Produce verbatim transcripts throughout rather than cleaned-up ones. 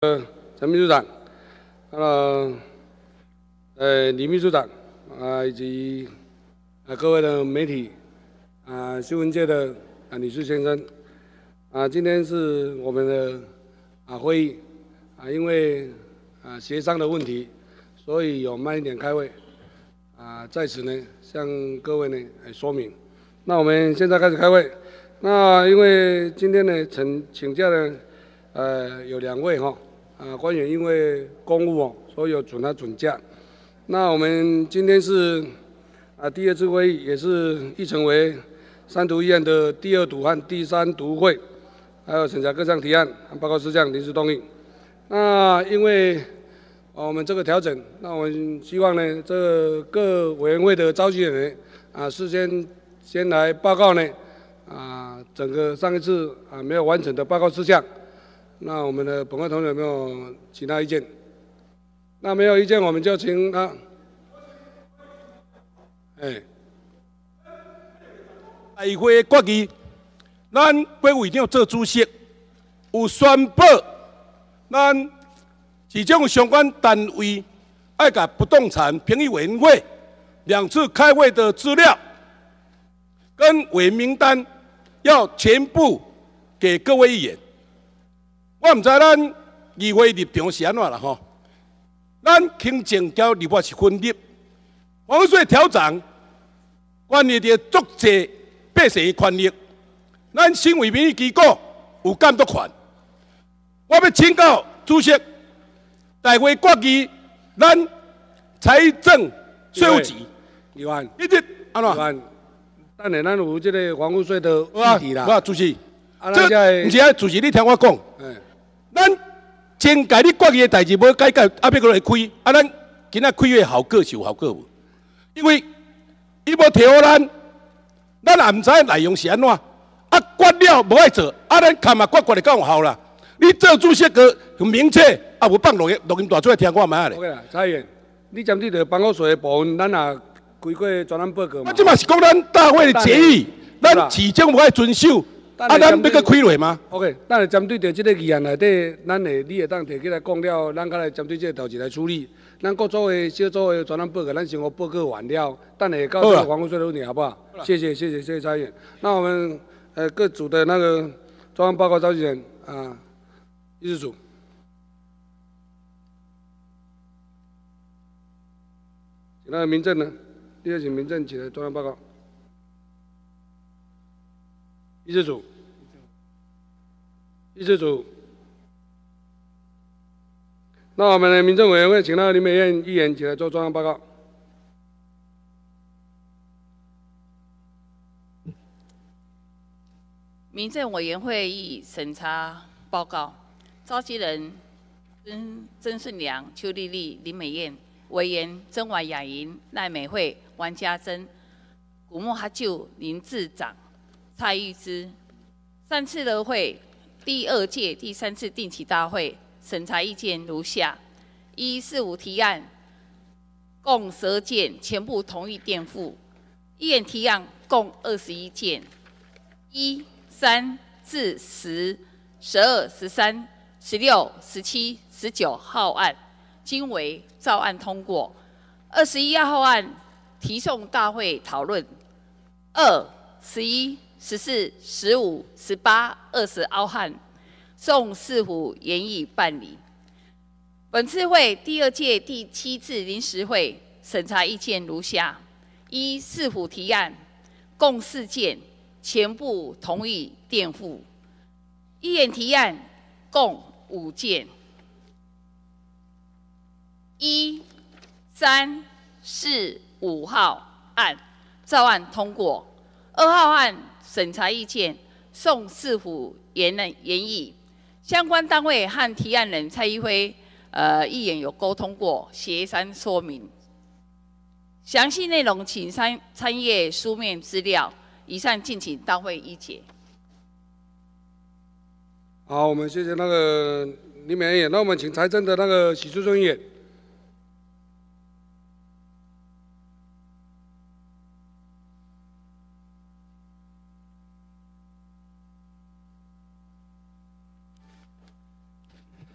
陈秘书长，呃，呃，李秘书长啊，以及啊各位的媒体啊，新闻界的啊女士先生啊，今天是我们的啊会议啊，因为啊协商的问题，所以有慢一点开会啊，在此呢向各位呢来说明。那我们现在开始开会。那因为今天呢请请假呢，呃有两位哈。 啊，官员因为公务哦，所以有准他准假。那我们今天是啊第二次会议，也是议程为三读议案的第二读和第三读会，还有审查各项提案和报告事项临时动议。那因为啊我们这个调整，那我们希望呢，这各委员会的召集人啊事先先来报告呢啊整个上一次啊没有完成的报告事项。 那我们的本会同学有没有其他意见？那没有意见，我们就请他。哎， 大会决议，咱国委长做主席，有宣布，咱其中相关单位爱甲不动产评议委员会两次开会的资料跟委员名单，要全部给各位议员。 我唔知咱议会立场是安怎啦吼，咱行政交立法是分立，房屋税调整关系到足济百姓的权益，咱身为民意机构有监督权。我要请教主席，大会决议咱财政税务局， 议员， 一直安怎？ 议员，等下咱有这个房屋税的议题啦。 我主席， 啊， 这唔是啊，主席你听我讲。 咱前届你决议的代志无改革，啊，要搁来开，啊，咱今仔开的效果是有效果无？因为伊无提好咱，咱也唔知内容是安怎，啊，决了无爱做，啊，咱看嘛决决的够有效啦。你做主席个明确，啊，无放录音录音带出来听我买咧。 OK 啦，蔡议员，你针对着房屋税的部分，咱也开过专栏报告嘛。 我即嘛是讲咱大会的决议，咱市政无爱遵守。 啊，咱要搁开落吗 ？OK，咱来针对着这个议案内底，咱会你会当提起来讲了，咱再来针对这个代志来处理。咱各组的小组的专栏报告，咱先互报告完了，等下到这个房屋税的问题，好不好？谢谢，谢谢，谢谢蔡议员。那我们呃各组的那个专案报告召集人啊，议事组。 那个民政呢？第二请民政起来专案报告。议事组，议事组。那我们的民政委员会请到林美燕议员起来做专案报告。 民政委员会议审查报告，召集人曾曾顺良、邱丽丽、林美燕，委员曾婉雅莹、赖美惠、王家珍、古木哈旧、林志长。 蔡玉芝，上次的会，第二届第三次定期大会审查意见如下：一四五提案，共十二件，全部同意垫付；议员提案共二十一件，一、三至十、十二、十三、十六、十七、十九号案均为照案通过。二十一号案提送大会讨论。二、十一。 十四、十五、十八、二十凹汉，送市府研议办理。本次会第二届第七次临时会审查意见如下：一、市府提案共四件，全部同意垫付；议员提案共五件。一、三、四、五号案照案通过。二号案。 审查意见送市府研研议，相关单位和提案人蔡一辉呃议员有沟通过，协商说明。详细内容请参参阅书面资料。以上敬请大会议解。 好，我们谢谢那个林美燕。那我们请财政的那个许淑尊议员。 呃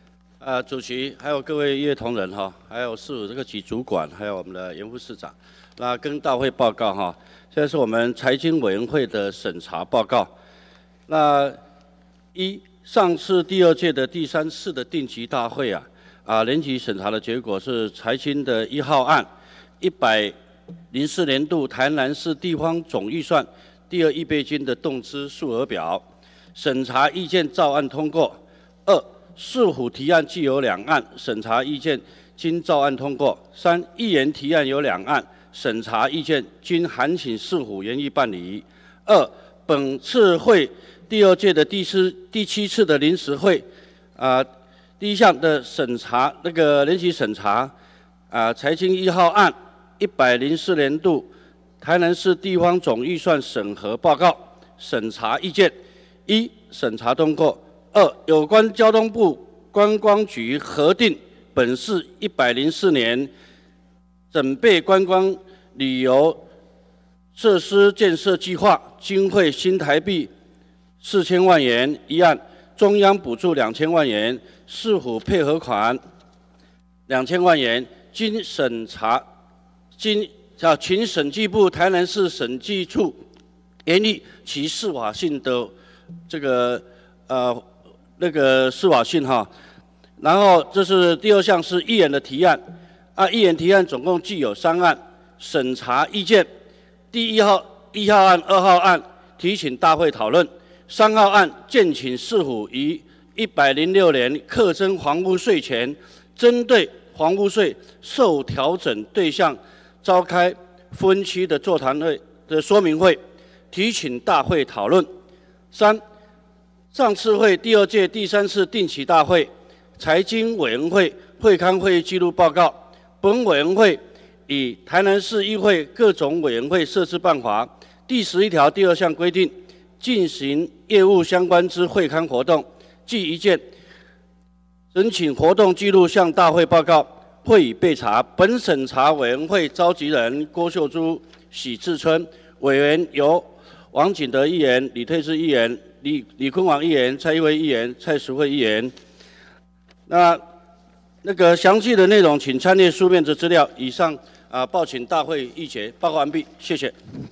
呃，主席，还有各位业同仁哈，还有市府这个局主管，还有我们的严副市长，那跟大会报告哈，现在是我们财经委员会的审查报告。那一上次第二届的第三次的定期大会啊，啊，年级审查的结果是财经的一号案，一百零四年度台南市地方总预算第二预备金的动支数额表，审查意见照案通过。二市府提案既有两案，审查意见经照案通过。三议员提案有两案，审查意见经函请市府研议办理。二本次会第二届的第四第七次的临时会，啊、呃，第一项的审查那个联席审查，啊、呃，财经一号案一百零四年度台南市地方总预算审核报告，审查意见一审查通过。二、有关交通部观光局核定本市一百零四年整备观光旅游设施建设计划经费新台币四千万元一案，中央补助两千万元，市府配合款两千万元，经审查经啊，请审计部台南市审计处研议其适法性的这个呃。那个司法性哈，然后这是第二项是议员的提案，啊，议员提案总共具有三案，审查意见，第一号一号案、二号案提请大会讨论，三号案建请市府于一百零六年课征房屋税前，针对房屋税受调整对象召开分区的座谈会的说明会，提请大会讨论。三上次会第二届第三次定期大会，财经委员会会刊会议记录报告。本委员会以台南市议会各种委员会设置办法第十一条第二项规定，进行业务相关之会刊活动，记一件，申请活动记录向大会报告。会已备查。本审查委员会召集人郭秀珠、许志春，委员由王景德议员、李退志议员。李李坤煌议员、蔡一威议员、蔡淑慧议员，那那个详细的内容，请参阅书面的资料。以上啊，报请大会议决，报告完毕，谢谢。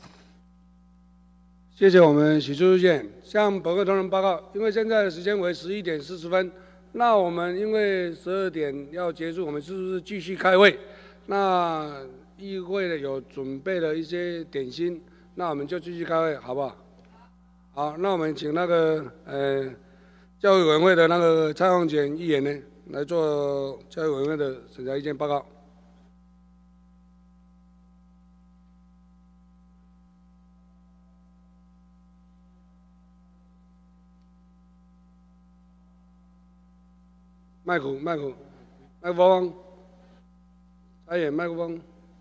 谢谢我们许淑议员。向本会同仁报告，因为现在的时间为十一点四十分，那我们因为十二点要结束，我们是不是继续开会？那议会呢有准备了一些点心，那我们就继续开会，好不好？好，那我们请那个呃教育委员会的那个蔡旺全议员呢来做教育委员会的审查意见报告。麦克麦克麦克风，蔡议员麦克风。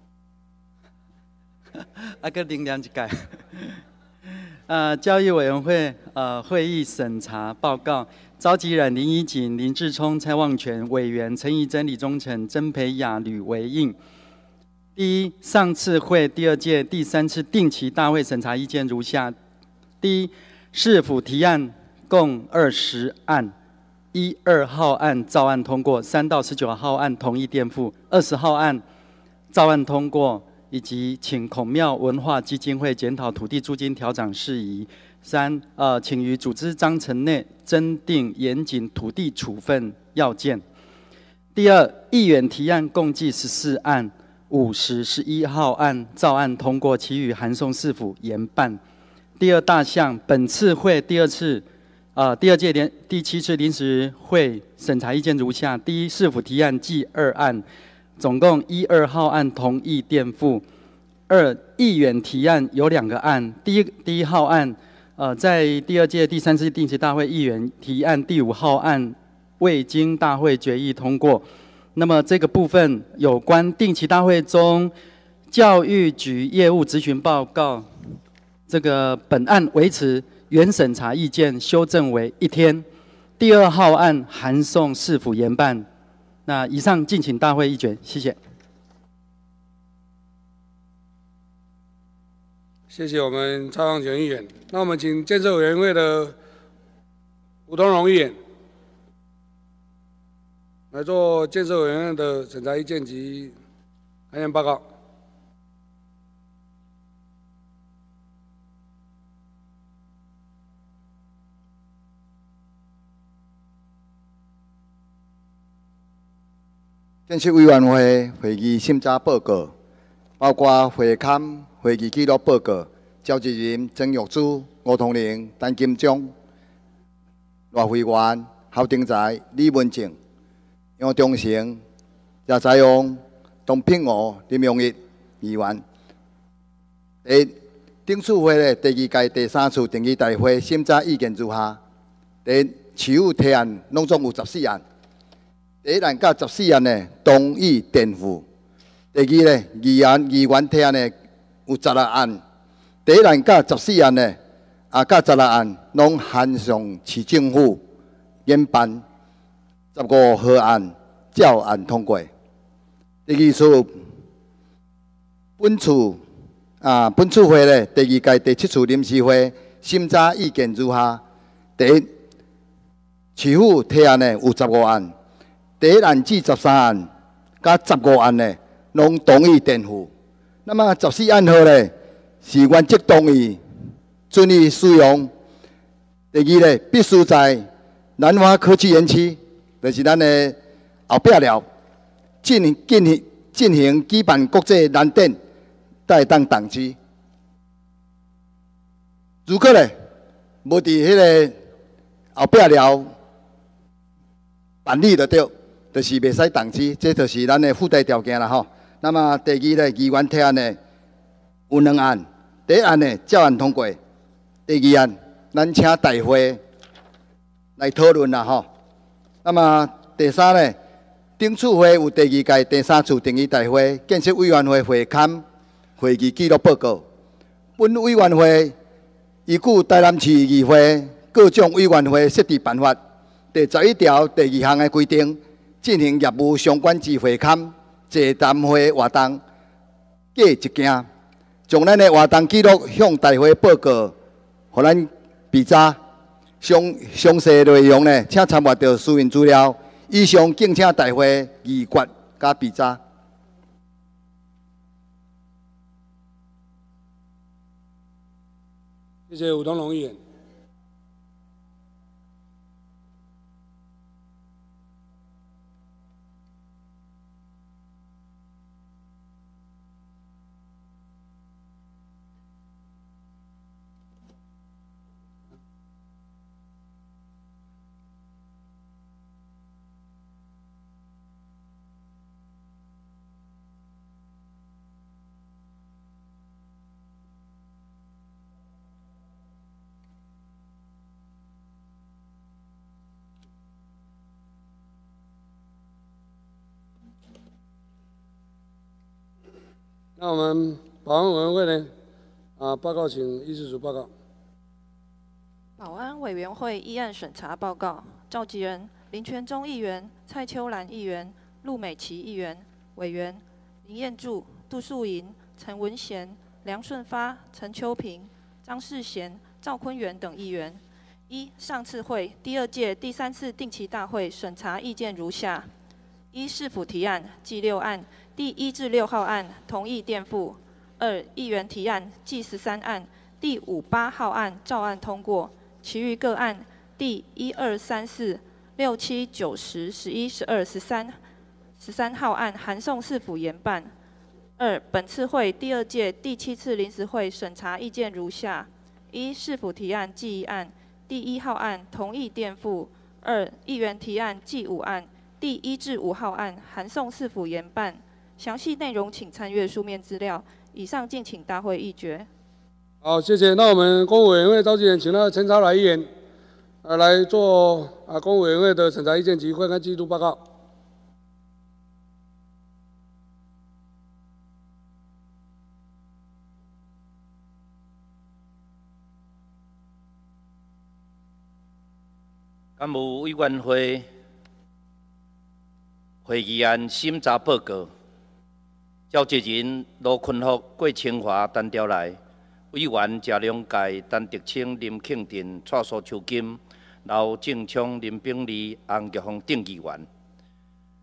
啊，搁零两一改。呃，教育委员会呃会议审查报告，召集人林怡锦、林志聪、蔡旺全，委员陈怡贞、李宗成、曾培雅、吕维应。第一，上次会第二届第三次定期大会审查意见如下：第一，市府提案共二十案，一、二号案照案通过，三到十九号案同意垫付，二十号案照案通过。以及请孔庙文化基金会检讨土地租金调整事宜。三，呃，请于组织章程内增订严谨土地处分要件。第二，议员提案共计十四案，五十十一号案照案通过，其余函送市府研办。第二大项，本次会第二次，呃，第二届联第七次临时会审查意见如下：第一，市府提案计二案。总共一二号案同意垫付。二，议员提案有两个案，第一第一号案，呃，在第二届第三次定期大会议员提案第五号案未经大会决议通过。那么这个部分有关定期大会中教育局业务咨询报告，这个本案维持原审查意见，修正为一天。第二号案函送市府研办。那以上敬请大会议决，谢谢。 谢谢我们蔡旺全议员。那我们请建设委员会的吴东荣议员来做建设委员会的审查意见及勘验报告。 建设委员会会议审查报告，包括会刊、会议记录报告。召集人曾玉珠、吴同玲、陈金忠、赖慧元、侯定才、李文正、杨忠成、叶才勇、董品娥、林永义议员。第顶次会的第二届第三次定期大会审查意见如下：第一，持有提案拢总有十四案。第一案甲十四案呢，同意垫付。第二呢，议案议员提案呢有十六案。第一案甲十四案呢，啊，甲十六案拢函上市政府研办，十五号案照案通过。第二次本次啊，本次会呢，第二届第七次临时会审查意见如下：第一，市府提案呢有十五案，第一案至十三案，甲十五案呢拢同意垫付。那么十四案后呢？是原则同意准予使用。第二呢，必须在南华科技园区，就是咱的后壁了，进行进行进行举办国际蓝电带动动机。如果呢，无伫迄个后壁了办理就对，就是袂使动机，这就是咱的附带条件啦吼。那么第二呢，议员提案呢有两案。第一案呢，照案通过；第二案，咱请大会来讨论啦吼。那么第三呢，顶次会有第二届第三次定期大会建设委员会会刊会议记录报告。本委员会依据台南市议会各种委员会设置办法第十一条第二项的规定，进行业务相关之会刊座谈会活动各一件。将咱的活动记录向大会报告，互咱比查。详详细内容呢，请参阅到书面资料。以上敬请大会议决加比查。 谢谢吴东龙议员。那我们保安委员会呢？啊，报告请议事组报告。 保安委员会议案审查报告，召集人林权忠议员、蔡秋兰议员、陆美琪议员，委员林彦柱、杜素莹、陈文贤、梁顺发、陈秋平、张世贤、赵坤元等议员。一、上次会第二届第三次定期大会审查意见如下：一、市府提案计六案。第一至六号案同意垫付。二、议员提案计十三案，第五、八号案照案通过，其余各案第一、二、三、四、六、七、九、十、十一、十二、十三、十三号案函送市府研办。二、本次会第二届第七次临时会审查意见如下：一、市府提案计一案，第一号案同意垫付。二、议员提案计五案，第一至五号案函送市府研办。详细内容请参阅书面资料。以上敬请大会议决。 好，谢谢。那我们公务委员会召集人请到陈超来议员，呃，来做啊公务委员会的审查意见及会勘记录报告。 干务委员会会议案审查报告。召集人罗坤福、郭清华单调来，委员谢良介、陈德清、林庆တင်、蔡苏秋金、刘正昌、林炳利、洪玉峰等议员。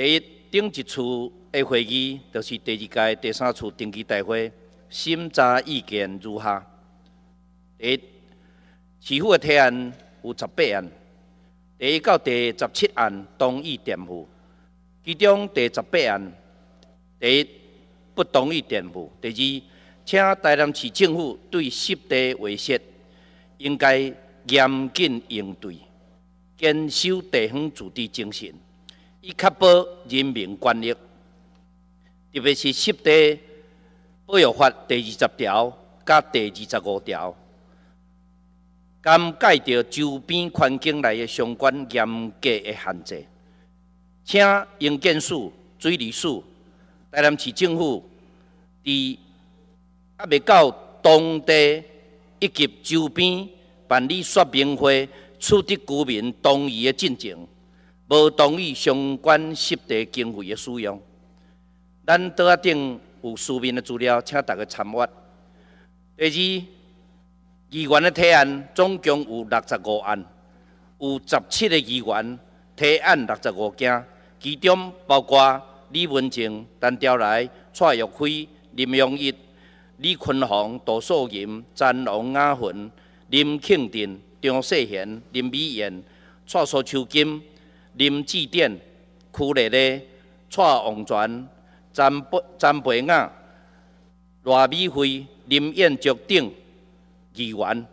第一，顶一次的会议就是第二届、第三次定期大会，审查意见如下：第一，市府的提案有十八案，第一到第十七案同意垫付，其中第十八案，第一不同意垫付；第二，请台南市政府对湿地维设应该严谨应对，坚守地方自治精神，以确保人民权益。特别是湿地保育法第二十条甲第二十五条，涵盖着周边环境内的相关严格的限制，请营建署、水利署、台南市政府伫还未到当地以及周边办理说明会，取得居民同意的进程，无同意相关湿地经费的使用。咱桌仔顶有书面的资料，请大家参阅。第二，议员的提案总共有六十五案，有十七个议员提案六十五件，其中包括李文静、陈兆来、蔡玉辉、林永义、李坤宏、杜素银、詹王雅云、林庆定、张世贤、林美燕、蔡苏秋金、林志典、曲丽丽、蔡王全、詹培詹培雅、罗美惠、林彦竹等议员，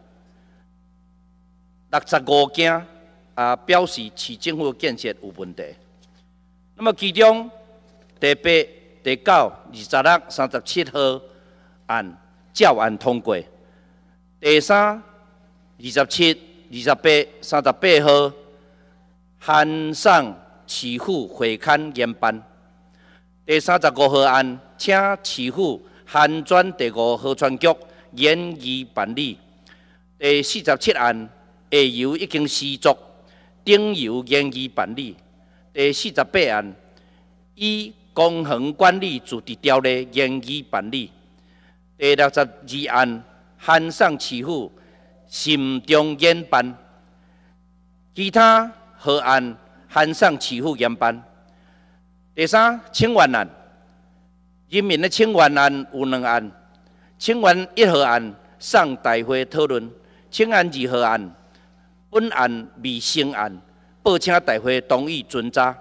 六十五件啊表示市政府建设有问题。那么其中第八、第九、二十六、三十七号案照案通过，第三、二十七、二十八、三十八号函送市府会刊研办。第三十五号案，请市府函转第五河川局研议办理。第四十七案，下游已经施作，顶游研议办理。第四十八案，以公园管理自治条例研议办理。第六十二案，函送市府慎重研办。其他号案函送市府研办。第三，请愿案，人民的请愿案有两案，请愿一号案送大会讨论，请愿二号案本案未成案，报请大会同意准查。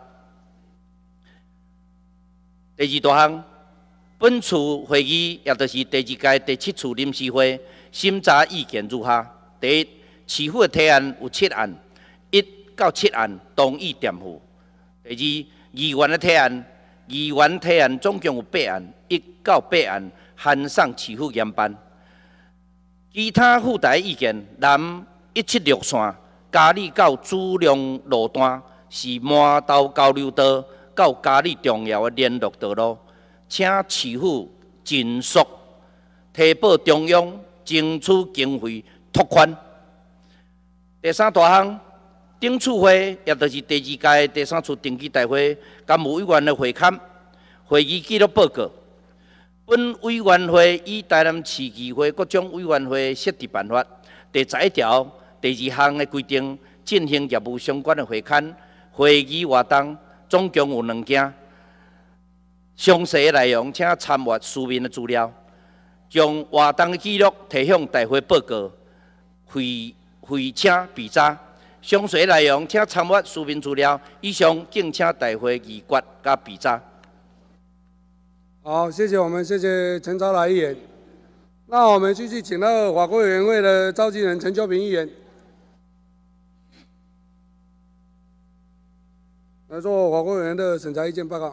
第二大项，本次会议也就是第二届第七次临时会，审查意见如下：第一，市府的提案有七案，一到七案同意垫付；第二，议员的提案，议员提案总共有八案，一到八案函送市府研办。其他附带意见，南一七六线嘉义到主龙路段是满道交流道到嘉义重要的联络道路，请市府尽速提报中央，争取经费拓宽。第三大项。顶次会也就是第二届第三次定期大会，甘务委员的会刊、会议记录报告。本委员会以台南市议会各种委员会设置办法第十一条第二项的规定，进行业务相关的会刊、会议活动，总共有两件。详细的内容请参阅书面的资料，将活动的记录提向大会报告，会会请备查。详细内容请参阅书面资料。以上敬请大会议决加备查。 好，谢谢我们，谢谢陈昭来议员。那我们继续请到法规委员会的召集人陈秋平议员来做法规委员的审查意见报告。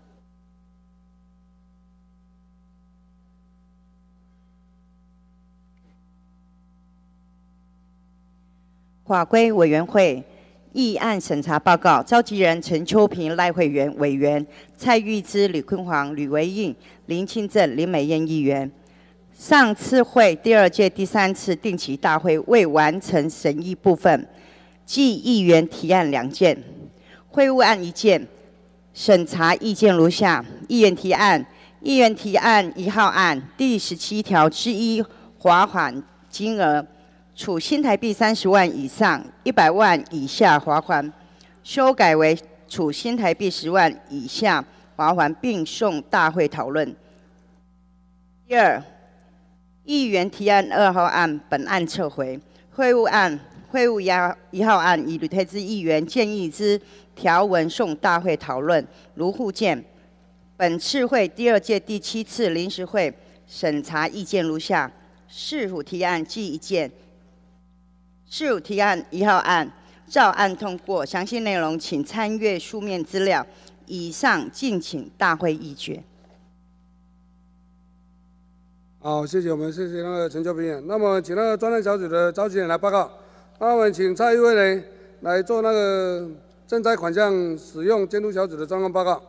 法规委员会议案审查报告，召集人陈秋平、赖慧媛委员，蔡玉芝、李坤煌、吕维应、林庆正、林美燕议员。上次会第二届第三次定期大会未完成审议部分，即议员提案两件，会务案一件。审查意见如下：议员提案，议员提案一号案第十七条之一罚款金额。处新台币三十万以上一百万以下罚款，修改为处新台币十万以下罚锾，并送大会讨论。第二，议员提案二号案，本案撤回。会务案、会务一号案，以吕推之议员建议之条文送大会讨论。如附件。本次会第二届第七次临时会审查意见如下：市府提案计一件，市府提案一号案照案通过，详细内容请参阅书面资料。以上敬请大会议决。 好，谢谢我们，谢谢那个陈秋平议员。那么，请那个专案小组的召集人来报告。那我们请蔡议会呢来做那个赈灾款项使用监督小组的专案报告。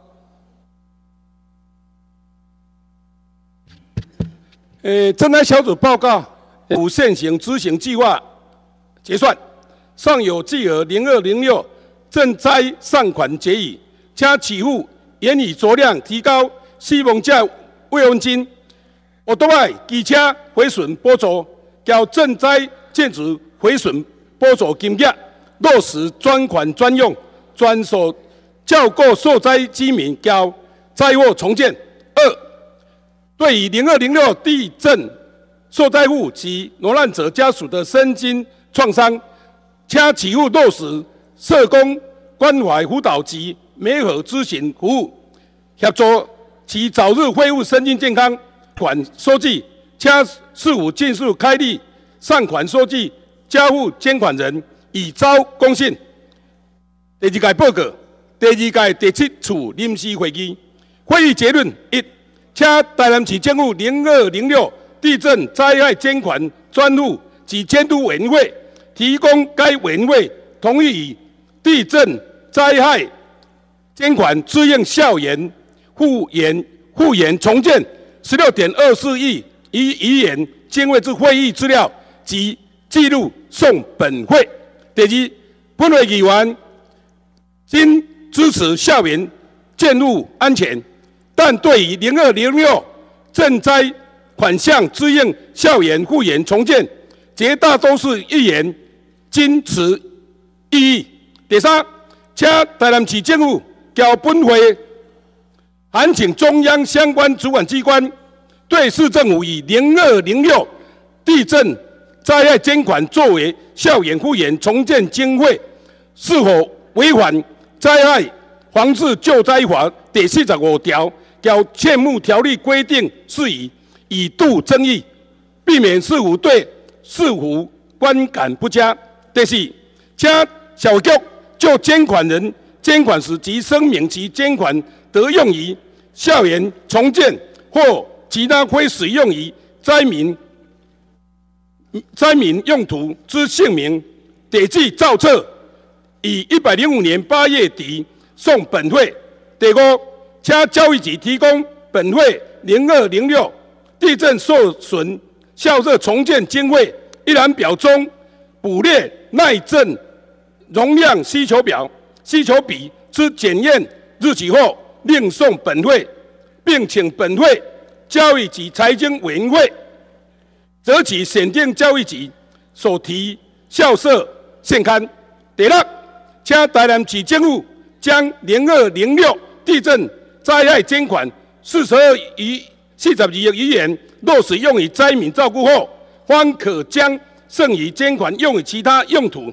呃，赈灾小组报告五现行执行计划结算，尚有计额零二零六赈灾善款结余，请起付严以酌量提高希望价慰问金、奥多麦机车毁损补助、交赈灾建筑毁损补助金额，落实专款专用，专属照顾受灾居民交灾祸重建。二，对于零二零六地震受灾户及罹难者家属的身心创伤，请起付落实社工关怀辅导及媒合咨询服务，协助其早日恢复身心健康。款收据，请市府尽速开立善款收据，交付监管人，以昭公信。第二届报告，第二届第七次临时会议，会议结论一。请台南市政府零二零六地震灾害监管专户及监督委员会提供该委员会同意以地震灾害监管支应校园复原复原重建十六点二四亿余余元经费之会议资料及记录送本会。第二，本会议员均支持校园建筑安全。但对于零二零六赈灾款项支应校园复原重建，绝大多数议员均持异议。第三，请台南市政府交本会函请中央相关主管机关，对市政府以零二零六地震灾害监管作为校园复原重建经费，是否违反灾害防治救灾法第四十五条？交欠募条例规定事宜，以度争议，避免市府对市府观感不佳。第四，请小局就监管人监管时及声明其监管得用于校园重建或其他非使用于灾民灾民用途之姓名，得记造册，以一百零五年八月底送本会。第五，请教育局提供本会零二零六地震受损校舍重建经费一览表中补列耐震容量需求表、需求比之检验日期后，另送本会，并请本会教育局财经委员会择期审定教育局所提校舍现刊。第六，请台南市政府将零二零六地震灾害监管四十二亿四十二亿余元落实用于灾民照顾后，方可将剩余监管用于其他用途。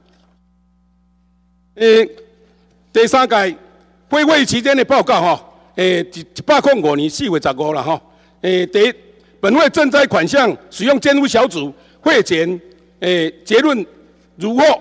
诶，第三届会会期间的报告哈，诶，一百零五年四月十五了哈。诶，第本会赈灾款项使用监督小组会前，诶，结论如后：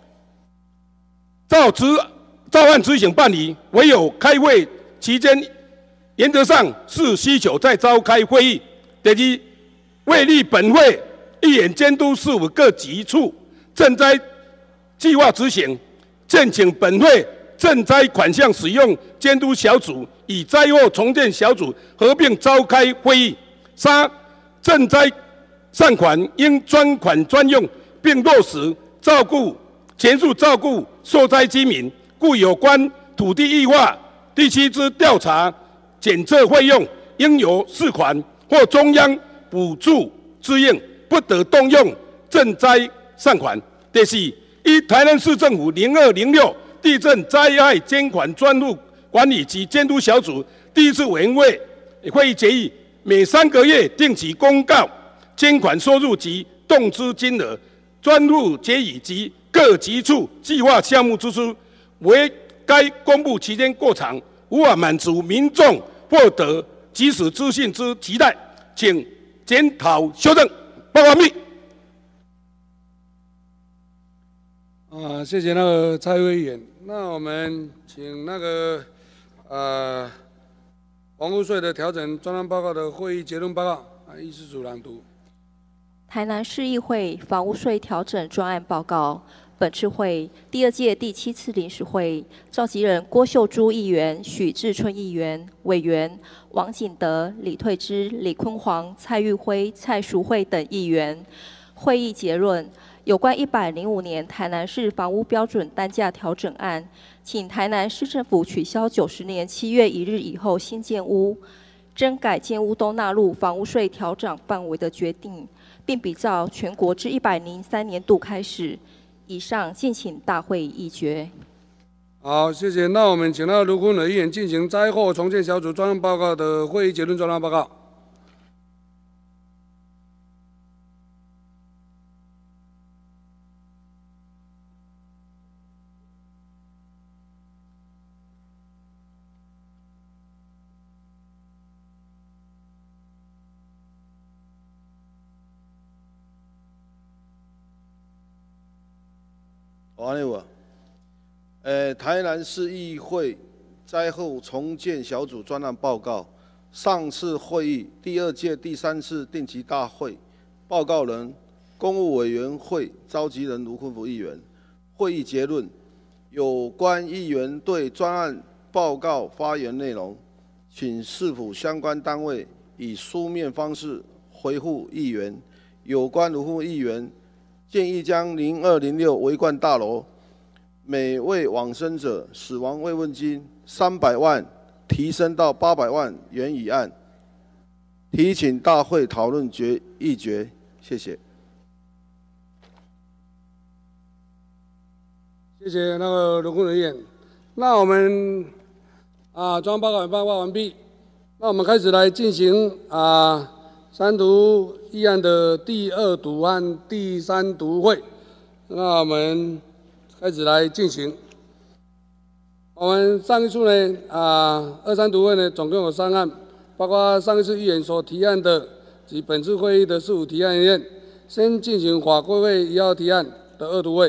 照执照案执行办理，唯有开会期间，原则上是需求再召开会议。第二，为立本会议员监督事务各局处赈灾计划执行，建请本会赈灾款项使用监督小组与灾后重建小组合并召开会议。三，赈灾善款应专款专用，并落实照顾全数照顾受灾居民，故有关土地异化地区之调查检测费用，应由市款或中央补助支应，不得动用赈灾善款。第四，依台南市政府零二零六地震灾害监管专户管理及监督小组第一次委员会会议决议，每三个月定期公告监管收入及动资金额、专户结余及各局处计划项目支出，为该公布期间过长，无法满足民众获得及时资讯之期待，请检讨修正。报告完毕。 啊，谢谢那个蔡委员。那我们请那个呃房屋税的调整专案报告的会议结论报告啊，议事组朗读。 台南市议会房屋税调整专案报告。本次会第二届第七次临时会，召集人郭秀珠议员、许志春议员、委员王景德、李退之、李坤煌、蔡玉辉、蔡淑慧等议员。会议结论：有关一百零五年台南市房屋标准单价调整案，请台南市政府取消九十年七月一日以后新建屋、征改建屋都纳入房屋税调整范围的决定，并比照全国至一百零三年度开始。以上，敬请大会议决。 好，谢谢。那我们请到卢坤伟议员进行灾后重建小组专案报告的会议结论专案报告。 完了我，呃，台南市议会灾后重建小组专案报告，上次会议第二届第三次定期大会，报告人公务委员会召集人卢坤福议员。会议结论：有关议员对专案报告发言内容，请市府相关单位以书面方式回复议员。有关卢坤福议员建议将零二零六维冠大楼每位往生者死亡慰问金三百万提升到八百万元一案，提请大会讨论决议决。谢谢。 谢谢那个卢坤伟议员。那我们啊，专案报告报告完毕。那我们开始来进行啊。三读议案的第二读和第三读会，那我们开始来进行。我们上一次呢，啊，二三读会呢，总共有三案，包括上一次议员所提案的及本次会议的四五提案里面，先进行法规会一号提案的二读会。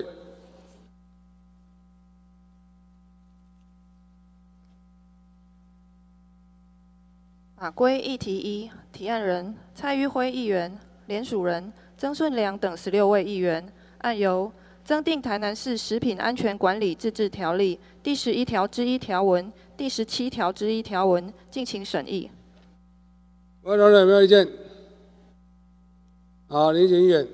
法规议题一，提案人蔡玉辉议员，联署人曾顺良等十六位议员。案由增订台南市食品安全管理自治条例第十一条之一条文、第十七条之一条文，敬请审议。 各位同仁有没有意见？好，林请议员。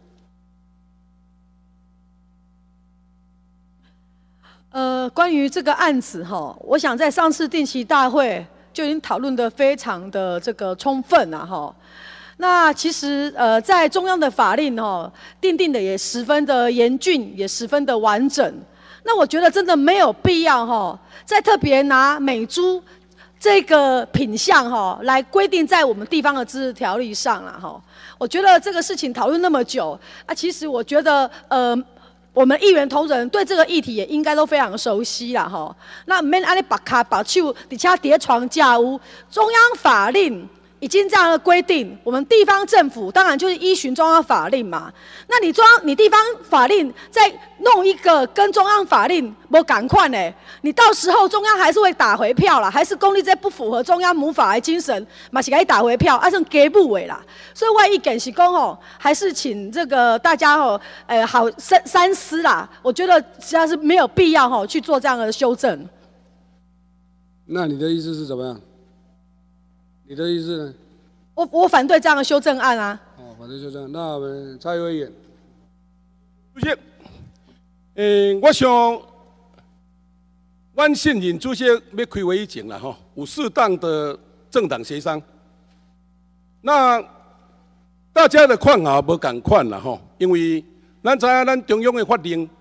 呃，关于这个案子哈，我想在上次定期大会就已经讨论得非常的这个充分了哈。那其实呃，在中央的法令哈定定的也十分的严峻，也十分的完整。那我觉得真的没有必要哈，再特别拿美猪这个品项哈来规定在我们地方的自治条例上了哈。我觉得这个事情讨论那么久啊，其实我觉得呃。我们议员同仁对这个议题也应该都非常熟悉啦，哈。那免安尼把卡把手，底下叠床架屋，中央法令已经这样的规定，我们地方政府当然就是依循中央法令嘛。那你中央，你地方法令再弄一个跟中央法令不赶快呢？你到时候中央还是会打回票啦，还是公立这不符合中央母法的精神，嘛是给你打回票，啊，算给不为啦。所以我意见是讲吼，还是请这个大家吼，呃，好三三思啦。我觉得实在是没有必要吼去做这样的修正。 那你的意思是怎么样？你的意思呢？ 我我反对这样的修正案啊。 哦，反对修正案。那我们蔡委员。 主席，诶，我想，阮现任主席要开会以前啦，吼，有适当的政党协商。那大家的看法无共款啦，吼，因为咱知影咱中央的法令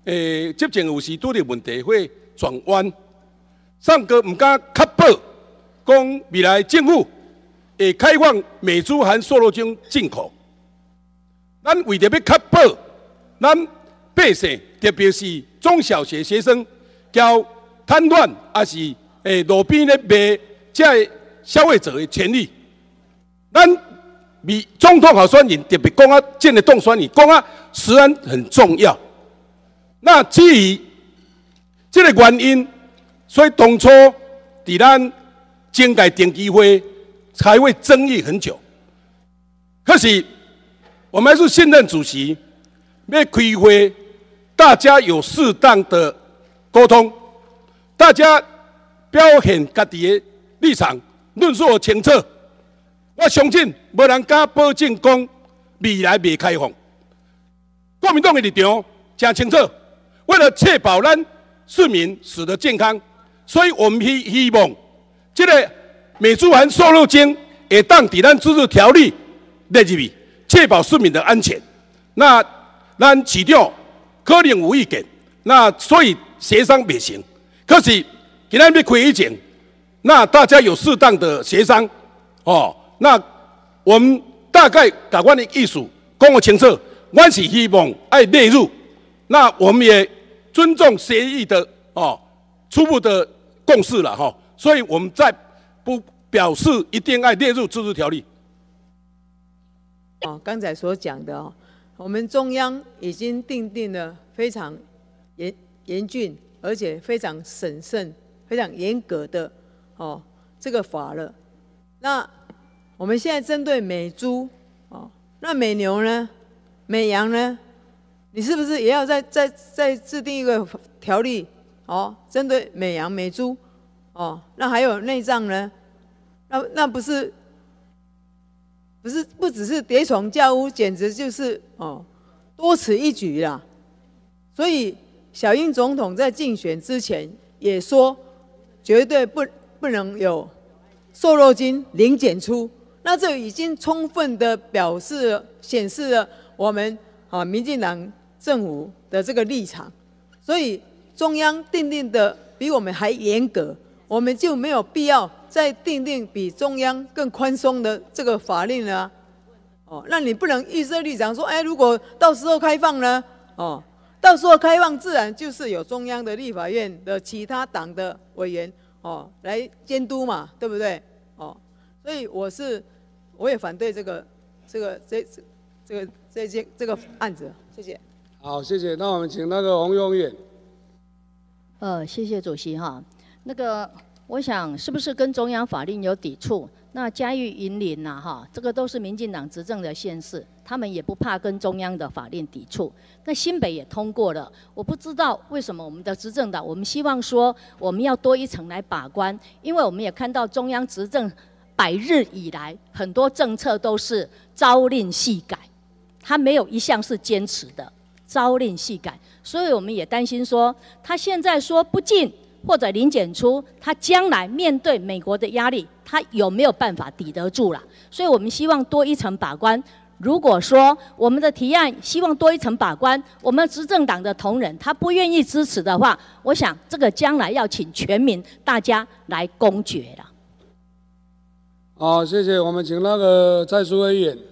诶，执政有时拄着问题会转弯，上个唔敢确保讲未来政府会开放美猪和瘦肉精进口。咱为着要确保咱百姓，特别是中小学学生，交摊贩还是诶路边咧卖这消费者的权利，咱比总统候选人特别讲啊，建的动选人讲啊，食安很重要。那基于这个原因，所以当初伫咱政改定期会才会争议很久。可是我们还是现任主席，要开会，大家有适当的沟通，大家表现家己的立场，论述清楚。我相信无人敢保证讲未来未开放。国民党的立场真清楚，为了确保咱市民死得健康，所以我们希希望这个美猪和瘦肉精会当伫咱自治条例列入去，确保市民的安全。那咱市长可能有意见，那所以协商未成。可是今天要开以前，那大家有适当的协商，哦。那我们大概把我的意思讲得清楚，我是希望爱列入，那我们也尊重协议的哦初步的共识了哈、哦，所以我们再不表示一定爱列入自治条例。 哦，刚才所讲的哦，我们中央已经订定了非常严严峻，而且非常审慎、非常严格的哦这个法了，那。我们现在针对美猪，哦，那美牛呢、美羊呢，你是不是也要再再再制定一个条例，哦，针对美羊、美猪，哦，那还有内脏呢，那那不是不是不只是叠床架屋，简直就是哦多此一举啦。所以小英总统在竞选之前也说，绝对不不能有瘦肉精零检出。那这已经充分的表示显示了我们啊民进党政府的这个立场，所以中央订定的比我们还严格，我们就没有必要再订定比中央更宽松的这个法令了、啊。哦，那你不能预设立场说，哎，如果到时候开放呢？哦，到时候开放自然就是有中央的立法院的其他党的委员哦来监督嘛，对不对？哦，所以我是。我也反对这个、这个、这、这个、这件这个案子，谢谢。 好，谢谢。那我们请那个洪永远。 呃，谢谢主席哈。那个，我想是不是跟中央法令有抵触？那嘉义、云林呐，哈，这个都是民进党执政的县市，他们也不怕跟中央的法令抵触。那新北也通过了，我不知道为什么我们的执政党，我们希望说我们要多一层来把关，因为我们也看到中央执政。百日以来，很多政策都是朝令夕改，他没有一项是坚持的，朝令夕改。所以我们也担心说，他现在说不进或者零检出，他将来面对美国的压力，他有没有办法抵得住啦？所以我们希望多一层把关。如果说我们的提案希望多一层把关，我们执政党的同仁他不愿意支持的话，我想这个将来要请全民大家来公决了。 好，谢谢。我们请那个蔡淑薇议员。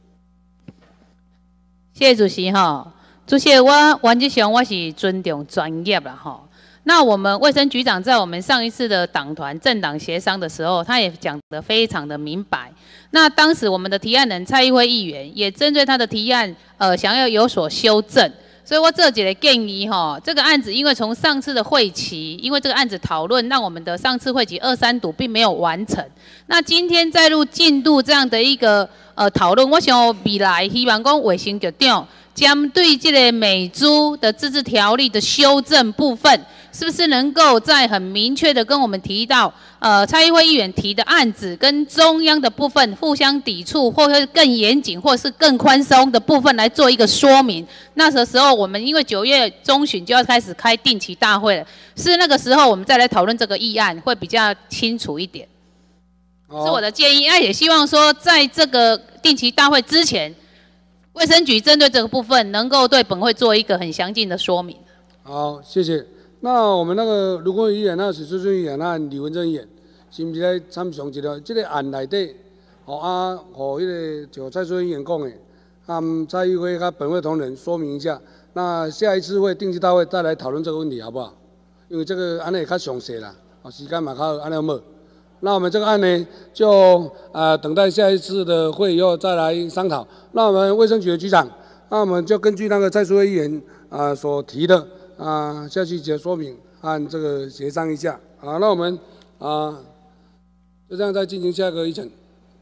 谢谢主席哈，主席我原则上我是尊重专业啦哈。那我们卫生局长在我们上一次的党团政党协商的时候，他也讲得非常的明白。那当时我们的提案人蔡议会议员也针对他的提案，呃，想要有所修正。所以我这几个建议哈，这个案子因为从上次的会期，因为这个案子讨论，让我们的上次会期二三读并没有完成。那今天再入进度这样的一个呃讨论，我想未来希望讲卫生局长针对这个美猪的自治条例的修正部分，是不是能够在很明确的跟我们提到，呃，蔡议会议员提的案子跟中央的部分互相抵触，或者是更严谨，或是更宽松的部分来做一个说明。那个时候我们因为九月中旬就要开始开定期大会了，是那个时候我们再来讨论这个议案会比较清楚一点。是我的建议，那也希望说在这个定期大会之前，卫生局针对这个部分能够对本会做一个很详尽的说明。 好，谢谢。那我们那个卢国瑜议员、那许志顺议员、那李文珍议员，是不是来参详一下这个案内底？哦啊，和迄个就蔡淑芬议员讲的，啊，蔡议会甲本会同仁说明一下。那下一次会定期大会再来讨论这个问题，好不好？因为这个案内较详细啦，啊，时间嘛较安尼么？那我们这个案呢，就呃等待下一次的会以后再来商讨。那我们卫生局的局长，那我们就根据那个蔡淑芬议员啊、呃、所提的啊，下去解说明，按这个协商一下。好，那我们啊就这样再进行下一个议程。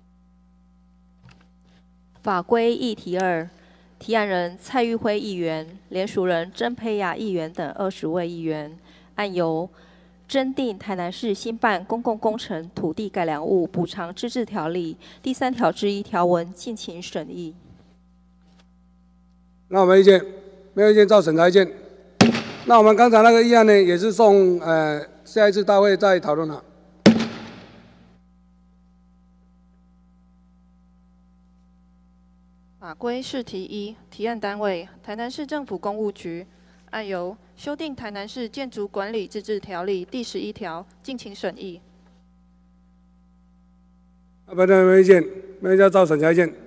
法规议题二，提案人蔡玉辉议员，联署人曾培雅议员等二十位议员，案由增订台南市新办公共工程土地改良物补偿自治条例第三条之一条文进行审议。 那我们意见没有意见，照审查意见。那我们刚才那个议案呢，也是送呃下一次大会再讨论了。 法规试题一，提案单位台南市政府公务局，案由修订台南市建筑管理自治条例第十一条，敬请审议。 啊，本人没意见，没有意见，照审查意见。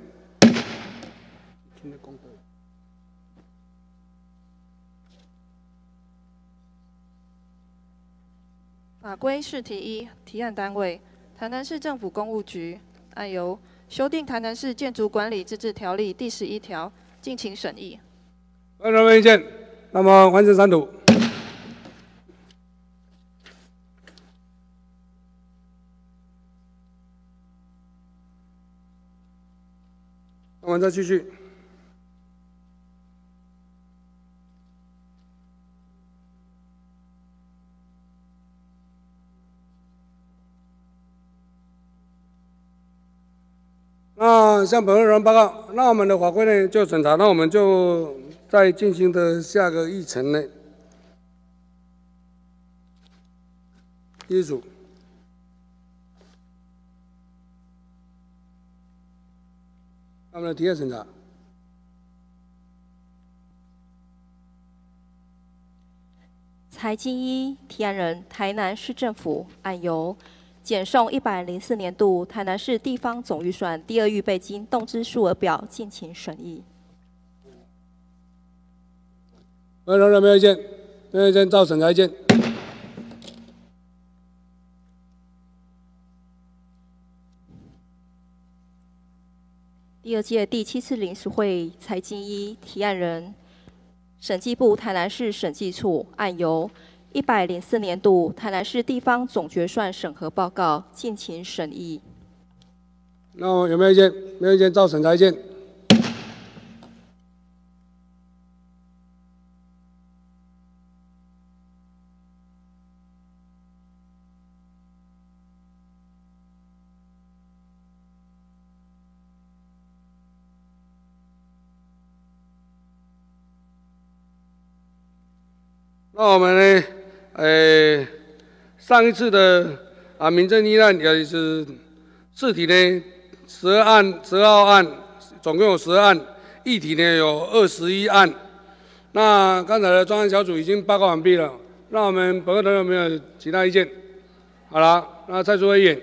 法规试题一，提案单位台南市政府公务局，案由修订台南市建筑管理自治条例第十一条，敬请审议。 本人没意见，那么完成三读。我们再继续。那向本会人报告，那我们的法规呢就审查，那我们就再进行的下个议程呢，第一组，那我们的提案审查。 财经一，提案人台南市政府，案由减送一百零四年度台南市地方总预算第二预备金动支数额表，敬请审议。 本人没有意见，没有意见，照审查意见。 第二届第七次临时会议财经一，提案人审计部台南市审计处，案由一百零四年度台南市地方总决算审核报告，敬请审议。 那我有没有意见？没有意见，照审查意见。那我们呢？呃，上一次的啊民政议案也是试题呢，十二案、十二号案，总共有十二案，议题呢有二十一案。那刚才的专案小组已经报告完毕了，那我们本会同仁有没有其他意见？好了，那蔡淑芬议员。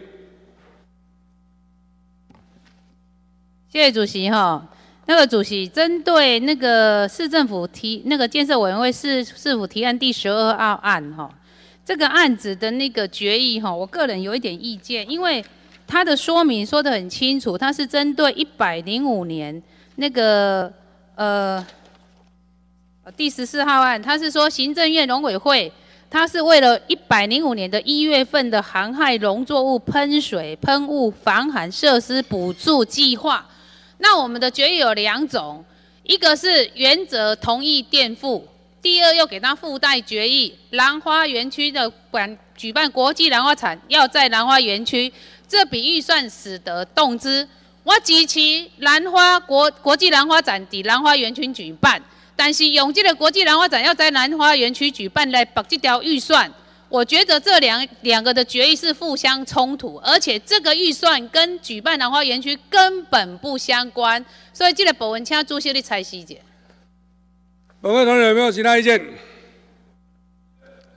谢谢主席哈。那个主席针对那个市政府提那个建设委员会市市府提案第十二号案哈，这个案子的那个决议哈，我个人有一点意见，因为它的说明说得很清楚，它是针对一百零五年那个呃第十四号案，它是说行政院农委会，它是为了一百零五年的一月份的航害农作物喷水喷雾防寒设施补助计划。那我们的决议有两种，一个是原则同意垫付，第二又给他附带决议，兰花园区的管举办国际兰花展要在兰花园区，这笔预算使得动资。我支持兰花国国际兰花展在兰花园区举办，但是用这个国际兰花展要在兰花园区举办来把这条预算。我觉得这两两个的决议是互相冲突，而且这个预算跟举办兰花园区根本不相关，所以这个部分请主席你裁细一下。 本会同仁有没有其他意见？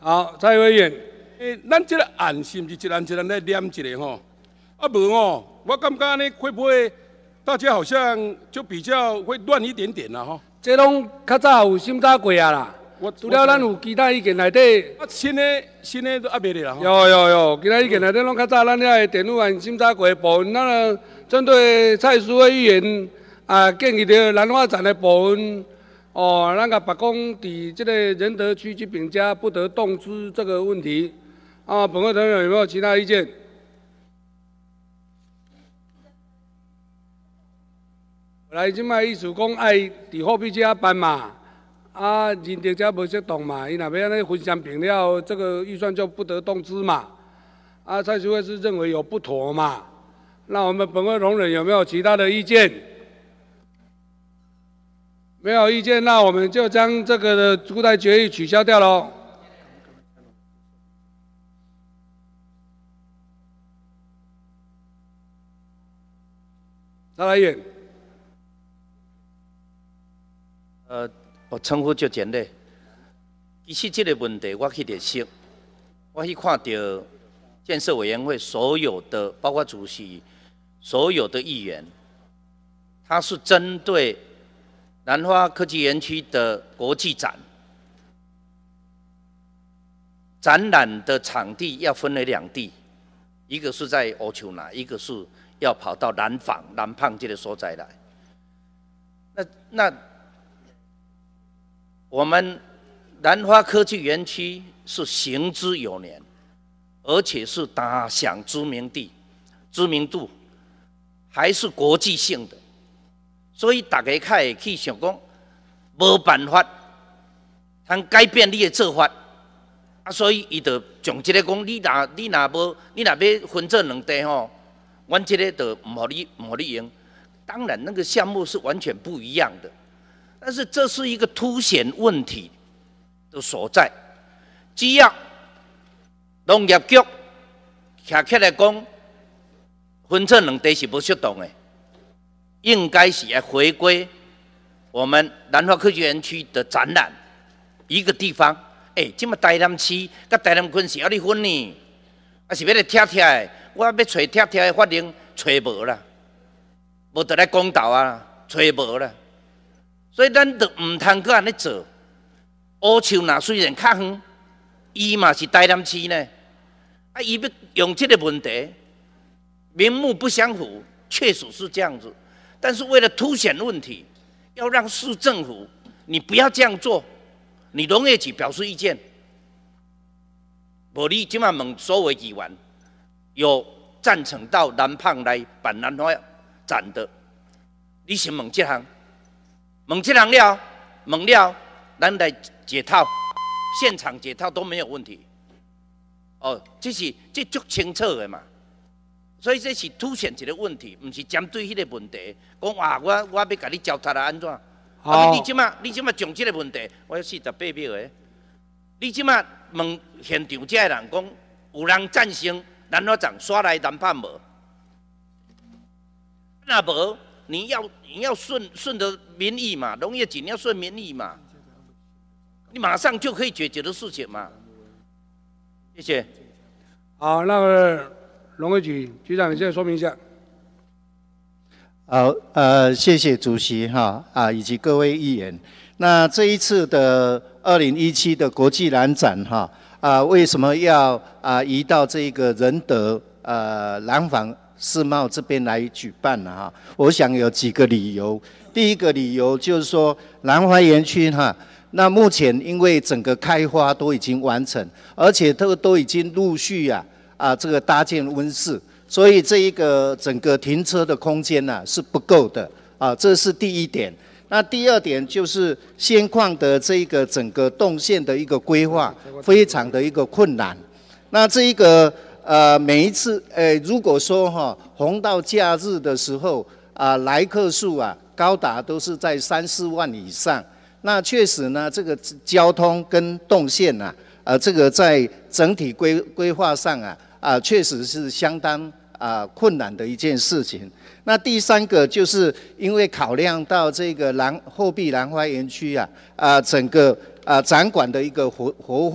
好，蔡委员。 诶，咱这个案是毋是一案一案来念一个吼？啊无哦，我感觉呢会不会大家好像就比较会乱一点点啦吼？ 这拢较早有审查过啊啦。 我除了咱有其他意见内底， 啊新的新的都还没啦吼。 有有有，其他意见内底拢较早咱遐电路案审查过的部分，咱针对蔡苏委员啊建议的兰花站的部分。哦，咱个白讲伫这个仁德区及丙家不得动资这个问题，啊，本会同仁有没有其他意见？来，即摆意思讲爱伫货币遮办嘛，啊，认定遮无适当嘛，伊若要安尼分享平了，这个预算就不得动资嘛。啊，蔡主委是认为有不妥嘛？那我们本会同仁有没有其他的意见？没有意见，那我们就将这个的主台决议取消掉喽。再来一遍。 呃，我称呼就简略。其实这个问题我去列析，我去看到建设委员会所有的，包括主席，所有的议员，他是针对南华科技园区的国际展，展览的场地要分为两地，一个是在乌丘那，一个是要跑到南坊、南胖这个所在来。那那我们南华科技园区是行之有年，而且是打响知名地、知名度，还是国际性的。所以大家较会去想讲，无办法，通改变你的做法，啊，所以伊就从即个讲，你若你若无，你若要分做两地吼，阮即个就唔互你唔互你用。当然，那个项目是完全不一样的，但是这是一个凸显问题的所在。只要农业局徛起来讲，分做两地是无适当的。应该是要回归我们南华科技园区的展览一个地方。哎、欸，即么台南市甲台南县是要你分呢？啊是要来拆拆的？我要找拆拆的法令，找无啦，无得来公道啊，找无啦。所以咱就唔通搁安尼做。乌丘那虽然较远，伊嘛是台南市呢。啊，伊要用这个问题，名目不相符，确实是这样子。但是为了凸显问题，要让市政府你不要这样做，你农业局表示意见。无你今晚问所有议员，有赞成到南胖来办南华展的，你先问这项，问这项了，问了，咱来解套，现场解套都没有问题。哦，这是这足清楚的嘛。所以这是凸显一个问题，不是针对迄个问题。讲哇，我我要甲你交代啊安怎？啊，你即马你即马从这个问题，我有四十八秒的。你即马问现场这人讲，有人赞成南华站刷来南胖无？那无，你要你要顺顺着民意嘛，农业局你要顺民意嘛，你马上就可以解决的事情嘛。谢谢。 好，那个。农业局局长，你现在说明一下。 好，呃，谢谢主席哈啊，以及各位议员。那这一次的二零一七的国际兰展哈啊，为什么要啊移到这个仁德呃兰坊世贸这边来举办呢？哈，我想有几个理由。第一个理由就是说，兰花园区哈，那目前因为整个开发都已经完成，而且都都已经陆续啊。啊，这个搭建温室，所以这一个整个停车的空间呢、啊、是不够的啊，这是第一点。那第二点就是现况的这一个整个动线的一个规划非常的一个困难。那这一个呃每一次呃如果说哈、啊、红到假日的时候啊，来客数啊高达都是在三四万以上，那确实呢这个交通跟动线啊。呃，这个在整体规规划上啊，啊，确实是相当啊困难的一件事情。那第三个就是因为考量到这个兰后壁兰花园区啊，啊，整个啊展馆的一个活活化，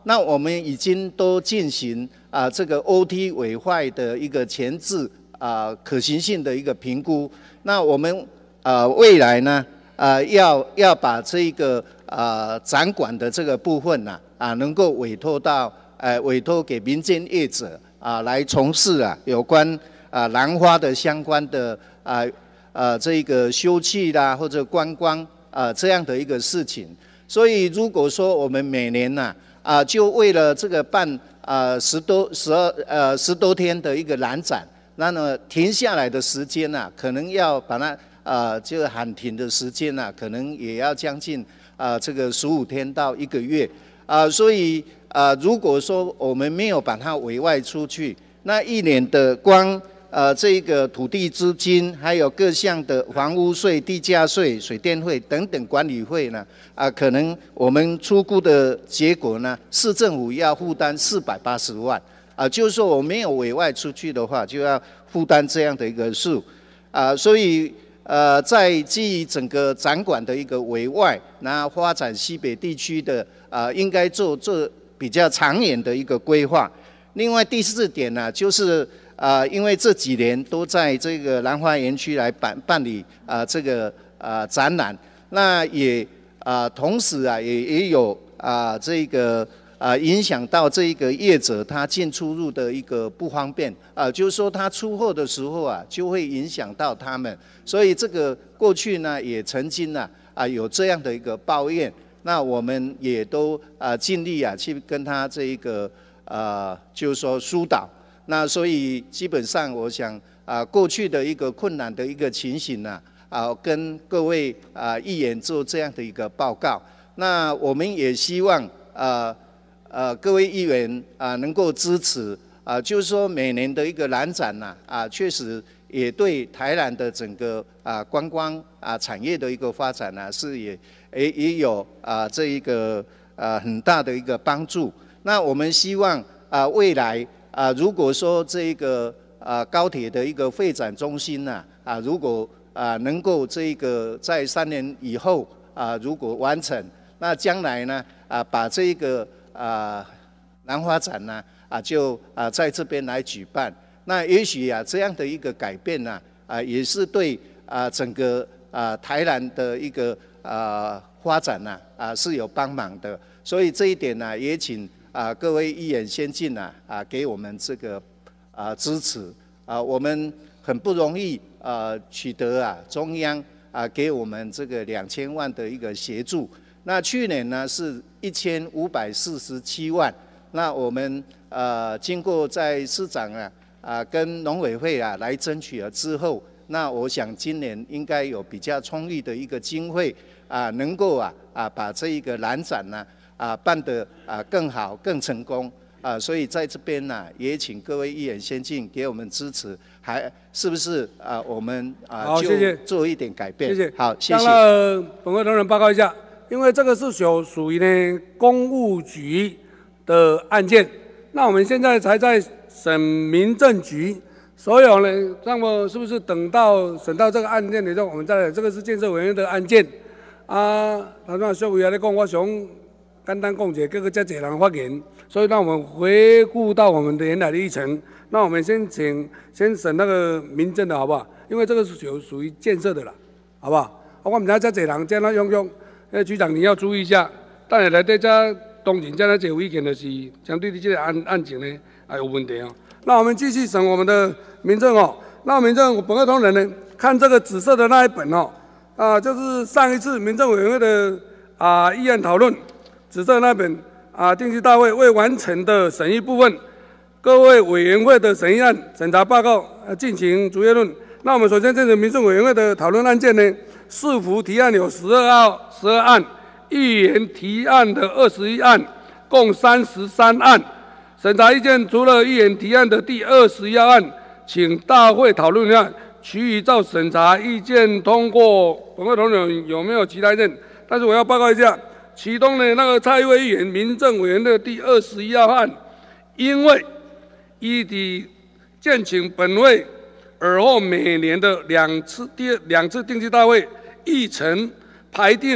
那我们已经都进行啊这个 O T 委坏的一个前置啊可行性的一个评估。那我们啊未来呢啊要要把这个啊展馆的这个部分呢啊能够委托到呃委托给民间业者啊来从事啊有关啊兰花的相关的啊呃这个休憩啦或者观光啊这样的一个事情。所以如果说我们每年呢啊就为了这个办啊十多十二呃十多天的一个兰展，那么停下来的时间呢、啊，可能要把它啊这个喊停的时间呢、啊，可能也要将近啊这个十五天到一个月啊，所以啊如果说我们没有把它委外出去，那一年的光呃这个土地资金，还有各项的房屋税、地价税、水电费等等管理费呢，啊可能我们初估的结果呢，市政府要负担四百八十万。啊，就是说我没有委外出去的话，就要负担这样的一个数，啊，所以呃，在基于整个展馆的一个委外，那发展西北地区的啊，应该做做比较长远的一个规划。另外第四点呢、啊，就是啊，因为这几年都在这个兰花园区来办办理啊这个啊展览，那也啊同时啊也也有啊这个。啊，影响到这一个业者他进出入的一个不方便啊，就是说他出货的时候啊，就会影响到他们，所以这个过去呢也曾经呢啊有这样的一个抱怨，那我们也都啊尽力啊去跟他这一个啊就是说疏导，那所以基本上我想啊过去的一个困难的一个情形呢啊跟各位啊议员做这样的一个报告，那我们也希望啊。呃，各位议员啊，能够支持啊，就是说每年的一个兰展呐，啊，确实也对台南的整个啊观光啊产业的一个发展呢、啊，是也也也有啊这一个啊很大的一个帮助。那我们希望啊未来啊，如果说这一个啊高铁的一个会展中心呐，啊，如果啊能够这一个在三年以后啊如果完成，那将来呢啊把这一个啊，兰花展呢，啊，就啊在这边来举办。那也许啊，这样的一个改变呢，啊，也是对啊整个啊台南的一个啊发展呢，啊是有帮忙的。所以这一点呢，也请啊各位议员先进呢，啊给我们这个啊支持啊，我们很不容易啊取得啊中央啊给我们这个两千万的一个协助。那去年呢是一千五百四十七万，那我们呃经过在市长啊啊跟农委会啊来争取了之后，那我想今年应该有比较充裕的一个经费啊，能够啊啊把这一个兰展呢啊办得啊更好更成功啊，所以在这边呢也请各位议员先进给我们支持，还是不是啊我们啊就做一点改变？ 谢谢。 好，谢谢。 向本会同仁报告一下。因为这个是属属于呢公务局的案件，那我们现在才在审民政局，所有呢，那么是不是等到审到这个案件的时候，我们再来？这个是建设委员的案件啊。他说小委员来讲，我想简单讲解，各个这几人发言，所以让我们回顾到我们的原来的议程。那我们先请先审那个民政的好不好？因为这个是属属于建设的啦，好不好？啊，我们知这几人这样用用。呃，局长你要注意一下，等下来对这当前这样这有意见的是，相对的这个案案情呢还有问题哦。那我们继续审我们的民政哦。那民政本会同仁呢，看这个紫色的那一本哦，啊，就是上一次民政委员会的啊议案讨论，紫色那本啊定期大会未完成的审议部分，各位委员会的审议案审查报告啊进行逐页论。那我们首先这个民政委员会的讨论案件呢。市府提案有十二案，十二案；议员提案的二十一案，共三十三案。审查意见除了议员提案的第二十一案，请大会讨论一下，其余照审查意见通过。本会同仁有没有其他意见？但是我要报告一下，其中呢那个蔡议会议员民政委员的第二十一案，因为依的建请本会尔后每年的两次第两次定期大会。议程排定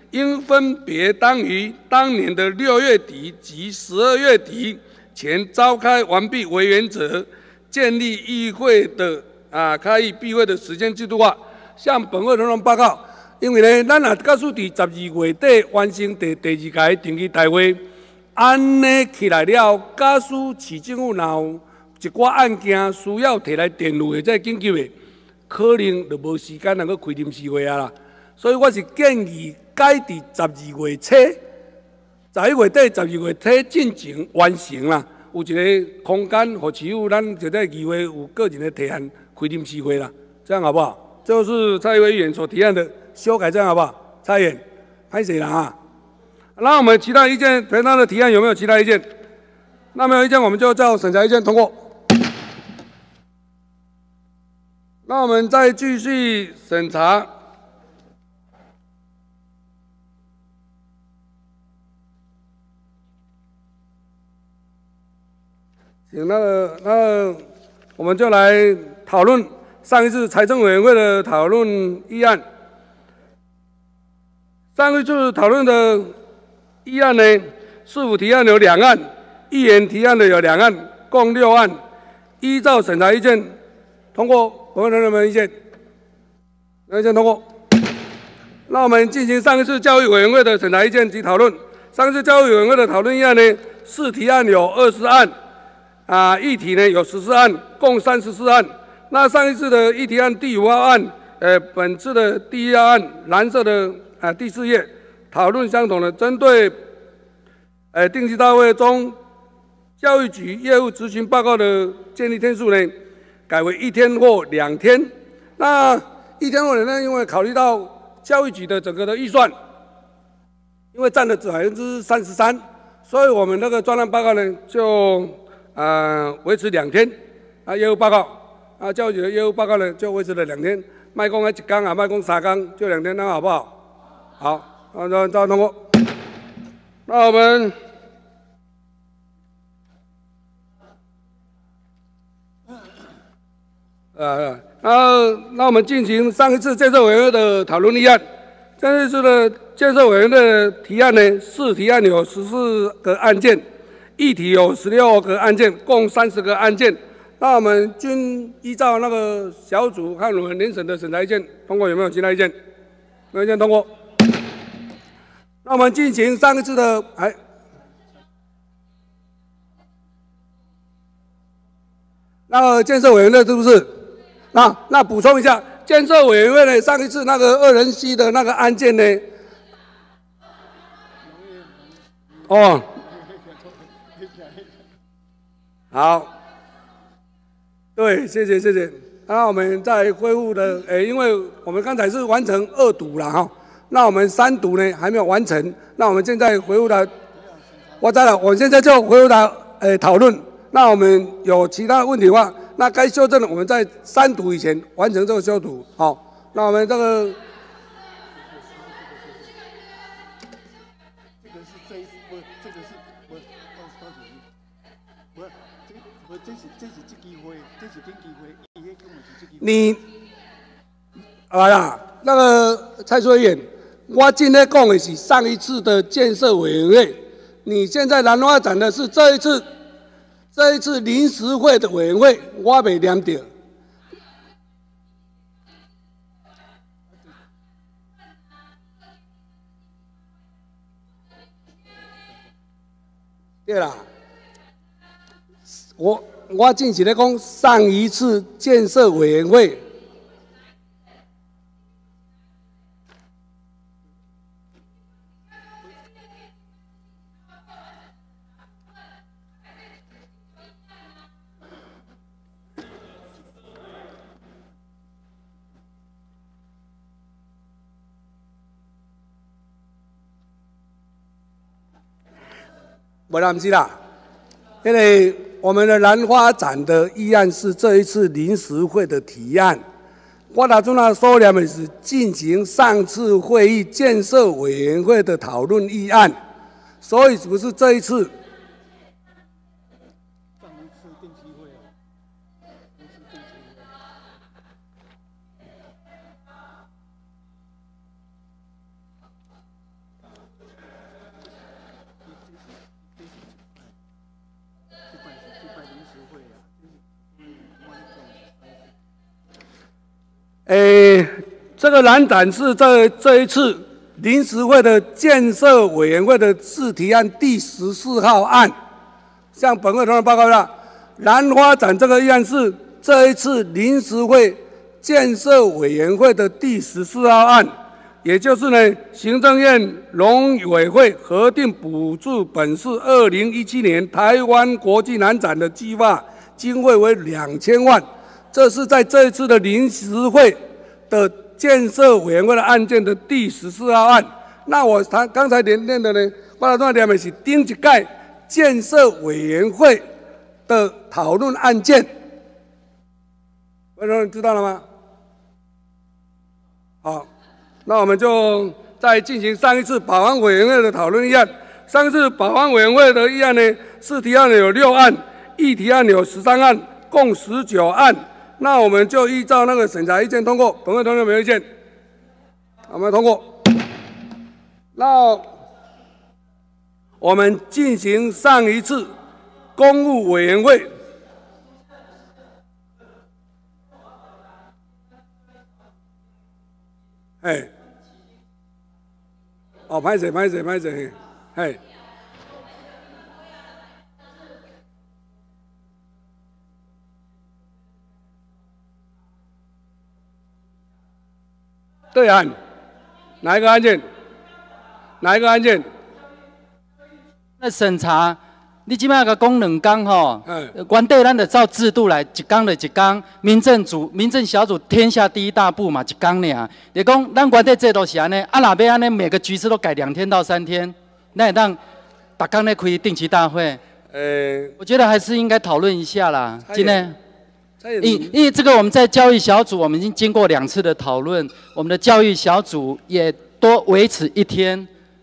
应分别当于当年的六月底及十二月底前召开完毕为原则，建立议会的啊开议闭会的时间制度化，向本会同仁报告。因为呢，咱也假使伫十二月底完成第第二届定期大会，安尼起来了，假使市政府若有一寡案件需要摕来电路的，再紧急的，可能就无时间能够开临时会啊啦。所以我是建议改伫十二月初、十一月底、十二月初进行完成啦，有一个空间，互市府咱就在议会有个人的提案开临时会啦，这样好不好？这就是蔡委员所提案的修改，这样好不好？蔡委员，拍谁了啊？那我们其他意见，对他的提案有没有其他意见？那没有意见，我们就照审查意见通过。那我们再继续审查。请那个，那个，我们就来讨论上一次财政委员会的讨论议案。上一次讨论的议案呢，市府提案有两案，议员提案的有两案，共六案。依照审查意见通过，本会同仁们意见，意见通过。那我们进行上一次教育委员会的审查意见及讨论。上一次教育委员会的讨论议案呢，市提案有二十案。啊，议题呢有十四案，共三十四案。那上一次的议题案第五号案，呃，本次的第一号案，蓝色的啊第四页，讨论相同的，针对呃定期大会中教育局业务执行报告的建立天数呢，改为一天或两天。那一天或两天，因为考虑到教育局的整个的预算，因为占了百分之三十三，所以我们那个专案报告呢就。呃，维持两天啊，业务报告啊，教育局的业务报告呢就维持了两天，卖讲啊一天啊，卖讲三天，就两天，那好不好？好，那那照通过。那我们呃，那那我们进行上一次建设委员会的讨论议案。这一次的建设委员会的提案呢，市提案有十四个案件。议题有十六个案件，共三十个案件。那我们均依照那个小组和我们联审的审查意见通过，有没有其他意见？没有意见通过。那我们进行上一次的哎，那个建设委员会是不是？那那补充一下，建设委员会呢，上一次那个二人溪的那个案件呢，哦。好，对，谢谢谢谢。那我们在恢复的，诶，因为我们刚才是完成二读了哈，那我们三读呢还没有完成，那我们现在恢复的，我知道了，我现在就恢复到诶讨论。那我们有其他问题的话，那该修正的我们在三读以前完成这个修读。好，那我们这个。你，哎呀，那个蔡委员，我今天讲的是上一次的建设委员会，你现在南华展的是这一次，这一次临时会的委员会，我没念到。对啦，我。我正是咧讲上一次建设委员会，无啦，毋是啦，迄个。我们的兰花展的议案是这一次临时会的提案，我打算那收敛的是进行上次会议建设委员会的讨论议案，所以不是这一次。上一次定期会啊，不是定期会。 诶，这个蓝展是这这一次临时会的建设委员会的试提案第十四号案，向本会同仁报告一下，兰花展这个议案是这一次临时会建设委员会的第十四号案，也就是呢，行政院农委会核定补助本市二零一七年台湾国际蓝展的计划经费为两千万。这是在这一次的临时会的建设委员会的案件的第十四号案。那我他刚才连念的呢，我来念的是顶一届建设委员会的讨论案件。观众你知道了吗？好，那我们就再进行上一次保安委员会的讨论议案。上一次保安委员会的议案呢，试提案有六案，议提案有十三案，共十九案。那我们就依照那个审查意见通过，本会同仁没有意见，我们通过。那我们进行上一次公务委员会。哎，哦，歹势歹势歹势，嘿。对案，哪一个案件？哪一个案件？ 那审查，你即摆个讲两工吼，原底咱就照制度来，一工就一工。民政组、民政小组天下第一大部嘛，一工尔。你讲咱原底制度是安尼，啊，若要安尼，每个局势都改两天到三天，那也让逐工咧开定期大会。 呃， 我觉得还是应该讨论一下啦，今天。 因因为这个我们在教育小组，我们已经经过两次的讨论，我们的教育小组也多维持一天。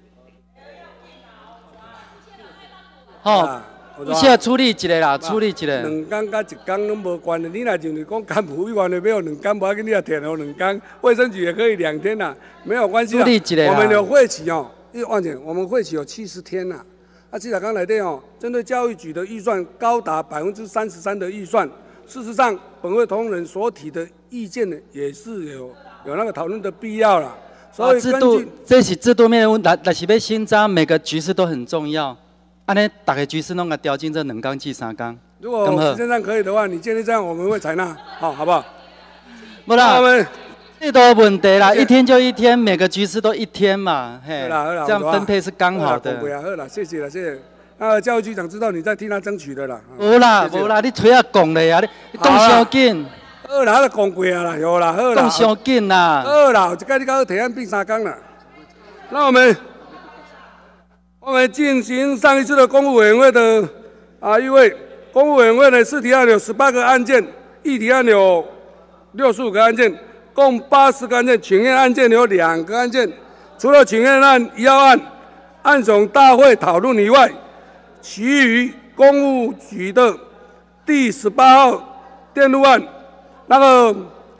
哦，有些处理一个啦，处理一个。 两工甲一工拢无关的，你若就是讲干部委员的要两工，无要紧，你也填了两工。卫生局也可以两天啦，没有关系啦。 处理一个啦。 我们有会期哦，一万姐，我们会期有七十天呐。啊，记者刚来电哦，针对教育局的预算高达百分之三十三的预算。事实上，本会同仁所提的意见呢，也是有有那个讨论的必要啦。所以制度这是制度面的问题，但是要新招，每个局势都很重要。安尼，大个局势弄个调整这两工至三工。 如果时间上可以的话，你建议这样，我们会采纳，好，好不好？ 不啦， 我们最多问题啦，一天就一天，每个局势都一天嘛，嘿，这样分配是刚好的。 好啦，谢谢了，谢谢。那教育局长知道你在替他争取的啦。 无啦，无啦，你吹啊讲咧啊，你讲伤紧。 好啦，我讲过啊啦，好啦，好啦。 讲伤紧啦。 好啦，一届你搞提案并三工啦。那我们我们进行上一次的公务委员会的啊议会，公务委员会的试提案有十八个案件，议提案有六十五个案件，共八十个案件，请愿案件有两个案件。除了请愿案一号案案总大会讨论以外，其余公务局的第十八号电路案，那个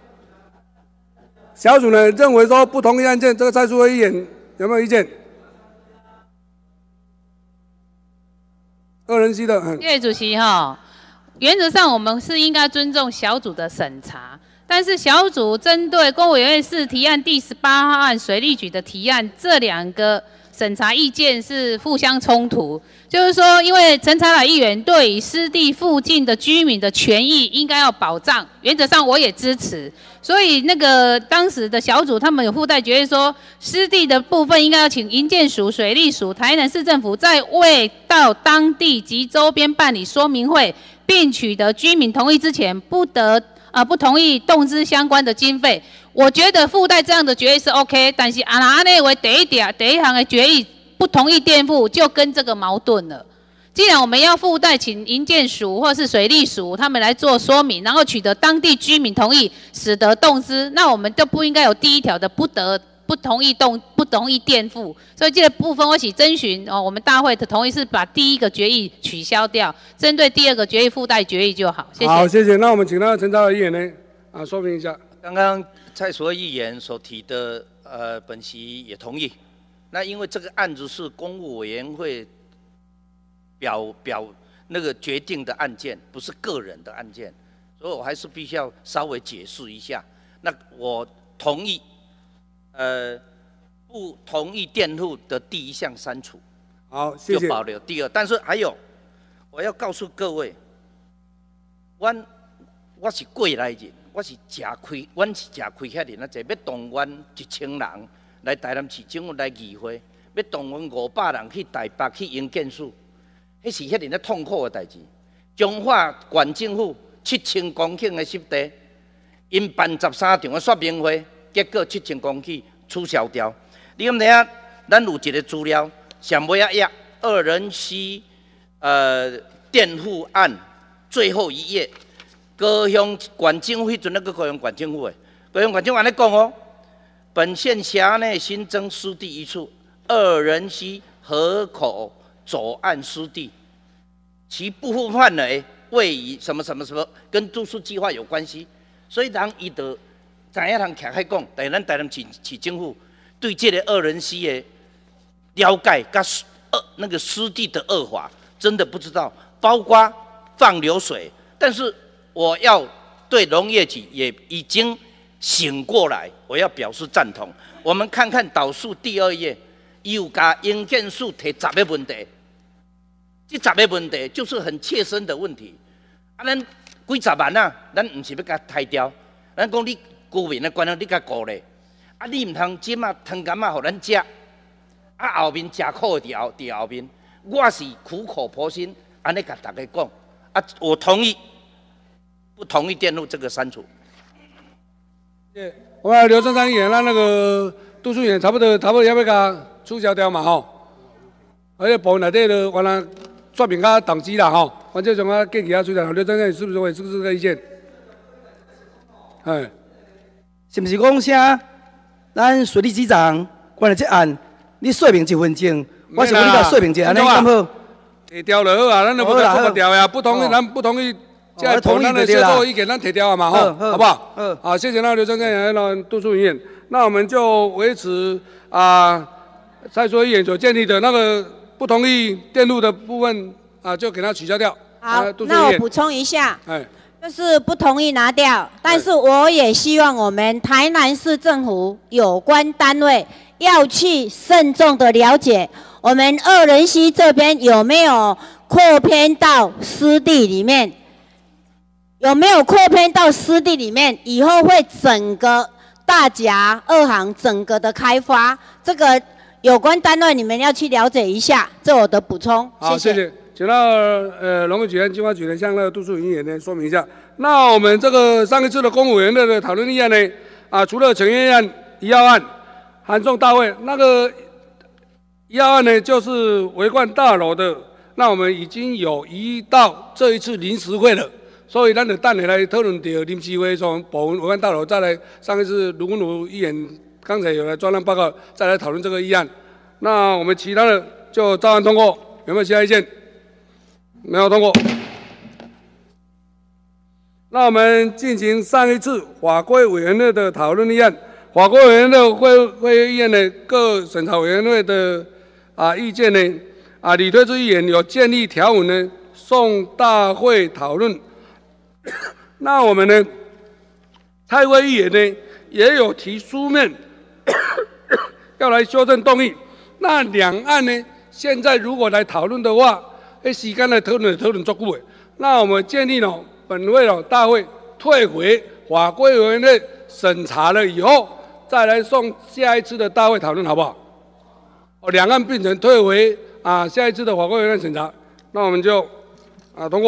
小组呢认为说不同意案件，这个蔡淑慧议员有没有意见？二人席的， 谢谢主席哈。原则上我们是应该尊重小组的审查，但是小组针对公委员会试提案第十八号案水利局的提案，这两个审查意见是互相冲突。就是说，因为陈才来议员对于湿地附近的居民的权益应该要保障，原则上我也支持。所以那个当时的小组他们有附带决议说，湿地的部分应该要请营建署、水利署、台南市政府在未到当地及周边办理说明会，并取得居民同意之前，不得啊、呃、不同意动资相关的经费。我觉得附带这样的决议是 OK， 但是啊那内为第一点第一行的决议不同意垫付，就跟这个矛盾了。既然我们要附带请营建署或是水利署他们来做说明，然后取得当地居民同意，使得动资，那我们就不应该有第一条的不得不同意动不同意垫付。所以这个部分我请征询哦，我们大会的同意是把第一个决议取消掉，针对第二个决议附带决议就好。谢谢。 好，谢谢。那我们请那个陈超议员呢啊说明一下。 刚刚蔡淑慧议员所提的，呃，本席也同意。那因为这个案子是公务委员会表表那个决定的案件，不是个人的案件，所以我还是必须要稍微解释一下。 那我同意，呃，不同意垫付的第一项删除。 好，谢谢。 就保留第二，但是还有，我要告诉各位，我我是过来人，我是吃亏，我是吃亏遐人啊，就要动员一千人来台南市政府来议会，要动员五百人去台北去营建署，迄是遐人咧痛苦的代志。彰化县政府七千公顷的湿地，因办十三场的说明会，结果七千公顷取消掉。你敢知影？咱有一个资料。上尾啊页二仁溪呃垫付案最后一页，高雄县政府迄阵那个高雄县政府的，高雄县政府安尼讲哦，本县辖内新增湿地一处，二仁溪河口左岸湿地，其部分范围位于什么什么什么，跟都市计划有关系，所以人伊就知影人徛喺讲，但是咱台南市市政府对这个二仁溪的了解跟恶那个湿地的恶法，真的不知道，包括放流水。但是我要对农业局也已经醒过来，我要表示赞同。我们看看导数第二页，有甲营建署提十个问题，这十个问题就是很切身的问题。啊，咱几十万啊，咱唔是要甲抬掉，咱讲你居民的关系你甲顾咧，啊，你唔通即马汤柑仔互咱食。啊，后面吃苦的后，伫后面，我是苦口婆心，安尼甲大家讲。啊，我同意，不同意垫付这个删除。 对，我们刘正山议员，咱那个杜淑远差不多，差不多要要甲取消掉嘛吼。而且部内底的原来说明较动机啦吼，我就从啊建议啊取消。刘正山是不是会支持这个意见？哎， 是不是讲啥？咱水利局长关于这案？你说明一分钟，我想你甲说明一下，安尼敢好？ 提掉就好啊，咱就不再做掉呀。不同意，咱不同意，这样同咱的协作意见，咱提掉啊嘛，吼，好不好？嗯。好，谢谢那刘正根议员、那杜淑云议员，那我们就维持啊蔡淑议员所建议的那个不同意电路的部分啊，就给他取消掉。 好，那我补充一下。哎。就是不同意拿掉，但是我也希望我们台南市政府有关单位要去慎重的了解，我们二仁溪这边有没有扩编到湿地里面，有没有扩编到湿地里面，以后会整个大甲二行整个的开发，这个有关单位你们要去了解一下，这我的补充。 好，谢谢。请到呃农业局和经发局呢，向那个杜淑云议员呢说明一下。那我们这个上一次的公务员的的讨论议案呢，啊，除了陈约案一号案函送大会，那个一号案呢就是围观大楼的，那我们已经有移到这一次临时会了，所以咱就等下来讨论到临时会从保文围观大楼，再来上一次卢文如议员刚才有来专栏报告，再来讨论这个议案。那我们其他的就照案通过，有没有其他意见？没有通过。那我们进行上一次法规委员会的讨论议案，法规委员会会会议案呢，各审查委员会的啊意见呢，啊李推志议员有建议条文呢，送大会讨论。那我们呢，蔡会议员呢也有提书面要来修正动议。那两岸呢，现在如果来讨论的话，迄时间来讨论讨论足久的。那我们建议呢，本会哦大会退回法规委员会审查了以后，再来送下一次的大会讨论，好不好？哦，两岸并成退回啊下一次的法规委员会审查，那我们就啊通过。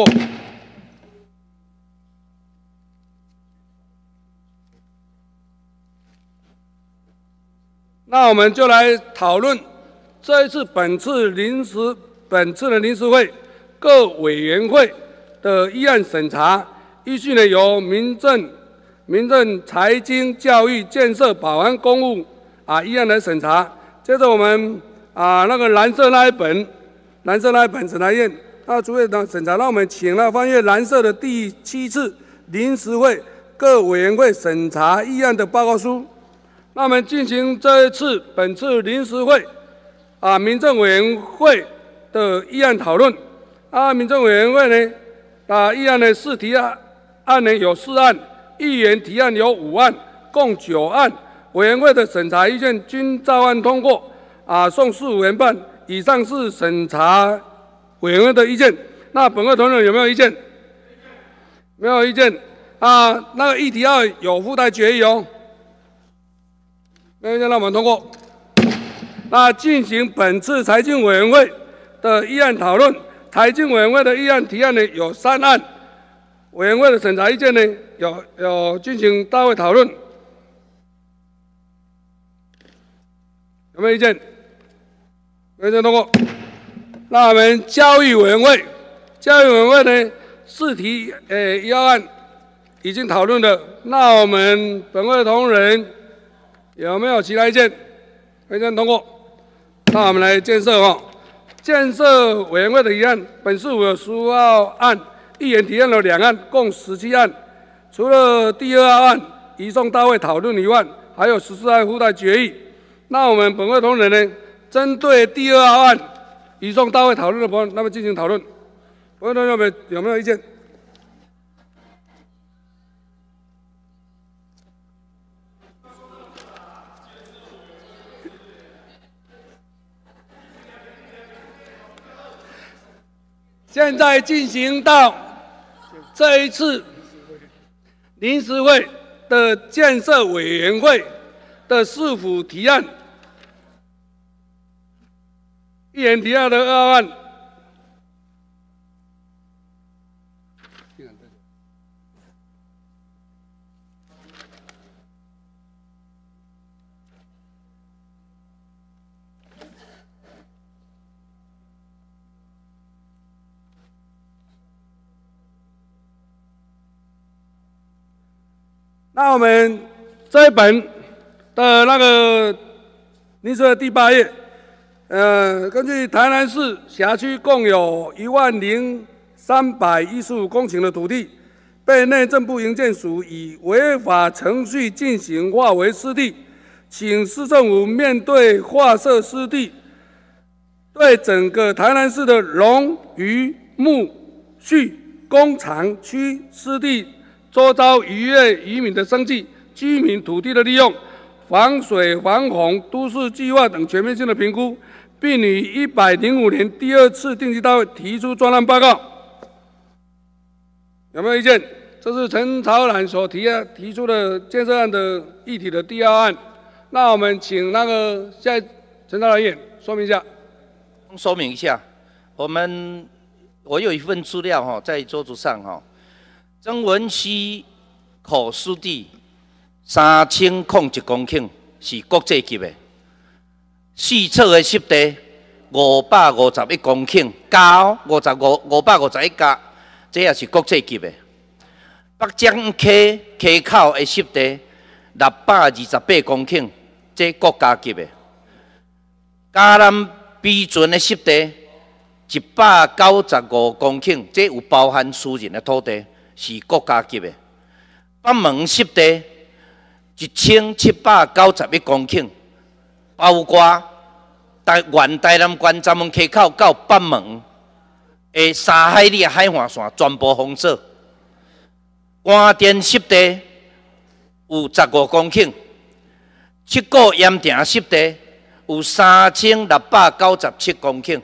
那我们就来讨论这一次本次临时本次的临时会各委员会的议案审查，依序呢由民政、民政、财经、教育、建设、保安、公务啊议案来审查。接着我们啊那个蓝色那一本，蓝色那一本审查院，那主委长审查，那我们请了翻阅蓝色的第七次临时会各委员会审查议案的报告书。那我们进行这一次本次临时会啊民政委员会的议案讨论。啊，民政委员会呢啊议案呢试提案案呢有四案，议员提案有五案， 共九案，委员会的审查意见均照案通过。啊，送事务委员办。以上是审查委员会的意见。那本会同仁有没有意见？没有意见。啊，那个议题要有附带决议哦。没有意见，那我们通过。那进行本次财经委员会的议案讨论。财经委员会的议案提案呢有三案，委员会的审查意见呢有有进行大会讨论，有没有意见？没有意见通过。那我们教育委员会，教育委员会呢试题呃一号案已经讨论了，那我们本会同仁有没有其他意见？没意见通过。那我们来建设哦。建设委员会的议案，本事务有十五号案，议员提案了两案，共十七案。除了第二号案移送大会讨论以外，还有十四案附带决议。那我们本会同仁呢，针对第二号案移送大会讨论的部分，那么进行讨论。本会同仁有没有有没有意见？现在进行到这一次临时会的建设委员会的市府提案，议员提案的二号案，那我们这一本的那个临时的第八页，呃，根据台南市辖区共有一万零三百一十五公顷的土地，被内政部营建署以违法程序进行划为湿地，请市政府面对划设湿地，对整个台南市的农渔牧畜工厂区湿地周遭渔业渔民的生计、居民土地的利用、防水防洪、都市计划等全面性的评估，并于一百零五年第二次定期大会提出专案报告。有没有意见？这是陈朝兰所提案提出的建设案的议题的第二案。那我们请那个下陈朝兰议员说明一下。 说明一下，我们我有一份资料哈，在桌子上哈。曾文溪可湿地三千零一公顷是国际级的，四侧的湿地五百五十一公顷，加五十五五百五十一加，这也是国际级的。北江溪溪口的湿地六百二十八公顷，这国家级的。嘉南比圳的湿地一百九十五公顷，这有包含私人的土地。是国家级的，北门湿地一千七百九十一公顷，包括台原台南县闸门溪口到北门的三海里海岸线全部封锁。关田湿地有十五公顷，七股盐埕湿地有三千六百九十七公顷，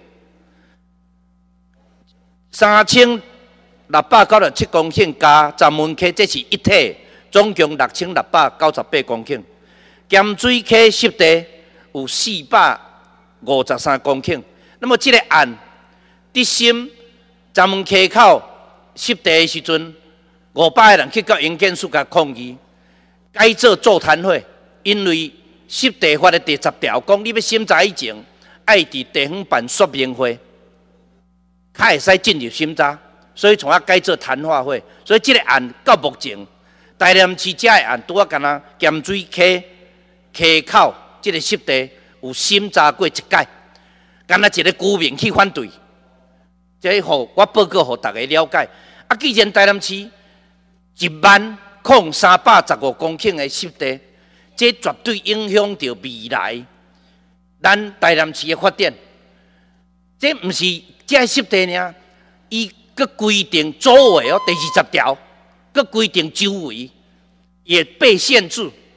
三千。六百九十七公顷加闸门溪，这是一体，总共六千六百九十八公顷。咸水溪湿地有四百五十三公顷。那么这个案，伫心闸门溪口湿地的时阵，五百个人去到营建署甲抗议，改做座谈会，因为湿地法的第十条讲，你要审查以前，爱伫地方办说明会，才会使进入审查。所以从啊改做谈话会，所以这个案到目前，台南市这个案拄啊干那咸水溪溪口这个湿地有审查过一届，干那一个居民去反对，这互我报告互大家了解。啊，既然台南市一万空三百十五公顷的湿地，这绝对影响到未来咱台南市的发展。这毋是这个湿地尔，伊。佮规定周围哦，第二十条，佮规定周围也被限制，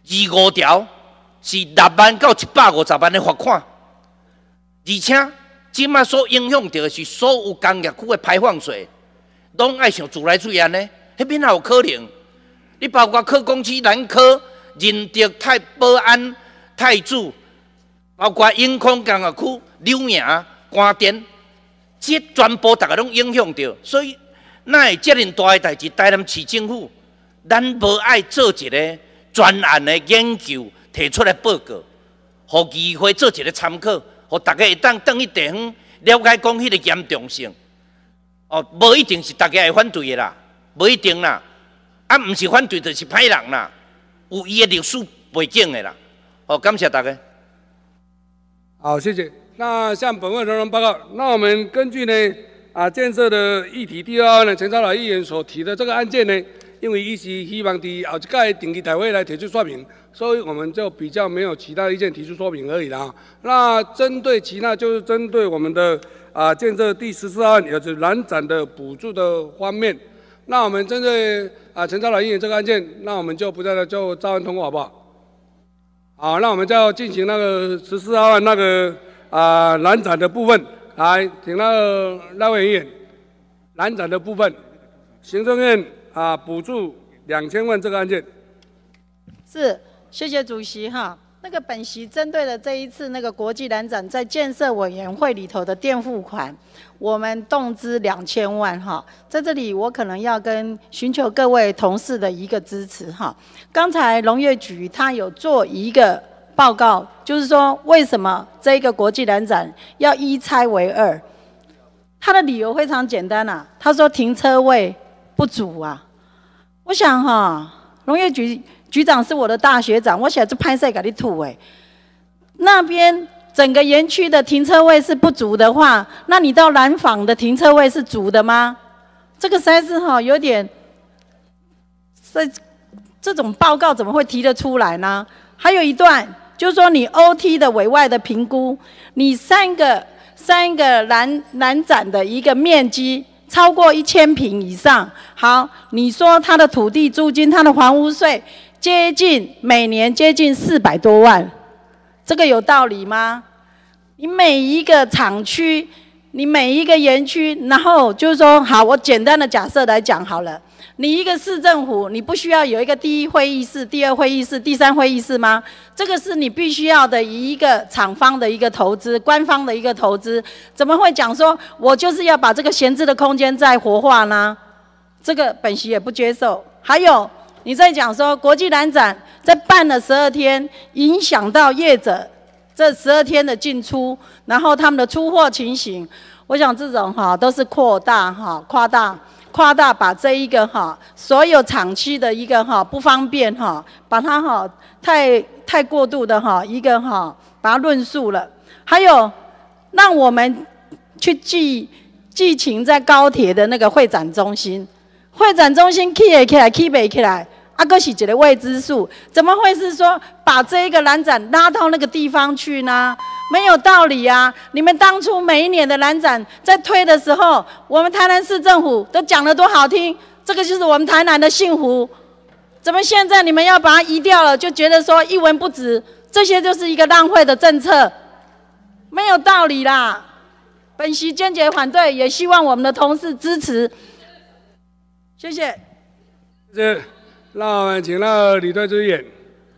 二五条是六万到一百五十万的罚款，而且即马所影响到的是所有工业区的排放税，拢爱像自来水安尼，迄边哪有可能？你包括科公司、南科、仁德、泰保安、泰铢，包括永康工业区、柳营、关田，这全部大家拢影响到，所以哪会遮尔大的代志？台南市政府，咱无爱做一个专案的研究，提出来报告，互议会做一个参考，互大家会当转去地方了解讲迄个严重性。哦，无一定是大家会反对的啦，无一定啦。啊，毋是反对就是歹人啦，有伊的历史背景的啦。好，感谢大家。 好，谢谢。那向本会同仁报告，那我们根据呢啊建设的议题第二案呢，陈超老议员所提的这个案件呢，因为伊是希望伫后一届定期大会来提出说明，所以我们就比较没有其他意见提出说明而已啦。那针对其他就是针对我们的啊建设第十四案，也就是蓝展的补助的方面。那我们针对啊陈超老议员这个案件，那我们就不再了，就照案通过好不好？好，那我们就要进行那个十四号案那个啊蓝展的部分，来请那个赖委员，蓝展的部分，行政院啊补助两千万这个案件。 是，谢谢主席哈。那个本席针对了这一次那个国际蓝展在建设委员会里头的垫付款，我们动资两千万哈，在这里我可能要跟寻求各位同事的一个支持哈。刚才农业局他有做一个报告，就是说为什么这个国际蓝展要一拆为二，他的理由非常简单啊，他说停车位不足啊。我想哈，农业局局长是我的大学长，我现在就拍摄给你吐哎。那边整个园区的停车位是不足的话，那你到南坊的停车位是足的吗？这个实在是哈有点，这这种报告怎么会提得出来呢？还有一段就是说你 O T 的委外的评估，你三个三个蓝蓝展的一个面积超过一千坪以上，好，你说它的土地租金、它的房屋税。接近每年接近四百多万，这个有道理吗？你每一个厂区，你每一个园区，然后就是说，好，我简单的假设来讲好了，你一个市政府，你不需要有一个第一会议室、第二会议室、第三会议室吗？这个是你必须要的一个厂方的一个投资，官方的一个投资，怎么会讲说我就是要把这个闲置的空间再活化呢？这个本席也不接受。还有。你在讲说国际蓝展在办了十二天，影响到业者这十二天的进出，然后他们的出货情形，我想这种哈都是扩大哈夸大夸大把这一个哈所有厂区的一个哈不方便哈，把它哈太太过度的哈一个哈把它论述了，还有让我们去寄寄情在高铁的那个会展中心。会展中心起会起来，起不起来，啊，阁是一个未知数，怎么会是说把这一个蓝展拉到那个地方去呢？没有道理啊！你们当初每一年的蓝展在推的时候，我们台南市政府都讲得多好听，这个就是我们台南的幸福。怎么现在你们要把它移掉了，就觉得说一文不值？这些就是一个浪费的政策，没有道理啦！本席坚决反对，也希望我们的同事支持。谢谢。 谢谢。那我们请到李队支演。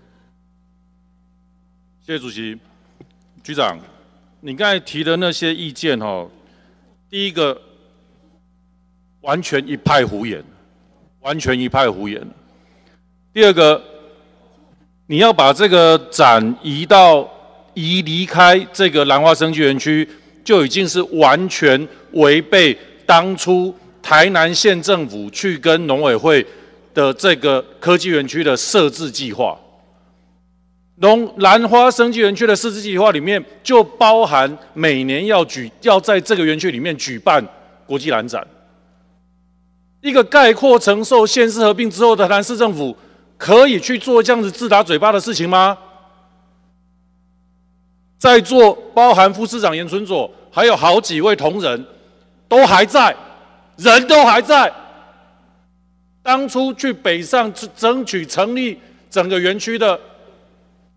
谢谢主席。局长，你刚才提的那些意见哦，第一个完全一派胡言，完全一派胡言。第二个，你要把这个展移到移离开这个兰花生技园区，就已经是完全违背当初台南县政府去跟农委会的这个科技园区的设置计划。农兰花生技园区的设置计划里面就包含每年要举要在这个园区里面举办国际兰展。一个概括承受县市合并之后的台南市政府，可以去做这样子自打嘴巴的事情吗？在座包含副市长严存佐，还有好几位同仁都还在。人都还在，当初去北上争取成立整个园区的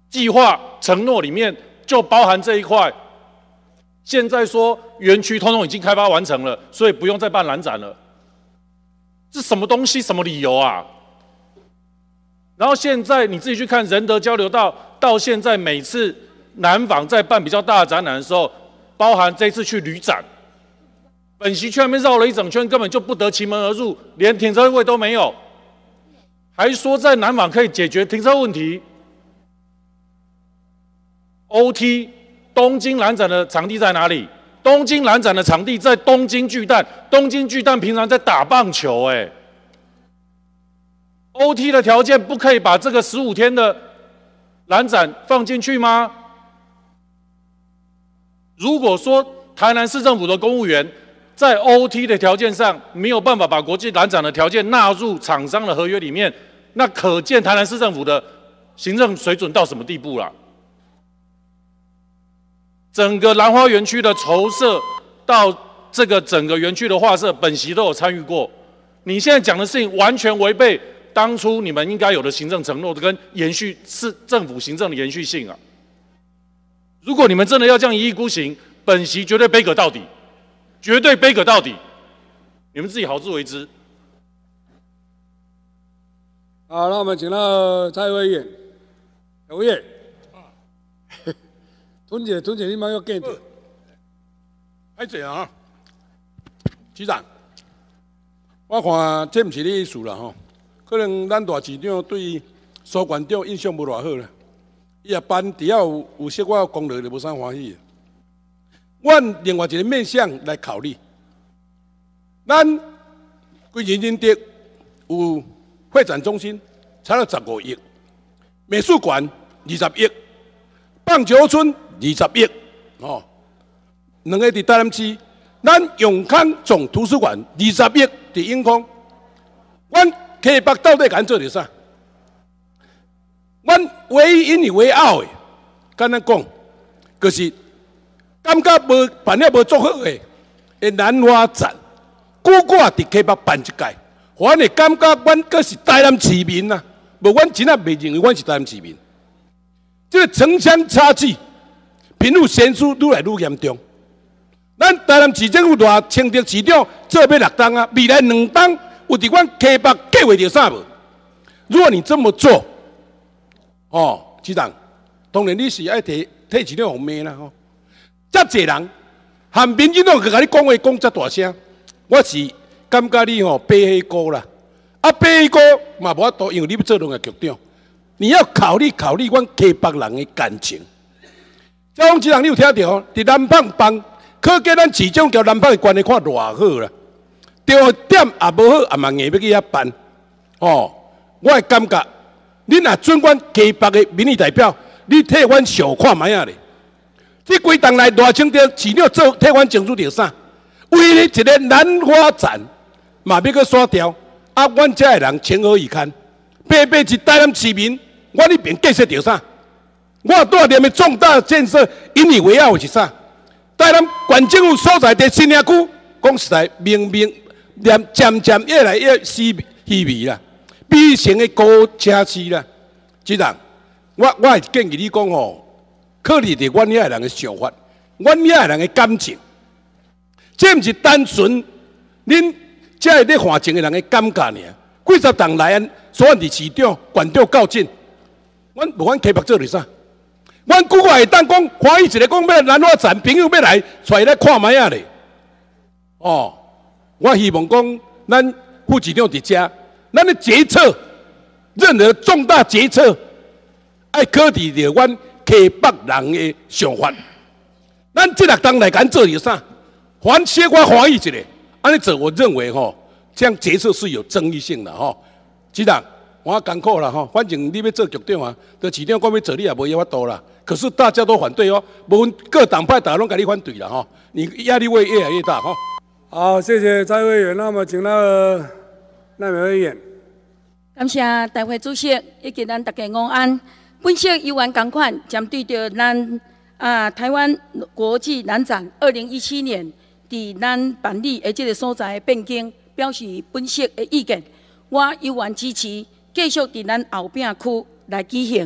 计划承诺里面就包含这一块。现在说园区通通已经开发完成了，所以不用再办蓝展了，这什么东西？什么理由啊？然后现在你自己去看仁德交流道，到现在每次南纺在办比较大的展览的时候，包含这次去旅展，本席去那边绕了一整圈，根本就不得其门而入，连停车位都没有，还说在南纺可以解决停车问题。O T 东京蓝展的场地在哪里？东京蓝展的场地在东京巨蛋，东京巨蛋平常在打棒球、欸，哎 ，O T 的条件不可以把这个十五天的蓝展放进去吗？如果说台南市政府的公务员在 O T 的条件上没有办法把国际蓝展的条件纳入厂商的合约里面，那可见台南市政府的行政水准到什么地步了？整个兰花园区的筹设到这个整个园区的划设，本席都有参与过。你现在讲的事情完全违背当初你们应该有的行政承诺跟延续市政府行政的延续性啊！如果你们真的要这样一意孤行，本席绝对杯葛到底，绝对杯葛到底，你们自己好自为之。 好，那我们请到蔡委员，小委员。屯姐，屯姐，你莫要见着。 歹势啊，局长，我看这毋是你意思啦吼，可能咱大市长对苏县长印象无偌好啦。伊也办，只要有有小可功劳就无啥欢喜。阮另外一个面向来考虑，咱规人仁德有会展中心才了十五亿，美术馆二十亿，棒球村。二十亿，哦，两个伫台南市，咱永康总图书馆二十亿伫永康，阮溪北到底敢做着啥？阮唯一引以为傲的，敢咱讲，就是感觉无办了无足好的，的兰花展，久久伫溪北办一届，互阮会感觉阮阁是台南市民啊，无阮真啊袂认为阮是台南市民，这个城乡差距。贫富悬殊愈来愈严重，咱台南市政府大清德市长做要六档啊，未来两档有伫阮溪北计划着啥无？如果你这么做，哦，局长，当然你是爱替替市长红骂啦吼。遮侪人含民进党去甲你讲话讲遮大声，我是感觉你吼背黑锅啦，啊背黑锅嘛无法度，因为你要做两个局长，你要考虑考虑阮溪北人的感情。交通局长，你有听到？伫南纺办，可见咱市长交南纺的关系看偌好啦。着点也无好，也嘛硬要去遐办。哦，我会感觉，你若准阮溪北的民意代表，你替阮小看卖啊咧。这规档来大清德市长做替阮争取着啥？为了一个兰花展，嘛要去刷掉。啊，阮遮的人情何以堪？白白是台南市民，我那边建设着啥？我带念的重大建设引以为傲的是啥？台南县政府所在地新营区，讲实在，明明渐渐渐越来越稀稀微啦，比成的高车市啦。局长，我我会建议你讲吼，考虑着阮遐人的想法，阮遐人的感情，这毋是单纯恁遮个咧环境的人的感觉尔。几十档来安，所谓的市长、县长较近，阮无阮溪北做着啥？阮久久会当讲，欢喜一个讲要兰花展，朋友要来，出来看卖啊咧。哦，我希望讲，咱副市长伫遮，咱的决策，任何重大决策，爱考虑着阮溪北人的想法。咱这六档来敢做着啥？还小可欢喜一个，安尼做，我认为吼，这样决策是有争议性的吼。局长，我艰苦啦吼，反正你要做局长啊，就市长讲要做，你也无法度啦。可是大家都反对哦，无论各党派大家拢甲你反对了哈，你压力会越来越大哈。 好，谢谢蔡委员，那么请到赖美委员。 感谢大会主席以及咱大家午安。本席议员同款针对着咱啊台湾国际蓝展二零一七年伫咱办理的这个所在的变更，表示本席的意见。我议员支持继续伫咱后壁区来举行。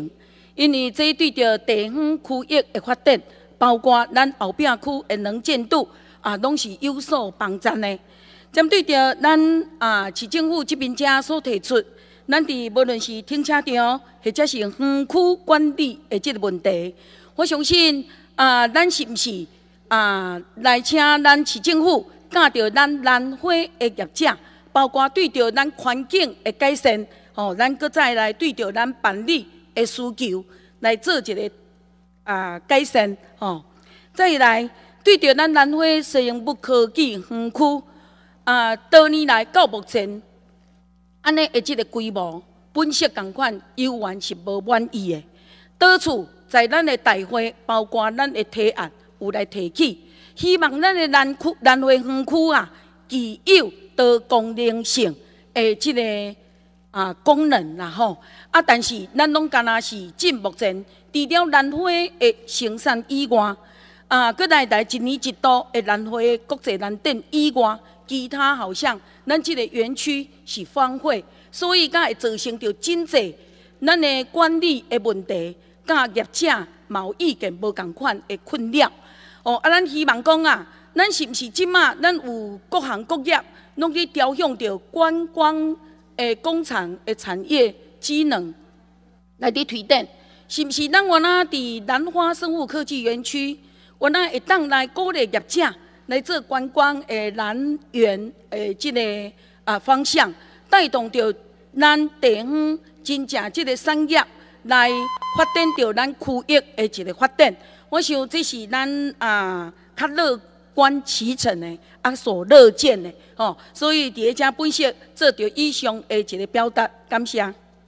因为这对着地方区域的发展，包括咱后壁区的能见度啊，拢是有所帮助的。针对着咱啊市政府这边遮所提出，咱伫无论是停车场或者是园区管理的这个问题，我相信啊，咱是毋是啊来请咱市政府教着咱兰花的业者，包括对着咱环境的改善，吼、哦，咱搁再来对着咱办理的需求来做一个啊改善，吼、哦，再来对着咱兰花西洋木科技园区啊，多年来到目前，安尼的即个规模本色共款，犹原是无满意的。倒处在咱的大会，包括咱的提案有来提起，希望咱的兰区兰花园区啊，具有多功能性的即个啊功能啦吼。啊，但是咱拢干那是至目前，除了兰花的生产以外，啊，搁来来一年一度的兰花国际兰展以外，其他好像咱即个园区是荒废，所以才会造成着真济咱的管理的问题，甲业者嘛有意见无共款的困扰。哦，啊，咱希望讲啊，咱是毋是即马咱有各行各业拢去朝向着观光的工厂的产业机能来伫推展？是毋是咱原来伫兰花生物科技园区，原来会当来鼓励业者来做观光的兰园的即个啊方向，带动着咱地方真正即个产业来发展着咱区域的一个发展。我想这是咱啊较乐观其成的，啊所乐见的哦。所以伫遮本色做着以上的一个表达，感谢。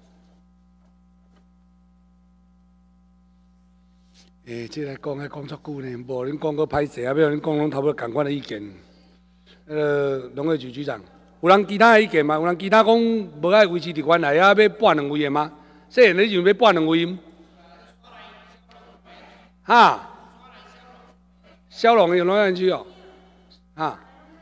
诶、欸，即个讲个讲足久呢，无恁讲个歹势啊，要恁讲拢差不多共款的意见。那个农业局局长，有人其他的意见吗？有人其他讲无爱维持伫原来啊，要半两位的吗？细汉你就要半两位？哈？消融的农业园区哦，哈？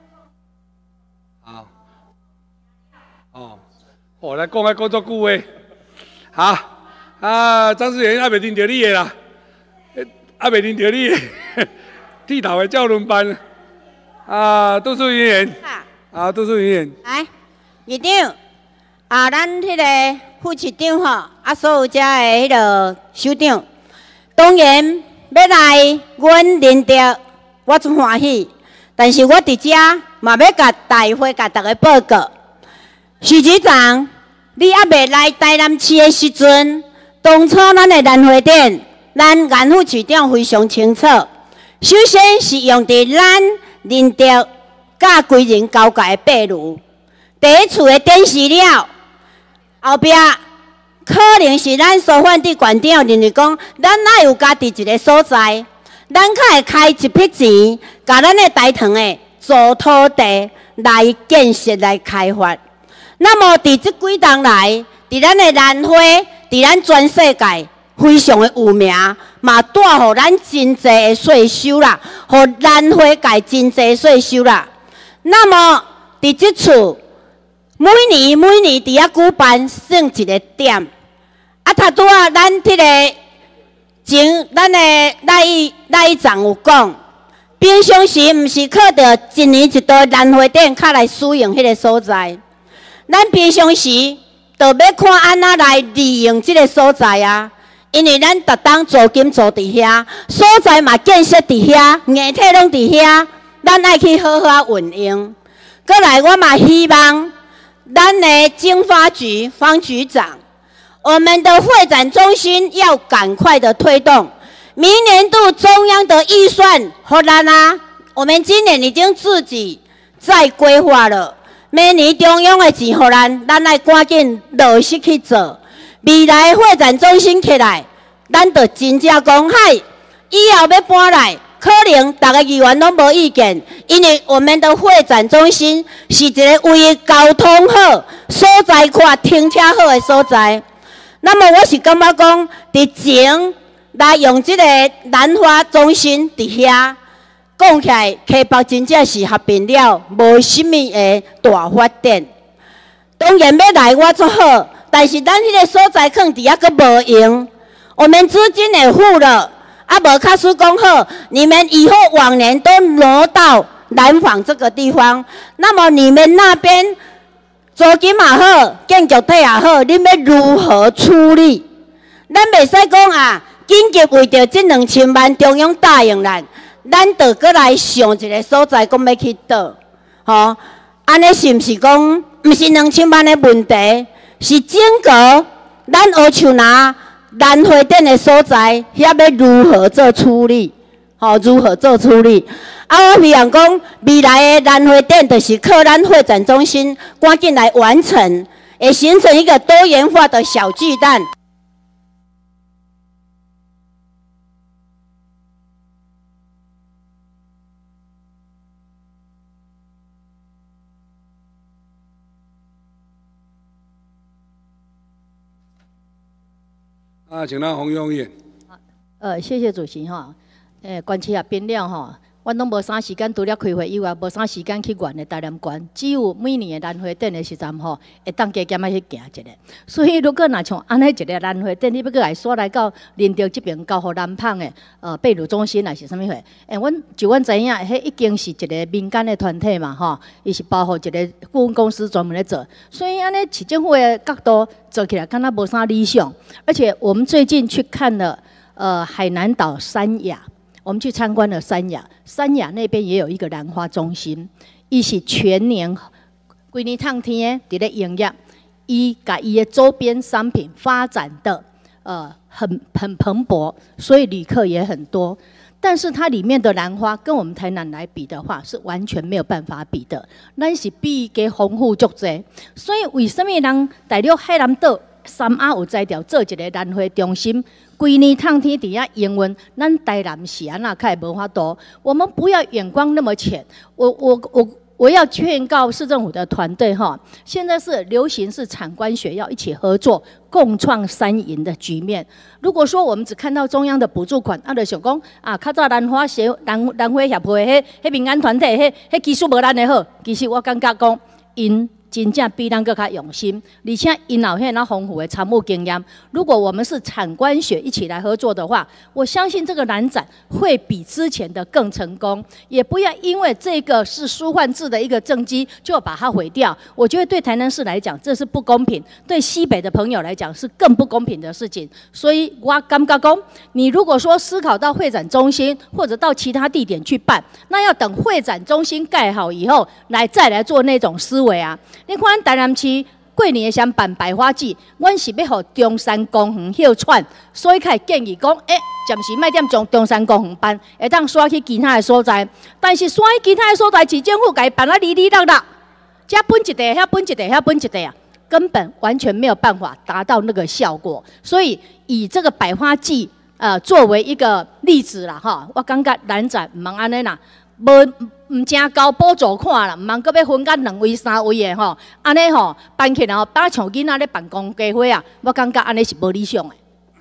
好，哦，哦，来讲个讲足久的，好啊，张志远还袂听着你的啦。啊，袂听着你剃头的教轮班啊，杜素云员啊，杜素云员， 来，院长啊，咱迄个副市长吼，啊，所有遮的迄个首长，当然要来阮认得，我真欢喜。但是我伫遮嘛要甲大会甲大家报告，徐局长，你还未来台南市的时阵，当初咱的兰花展。咱颜副市长非常清楚，首先是用伫咱认得甲归人交界的八路，第一次的展示了，后壁可能是咱苏焕智馆长认为讲，咱哪有家己一个所在，咱较会开一笔钱，甲咱的台糖的租土地来建设来开发。那么伫即几冬来，伫咱的兰花，伫咱全世界。非常的有名，嘛带互咱真济的税收啦，互兰花界真济税收啦。那么伫即次每年每年伫遐举办算一个点，啊，他拄啊，咱迄个前咱的赖议赖议长有讲，平常时毋是靠着一年一度兰花展较来使用迄个所在，咱平常时就要看安怎来利用即个所在啊。因为咱逐当租金租伫遐，所在嘛建设伫遐，硬体拢伫遐，咱爱去好好运用。过来，我嘛希望咱的经发局方局长，我们的会展中心要赶快的推动。明年度中央的预算，互咱啊，我们今年已经自己在规划了。明年中央的钱，互咱，咱爱赶紧落实去做。未来会展中心起来，咱就真正讲嗨，以后要搬来，可能大家议员拢无意见，因为我们的会展中心是一个为交通好、所在看停车好的所在。那么我是感觉讲，伫前来用这个兰花中心伫遐，讲起来，溪北真正是合并了，无什么的大发展。当然要来我做好。但是咱迄个所在可能伫遐佫无用， 我们资金也付了，啊，无卡施工好，你们以后往年都挪到南纺这个地方，那么你们那边租金也好，建筑体也好，你们如何处理？咱袂使讲啊，紧急为着这两千万，中央答应咱，咱就过来想一个所在，讲要去倒，吼，安尼是毋是讲，毋是两千万的问题，是整个咱乌树林南回店的所在，遐要如何做处理？吼，如何做处理？啊，我希望讲未来的南回店就是靠咱会展中心赶紧来完成，会形成一个多元化的小巨蛋。 啊，请让洪永远。 呃，谢谢主席哈。诶，关系也变了哈，阮拢无啥时间，除了开会以外，无啥时间去管的台南关。只有每年的南回展的时阵吼，会当加减啊去行一个。所以如果若像安尼一个南回展，你要搁来刷来到林德这边交互南纺的呃秘鲁中心，还是啥物货？诶，阮就阮知影，迄已经是一个民间的团体嘛吼，伊是包括一个顾问公司专门咧做。所以安尼市政府的角度做起来，敢若无啥理想。而且我们最近去看了呃海南岛三亚。我们去参观了三亚，三亚那边也有一个兰花中心，伊是全年规年趟天伫咧营业，伊甲伊的周边商品发展的呃很很蓬勃，所以旅客也很多。但是它里面的兰花跟我们台南来比的话，是完全没有办法比的。咱是比伊个丰富足济，所以为什么人大陆海南岛三亚有在调做一个兰花中心？规年趟天底下营运，咱台南是安那开无法度。我们不要眼光那么浅。我我我我要劝告市政府的团队哈，现在是流行是产官学要一起合作，共创三赢的局面。如果说我们只看到中央的补助款，啊，就想讲啊，较早兰花协兰兰花协会迄迄民间团体，迄迄技术无咱的好。其实我感觉讲因。真正比咱更加用心，而且因有遐那丰富的参务经验。如果我们是产官学一起来合作的话，我相信这个南展会比之前的更成功。也不要因为这个是舒焕智的一个政绩，就把它毁掉。我觉得对台南市来讲，这是不公平；对西北的朋友来讲，是更不公平的事情。所以我感觉讲，你如果说思考到会展中心或者到其他地点去办，那要等会展中心盖好以后，来再来做那种思维啊。你看台南市过年想办百花季，阮是要互中山公园休喘，所以开始建议讲，诶、欸，暂时卖点从中山公园办，会当刷去其他的所在。但是刷去其他的所在，市政府家办啊哩哩落落，这分一地，遐分一地，遐分一地啊，根本完全没有办法达到那个效果。所以以这个百花季呃作为一个例子啦，哈，我感觉南展唔通安尼啦。无唔正交补助看啦，唔通搁要分甲两位三位的吼，安尼吼办起来吼，打像囡仔咧办公家伙啊，我感觉安尼是无理想的。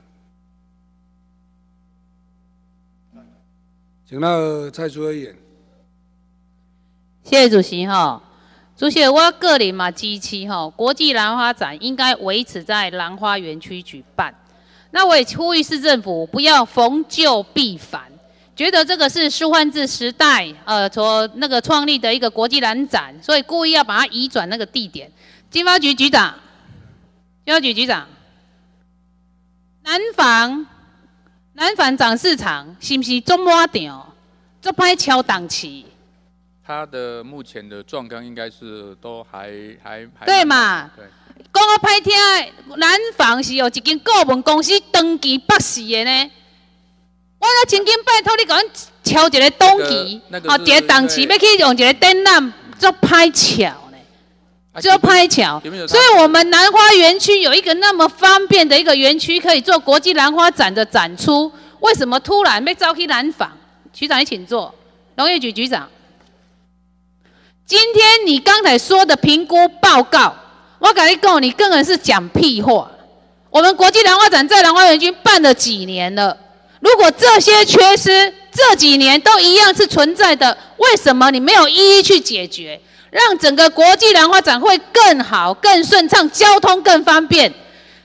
请到蔡淑委员。 谢谢主席哈，主席我个人嘛支持哈，国际兰花展应该维持在兰花园区举办。那我也呼吁市政府不要逢旧必反。觉得这个是舒焕智时代，呃，所那个创立的一个国际兰展，所以故意要把它移转那个地点。经发局局长，经发局局长，南纺南纺展市场是不是做满场，做歹敲档期？ 它的目前的状况应该是都还还还对嘛？对。讲我歹听，南纺是有一间顾问公司登记博士的呢。我要曾经拜托你，甲阮敲一个档期，哦，一个档期要去用一个展览，做歹巧呢，做歹巧。所以，我们兰花园区有一个那么方便的一个园区，可以做国际兰花展的展出。为什么突然要招去南纺？局长，你请坐。农业局局长，今天你刚才说的评估报告，我跟你讲，你根本是讲屁话。我们国际兰花展在兰花园区办了几年了？如果这些缺失这几年都一样是存在的，为什么你没有一一去解决，让整个国际兰花展会更好、更顺畅，交通更方便？办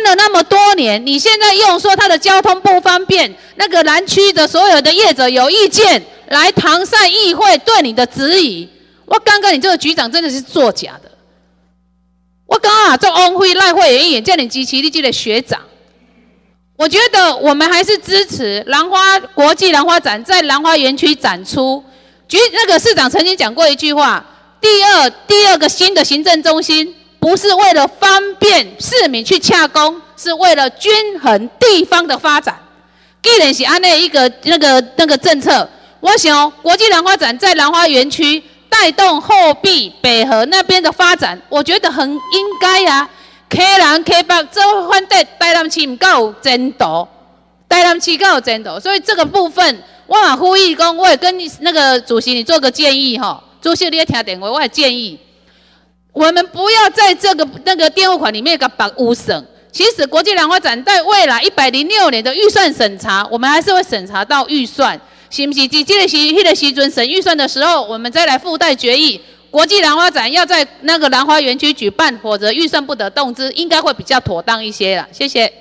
了那么多年，你现在用说它的交通不方便，那个南区的所有的业者有意见来搪塞议会对你的质疑，我刚刚你这个局长真的是作假的。我刚刚啊，做翁辉赖慧妍议员叫你支持你这个学长，我觉得我们还是支持兰花国际兰花展在兰花园区展出。局那个市长曾经讲过一句话：第二第二个新的行政中心不是为了方便市民去洽公，是为了均衡地方的发展。既然是按那一个那个那个政策，我想国际兰花展在兰花园区带动后壁北河那边的发展，我觉得很应该呀。K 南 K 北这反对台南市唔够有前途，台南市够有前途，所以这个部分我嘛呼吁讲，我也跟那个主席你做个建议哈，主席你也听电话，我也建议，我们不要在这个那个电付款里面给把污省。其实国际兰花展在未来一百零六年的预算审查，我们还是会审查到预算。是不是在这个时、那个时阵审预算的时候，我们再来附带决议，国际兰花展要在那个兰花园区举办，否则预算不得动之，应该会比较妥当一些啦。谢谢。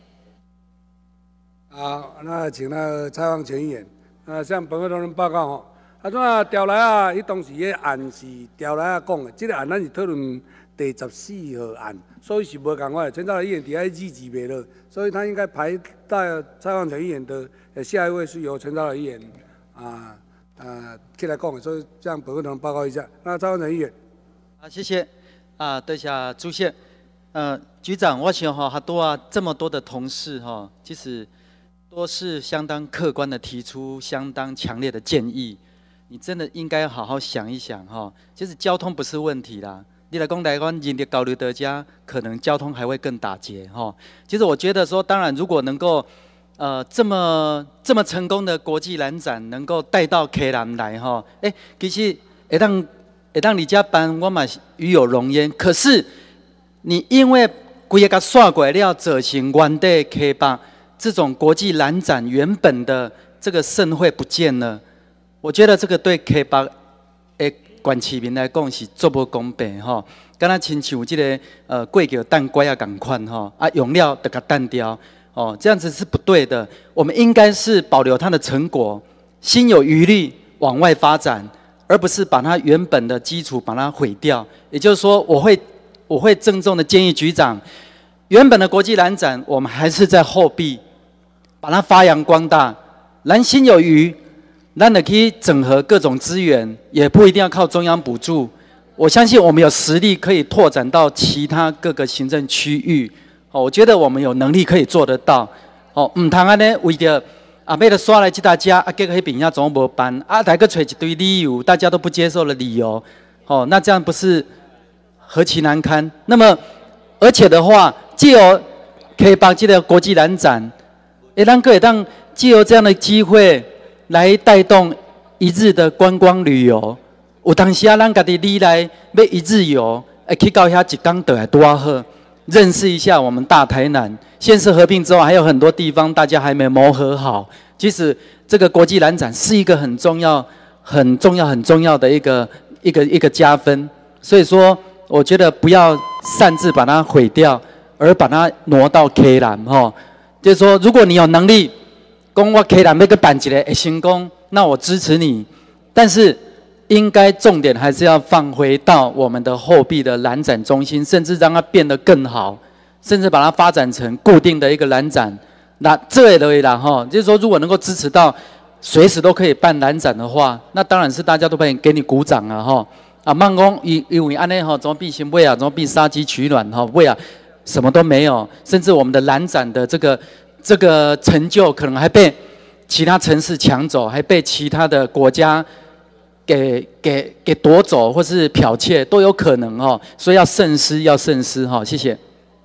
好，那请那个蔡旺全议员，啊，向本会同仁报告吼。啊，怎啊调来啊？伊当时个案是调来啊讲的，这个案咱是讨论第十四号案，所以是无共款的。陈兆来议员底下日子袂落，所以他应该排到蔡旺全议员的。呃，下一位是由陈昭来议员啊啊起来讲的，所以向本会同仁报告一下。那蔡旺全议员， 好，谢谢啊，多谢主席。呃，局长，我想哈，好多啊，这么多的同事哈，其实都是相当客观的提出相当强烈的建议。你真的应该好好想一想哈，其实交通不是问题啦。你来讲台湾人的交流得家，可能交通还会更打结哈。其实我觉得说，当然如果能够呃，这么这么成功的国际兰展能够带到 K 南来哈，哎，其实会当会当你家办，我嘛与有荣焉。可是你因为规个刷过了，造成原地 K 北这种国际兰展原本的这个盛会不见了，我觉得这个对 K 北的管市民来讲是做不公平哈。敢若亲像这个呃过桥蛋乖啊共款哈，啊用了就甲蛋掉。哦，这样子是不对的。我们应该是保留它的成果，心有余力往外发展，而不是把它原本的基础把它毁掉。也就是说，我会我会郑重的建议局长，原本的国际兰展，我们还是在后壁把它发扬光大。咱心有余，咱也可以整合各种资源，也不一定要靠中央补助。我相信我们有实力可以拓展到其他各个行政区域。哦，我觉得我们有能力可以做得到。哦，唔通安尼为着啊，为了刷来这大家啊，结果迄边也总无办啊，来个找一堆理由，大家都不接受的理由。哦，那这样不是何其难堪？那么，而且的话，借由可以把这个国际兰展，也让各位当借由这样的机会来带动一日的观光旅游。有当时啊，咱家己里来要一日游，会去到遐一天倒来多好。认识一下我们大台南县市合并之后，还有很多地方大家还没磨合好。其实这个国际兰展是一个很重要、很重要、很重要的一个一个一个加分。所以说，我觉得不要擅自把它毁掉，而把它挪到 K 南哈。就是说，如果你有能力，讲我 K 南要个办一个会成功，那我支持你。但是应该重点还是要放回到我们的后壁的兰展中心，甚至让它变得更好，甚至把它发展成固定的一个兰展。那这类啦哈，就是说如果能够支持到随时都可以办兰展的话，那当然是大家都会给你鼓掌啊哈。啊，慢讲因因为安尼哈，怎么变新尾啊，怎么变杀鸡取卵哈，尾啊什么都没有，甚至我们的兰展的这个这个成就可能还被其他城市抢走，还被其他的国家。给给给夺走或是剽窃都有可能哦，所以要慎思，要慎思哈，谢谢。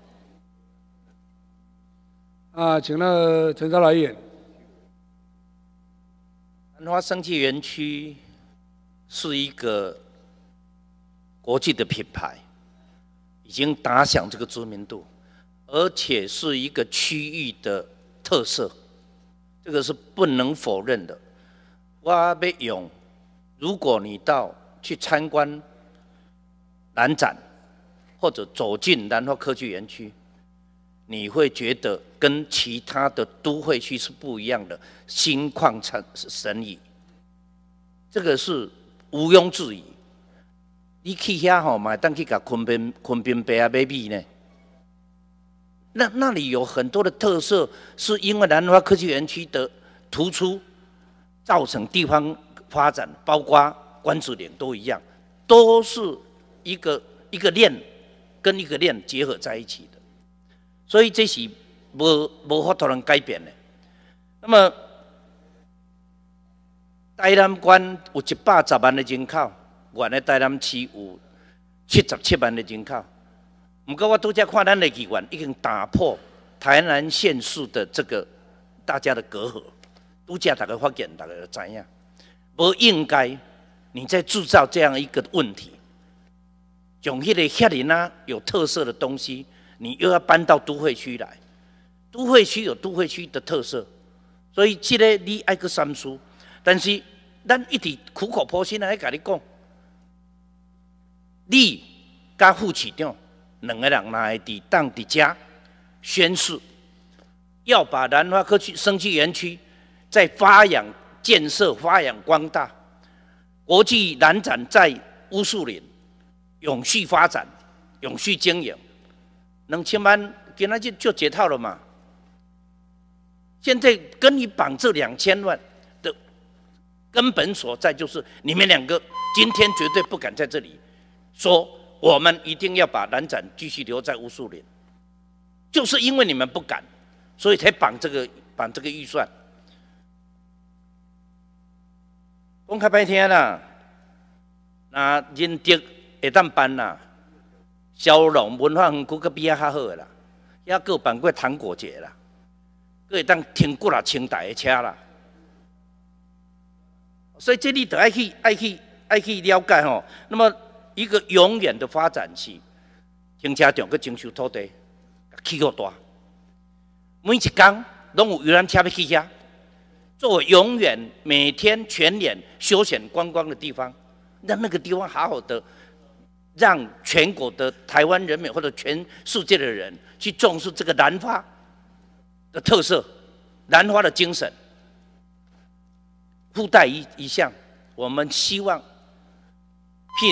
啊，请那陈昭来议员。 兰花生技园区是一个国际的品牌，已经打响这个知名度，而且是一个区域的特色，这个是不能否认的。我要用。如果你到去参观兰展，或者走进兰花科技园区， 你会觉得跟其他的都会区是不一样的，心旷神怡，这个是毋庸置疑。你去遐吼，嘛当去甲昆宾昆宾杯啊买米呢？那那里有很多的特色，是因为南华科技园区的突出，造成地方发展，包括关子岭都一样，都是一个一个链跟一个链结合在一起的。所以这是无无法度能改变的。那么台南县有一百十万的人口，原来台南市有七十七万的人口。不过我拄则看咱的议员已经打破台南县市的这个大家的隔阂。拄则大家发现，大家就知影，不应该你在制造这样一个问题，将迄个遐尼啊有特色的东西。你又要搬到都会区来，都会区有都会区的特色，所以这个你爱去三思。但是咱一直苦口婆心来甲你讲，你甲副市长两个人若会伫当伫遮宣誓，要把南华科技生技园区在发扬建设、发扬光大，国际南展在乌树林永续发展、永续经营。两千万今仔日就解套了嘛？现在跟你绑这两千万的根本所在，就是你们两个今天绝对不敢在这里说我们一定要把南展继续留在乌树林，就是因为你们不敢，所以才绑这个绑这个预算。讲较歹听啦，那仁德会当办啦。消融文化园区搁比遐较好个啦，遐搁办过糖果节啦，搁会当停几啊千台的车啦，所以这你得爱去爱去爱去了解吼。那么一个永远的发展是停车场搁征收土地，起够大，每一天拢有游览车要去遐，作为永远每天全年休闲观光的地方，让那个地方好好的。让全国的台湾人民或者全世界的人去重视这个兰花的特色，兰花的精神。附带一一项，我们希望聘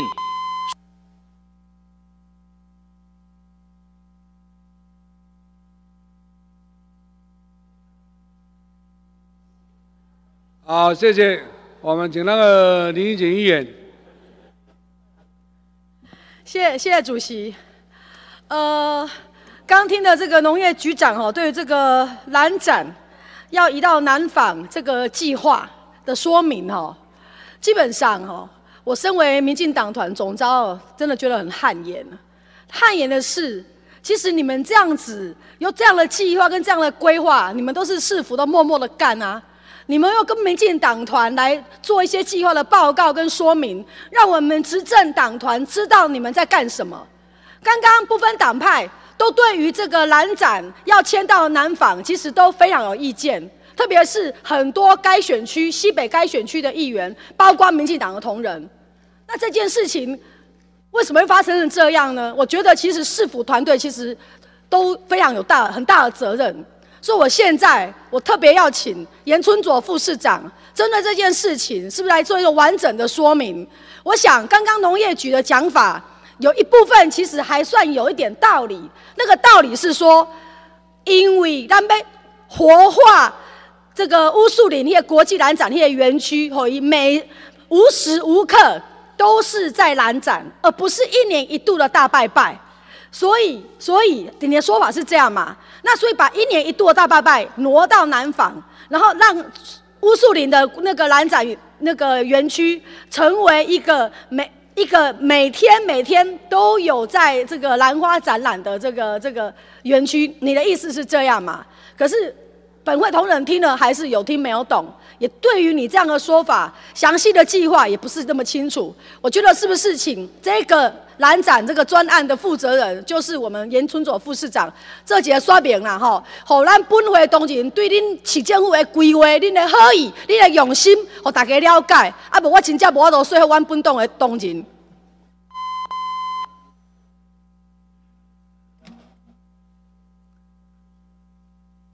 好，谢谢。我们请那个林义景议员。 谢谢谢谢主席。呃，刚听的这个农业局长哦，对于这个兰展要移到南纺这个计划的说明哦，基本上哦，我身为民进党团总召，真的觉得很汗颜。汗颜的是，其实你们这样子有这样的计划跟这样的规划，你们都是市府都默默的干啊。你们又跟民进党团来做一些计划的报告跟说明，让我们执政党团知道你们在干什么。刚刚不分党派都对于这个兰展要迁到南纺，其实都非常有意见，特别是很多该选区西北该选区的议员，包括民进党的同仁。那这件事情为什么会发生成这样呢？我觉得其实市府团队其实都非常有大很大的责任。所以我现在我特别要请严春佐副市长针对这件事情，是不是来做一个完整的说明？我想刚刚农业局的讲法有一部分其实还算有一点道理，那个道理是说，因为咱要活化这个乌树林那些国际兰展那些园区，每无时无刻都是在兰展，而不是一年一度的大拜拜。所以，所以你的说法是这样嘛？那所以把一年一度的大拜拜挪到南纺，然后让乌树林的那个兰展那个园区成为一个每一个每天每天都有在这个兰花展览的这个这个园区。你的意思是这样嘛？可是本会同仁听了还是有听没有懂，也对于你这样的说法，详细的计划也不是那么清楚。我觉得是不是请这个兰展这个专案的负责人，就是我们严春佐副市长，这节说明啦吼，让咱本会同仁对恁市政府的规划、恁的好意、恁的用心，让大家了解。啊，无我真正无法度说服阮本党的同仁。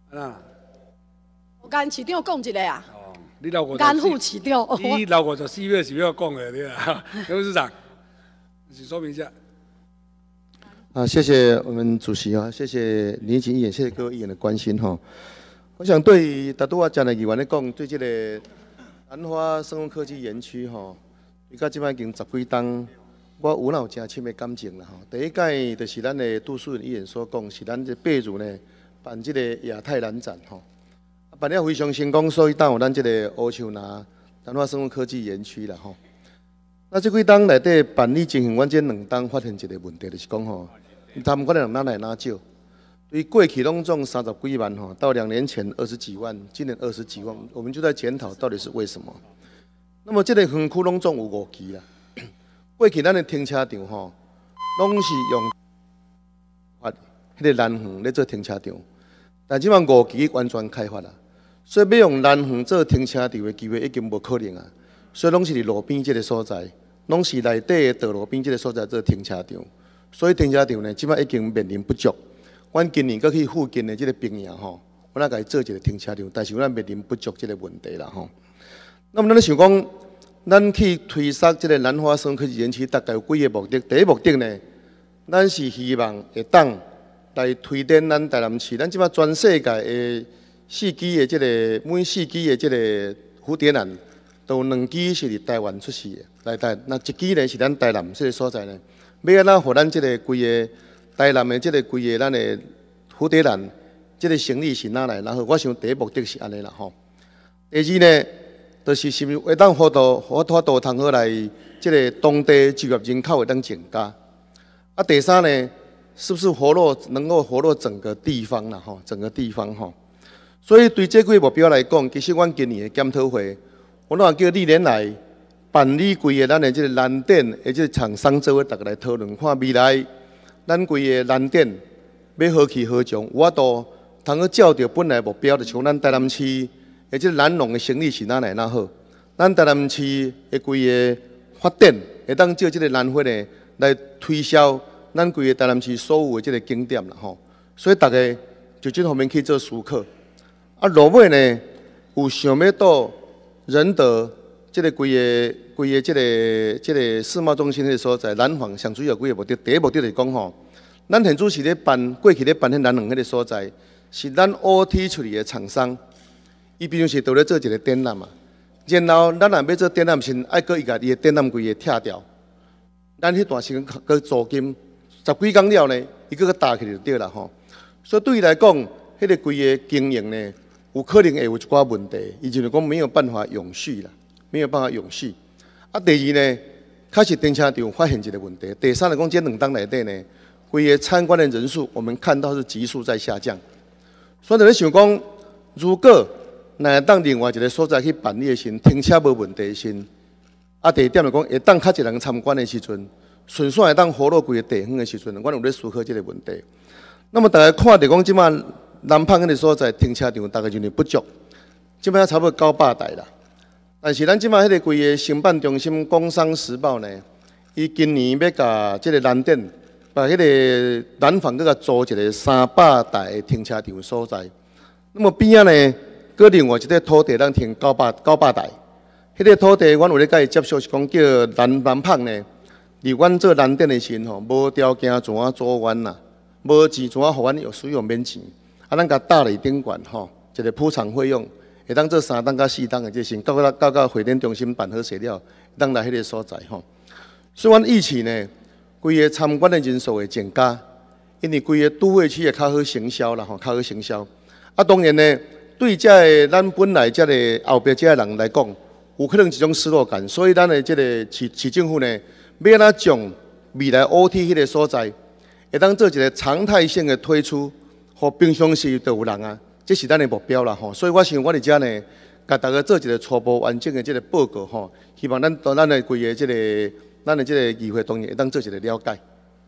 啊， 我跟市长讲一个啊。 哦，你老五干副市长。 你老五十四秒是要讲的，对啊，刘市长，请说明一下。 啊，谢谢我们主席啊，谢谢林义景议员，谢谢各位议员的关心哈。我想对于大多我讲的议员来讲，对这个南华生物科技园区哈，伊到即摆已经十几档，我有哪有真深的感情啦吼。第一届就是咱的杜淑云议员所讲，是咱这八月呢办这个亚太蓝展吼，办了非常成功，所以当有咱这个乌树林南华生物科技园区啦吼。那这几档内底办理进行，阮这两档发现一个问题，就是讲吼，参观的人哪来哪少？对过去拢总三十几万吼，到两年前二十几万，今年二十几万，我们就在检讨到底是为什么。那么这个园区拢总有误期啦。过去咱的停车场吼，拢是用发迄个蓝园咧做停车场，但即摆误期完全开发啦，所以要用蓝园做停车场的机会已经无可能啊。所以拢是伫路边即个所在，拢是内底道路边即个所在做停车场，所以停车场呢，即摆已经面临不足。阮今年搁去附近的即个平野吼，我咱家做一个停车场，但是咱面临不足即个问题啦吼。那么咱想讲，咱去推设即个南华生科技园区，大概有几个目的。第一目的呢，咱是希望会当来推展咱台南市，咱即摆全世界的四支的即个每四支的即个蝴蝶兰。都有两支是伫台湾出世的，来台那一支呢是咱台南这个所在呢，要安怎互咱这个规个台南的这个规个咱的蝴蝶兰，这个生意是哪来？然后我想第一目的是安尼啦吼。第二呢，就是是不是会当辅导，我辅导通好来这个当地就业人口会当增加。啊，第三呢，是不是活络能够活络整个地方啦吼，整个地方吼。所以对这几个目标来讲，其实阮今年的检讨会。我若叫历年来办理规个咱的即个蓝点的即个厂商做伙，大家来讨论，看未来咱规个蓝点要何去何从，有法度通去照着本来目标，就像咱台南市的即个蓝农的生意是哪来哪好，咱台南市的规个发展会当照即个蓝花呢来推销咱规个台南市所有的即个景点啦吼。所以大家就这方面去做思考。啊，落尾呢有想要到。仁德这个规个规个这个这个世贸中心迄个所在，南方上主要几个目的，第一目的就是讲吼，咱现主是咧办过去咧办迄南两迄个所在，是咱 O T 处理的厂商，伊平常时都咧做一个展览嘛，然后咱若要做展览，先爱搁伊家己的展览规个拆掉，咱迄段时间搁租金十几工了呢，伊搁个搭起就对啦吼，所以对伊来讲，迄个规个经营呢。有可能会有一寡问题，伊就是讲没有办法永续啦，没有办法永续。啊，第二呢，开始停车场发现一个问题。第三来讲，这两档内底呢，规个参观的人数，我们看到是急速在下降。所以，咱想讲，如果若当另外一个所在去办理的时，停车无问题的时，啊，第二点来讲，会当较一人参观的时阵，顺续会当活络规个地方的时阵，阮有咧思考这个问题。那么大家看着讲，即摆。南方迄个所在停车场大概有点不足，即摆差不多九百台啦。但是咱即摆迄个规个承办中心《工商时报》呢，伊今年要甲即个蓝点，把迄个南方搁甲租一个三百台的停车场所在。那么边仔呢，搁另外一个土地咱停九百九百台。迄个土地，阮有咧甲伊接触，是讲叫南南方呢，离阮做蓝点的时吼，无条件怎啊租阮啦，无钱怎啊互阮有使用免钱。啊，咱甲搭了顶管吼，一个铺场费用，会当做三档到四档的这先，到到到到会展中心办好势了，当来迄个所在吼。所以阮预期呢，规个参观的人数会增加，因为规个都会区会较好行销啦吼，较好行销。啊，当然呢，对这个咱本来这个后壁这个人来讲，有可能一种失落感，所以咱的这个市市政府呢，要安怎将未来 O T 迄个所在，会当做一个常态性的推出。和平常时都有人啊，这是咱的目标啦吼。所以我想我伫遮呢，甲大家做一个初步完整的这个报告吼，希望咱到咱的规个这个咱的这个议会当中会当做一个了解。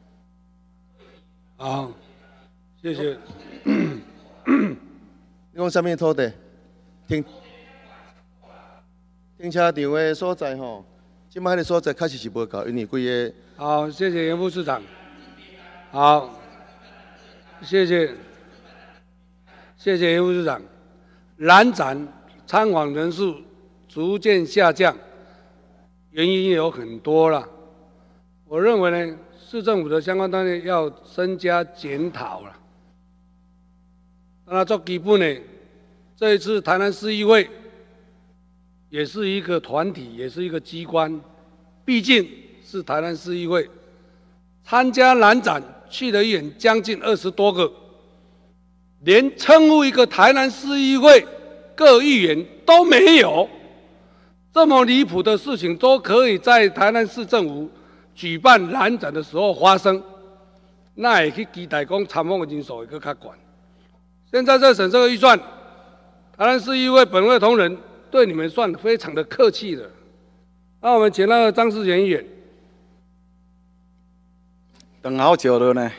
好，谢谢。 你讲什么土地？停停车场的所在吼，即摆迄个所在确实是无够，因为规个。 好，谢谢严副市长。好，谢谢。 谢谢叶副市长。蓝展参访人数逐渐下降，原因有很多了。我认为呢，市政府的相关单位要增加检讨了。当然，做基本呢，这一次台南市议会也是一个团体，也是一个机关，毕竟是台南市议会，参加蓝展去的议员将近二十多个。连称呼一个台南市议会各议员都没有，这么离谱的事情都可以在台南市政府举办蓝展的时候发生，那也去期待讲参访的人数会更较悬。现在在审这个预算，台南市议会本会同仁对你们算非常的客气了。那我们请那个张世贤议员， 等好久了呢。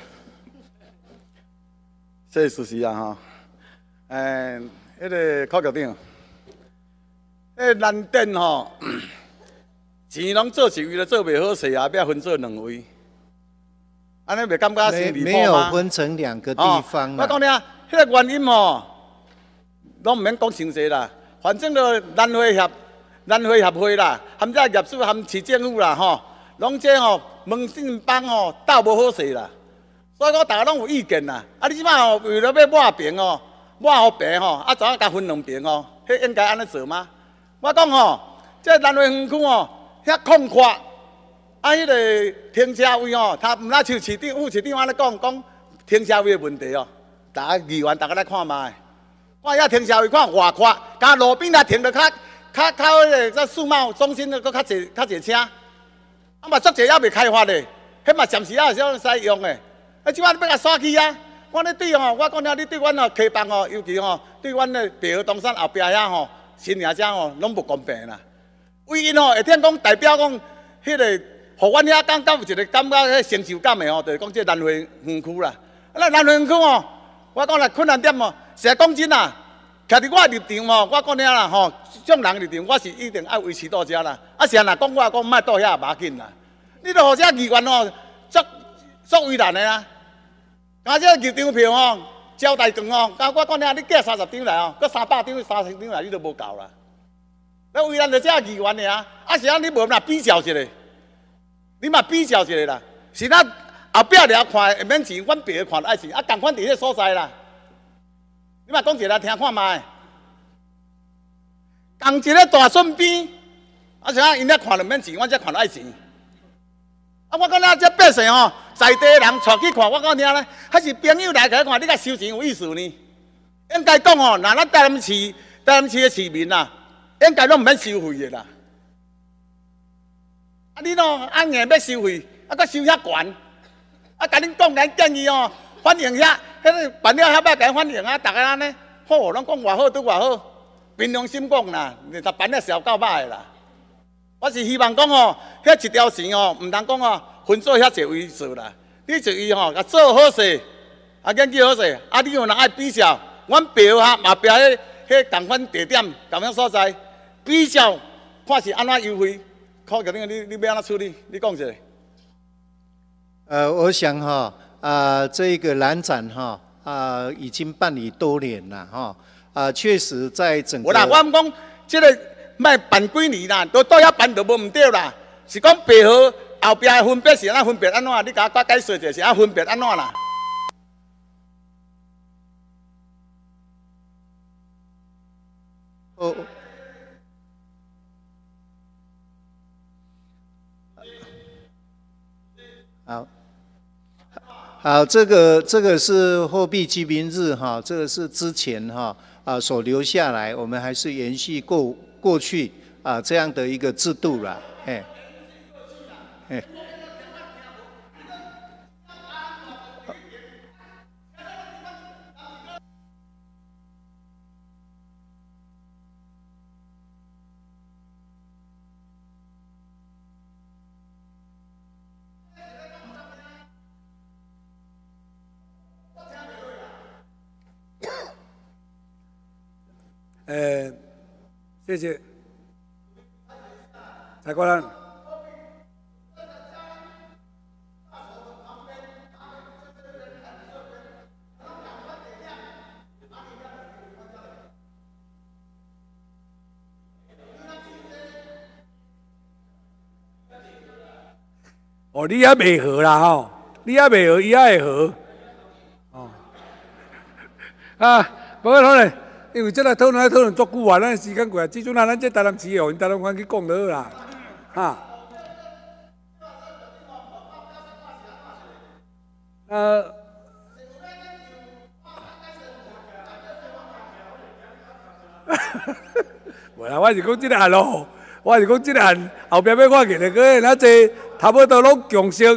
谢谢主席啊哈，诶，迄个柯局长，迄蓝展吼，钱拢做一位了，做袂好势啊，要分做两位，安尼袂感觉是离谱吗？ 没有分成两个地方我讲你啊，迄个原因吼，拢唔免讲详细啦，反正就蓝会协、蓝会协会啦，含这业主、含市政府啦吼，拢这吼问信帮吼斗无好势啦。所以讲，大家拢有意见啦。啊，你即摆吼为了要抹平哦，抹互平吼，啊，怎啊甲分两平哦？迄应该安尼做吗？我讲吼，这南汇园区哦，遐空旷，啊，迄个停车位哦，他毋那像市长、副市长安尼讲讲停车位的问题哦。大家议员大家来看卖，看遐停车位看外宽，甲路边来停着较较较迄个在世贸中心个较济较济车，啊嘛足济还未开发咧，迄嘛暂时还是要使用的。啊！即摆要甲刷去啊！我咧对吼，我讲了，你对阮吼客房吼，尤其吼对阮咧北河东山后壁遐吼新营遮吼，拢无公平啦。为因吼会听讲代表讲，迄个互阮遐感觉有一个感觉迄成就感的吼，就是讲这南汇园区啦。啊，咱南汇园区吼，我讲啦困难点吼，实在讲真啦，徛伫我立场吼，我讲了啦吼，众人立场我是一定爱维持到遮啦。啊，是安若讲我讲莫到遐也无要紧啦。你著互遮议员吼，足足为难的啦。啊！这入场票吼，招待券吼，甲我讲了，你寄三十张来哦，搁三百张、三千张来，你都无够啦。那为咱着这议员的啊，啊是啊，你无嘛比较一下，你嘛比较一下啦。是咱后壁了看会免钱，阮白看爱钱，啊，共款伫迄所在啦。你嘛讲一个来听看卖，共一个大顺边，啊是啊，因遐看了免钱，阮遮看爱钱。啊！我讲咱这百姓吼，在地人带去看，我讲听咧，还是朋友来甲看，你甲收钱有意思呢？应该讲吼，那咱台南市、台南市的市民啦，应该拢毋免收费的啦。啊，你喏按硬要收费，啊，搁收遐悬，啊，甲恁讲咱建议哦，反映遐，迄个办了遐摆甲反映啊，逐个安尼好，拢讲偌好拄偌好，凭良心讲啦，你逐办了是够歹的啦。我是希望讲吼，遐一条线吼，毋通讲吼分做遐侪位做啦。你一位吼，甲做好势，啊研究好势，啊你有若爱比较，阮白河嘛标迄迄同款地点、同款所在，比较看是安怎优惠。考局长，你你要安怎处理？你讲一下。 呃，我想哈，啊，这个蓝展哈，啊，已经办理多年了哈，啊，确实在整个。 无啦，我毋讲这个。卖办几年啦，都到遐办就无毋对啦。是讲白河后壁的分别是安怎分别安怎？你甲我解释者是安分别安怎啦？ 哦。好，好，这个这个是货币居民日哈，这个是之前哈啊所留下来，我们还是延续过。过去啊，这样的一个制度了，哎，哎， 呃。谢谢，蔡国人。 哦，你还未合啦吼，你还未合，伊还会合。哦，啊，无要讨论，因为这个讨论讨论足久啊，咱时间过啊，即阵啊，咱这台南市的，因台南县去讲就好啦，哈。呃。无啦，我是讲即个案咯，我是讲即个案后壁要看起来，个那济差不多拢共识。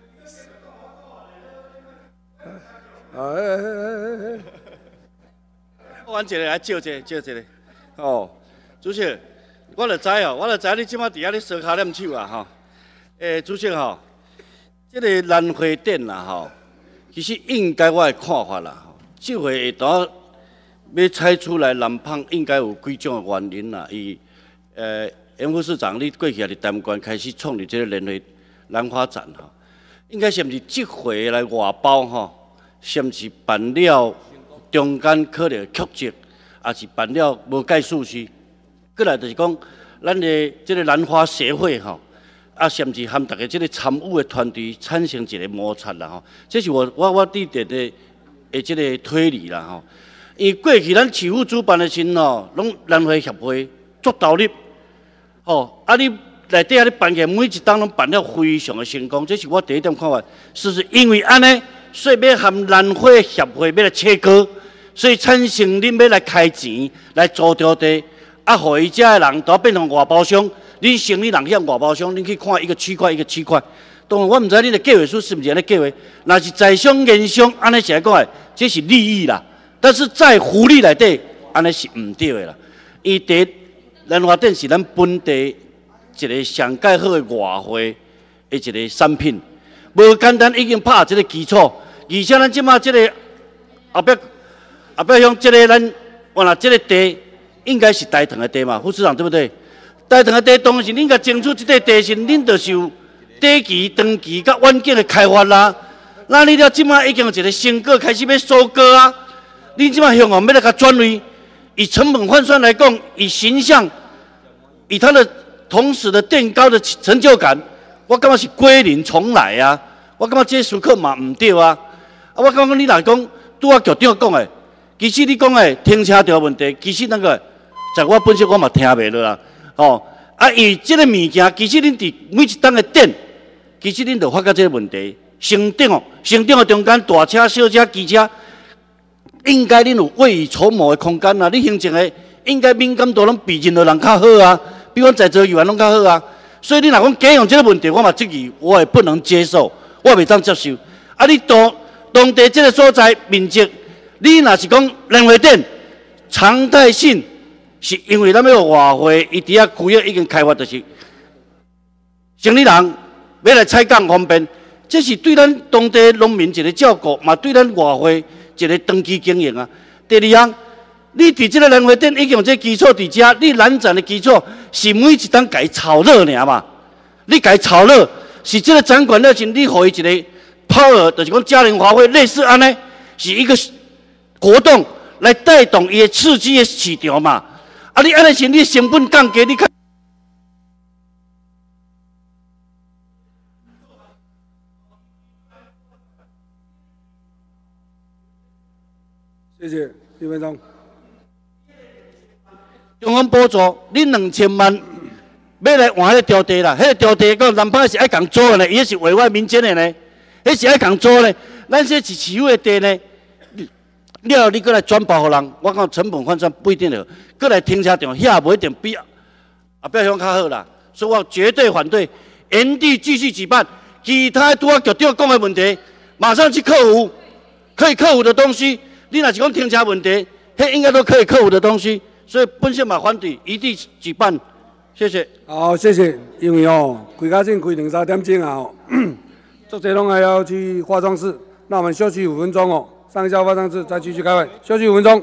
我阮一个来照一个，照一个。哦，主席，我就知哦，我就知你即摆伫遐咧烧骹念手啊吼。诶，主席吼，即个兰花展啦吼，其实应该我的看法啦吼，即回下倒。要采取来南胖，应该有几种的原因啦。伊，呃，严副市长，你过去也伫台湾开始创立这个联会兰花展吼，应该是毋是即回来外包吼，是毋是办了中间可能曲折，也是办了无介数据，过来就是讲，咱的这个兰花协会吼，啊，是毋是含大家这个参与的团队产生一个摩擦啦吼？这是我我我对的的的这个推理啦吼。因为过去咱市府主办的时吼，拢兰花协会做投入，吼，啊你内底啊你办起来每一档拢办了非常的成功，这是我第一点看法。是是因为安尼，所以要含兰花协会要来切割，所以产生恁要来开钱来租场地，啊，互伊遮的人都变成外包商，恁生意人向外包商，恁去看一个区块一个区块。当然我毋知恁的计划书是毋是安尼计划，若是在商言商，安尼是来讲的，这是利益啦。但是在福利内底，安尼是毋对的啦。伊第兰花展是咱本地一个上介好的外汇的一个产品，无简单已经拍这个基础，而且咱即马这个后壁后壁乡这个咱原来这个地应该是台糖的地嘛，副市长对不对？台糖的地当然是恁甲争取这块地是恁就是有地期、长期甲远景的开发啦。那你了即马已经有一个成果开始要收割啊。你即摆向往要来甲转位，以成本换算来讲，以形象，以它的同时的垫高的成就感，我感觉是归零重来啊！我感觉这时刻嘛毋对啊！啊，我感觉你若讲拄啊局长讲的，其实你讲的停车场问题，其实那个在我本身我嘛听袂落啦。哦，啊，以这个物件，其实恁伫每一档的店，其实恁就发觉这个问题，成长哦，成长的中间大车、小车、机车。应该恁有未雨绸缪的空间啊！你行政的应该敏感度拢比任何人较好啊，比阮在座议员拢较好啊。所以你若讲假用这个问题，我嘛质疑，我也不能接受，我袂当接受。啊，你当当地这个所在面积，你若是讲兰花展常态性，是因为咱要外汇，伊伫遐区域已经开发，就是生理人要来采购方便，这是对咱当地农民一个照顾，嘛对咱外汇。一个长期经营啊。第二项，你伫这个兰花展已经有这基础伫遮，你兰展的基础是每一档家炒热尔嘛？你家炒热是这个展馆热情，你互伊一个 power， 就是讲嘉年华会类似安尼，是一个活动来带动伊的刺激的市场嘛？啊，你安尼是你成本降低，你看。 谢谢，一分钟。 中央补助你两千万，要来换迄个条地啦。迄个条地个南派是爱共租的呢，伊是委外民间的呢，迄是爱共租的。咱这是市府的地呢，了后你过来转包互人，我讲成本换算不一定了。过来停车场遐无一定比后壁乡较好啦，所以我绝对反对，原地继续举办。其他拄啊局长讲的问题，马上去克服，可以克服的东西。你若是讲停车问题，迄应该都可以克服的东西，所以本身嘛反对，一定举办。谢谢。 好，谢谢。因为哦，开家正开两三点钟啊，哦，作者拢还要去化妆室，那我们休息五分钟哦，上一下化妆室再继续开会，休息五分钟。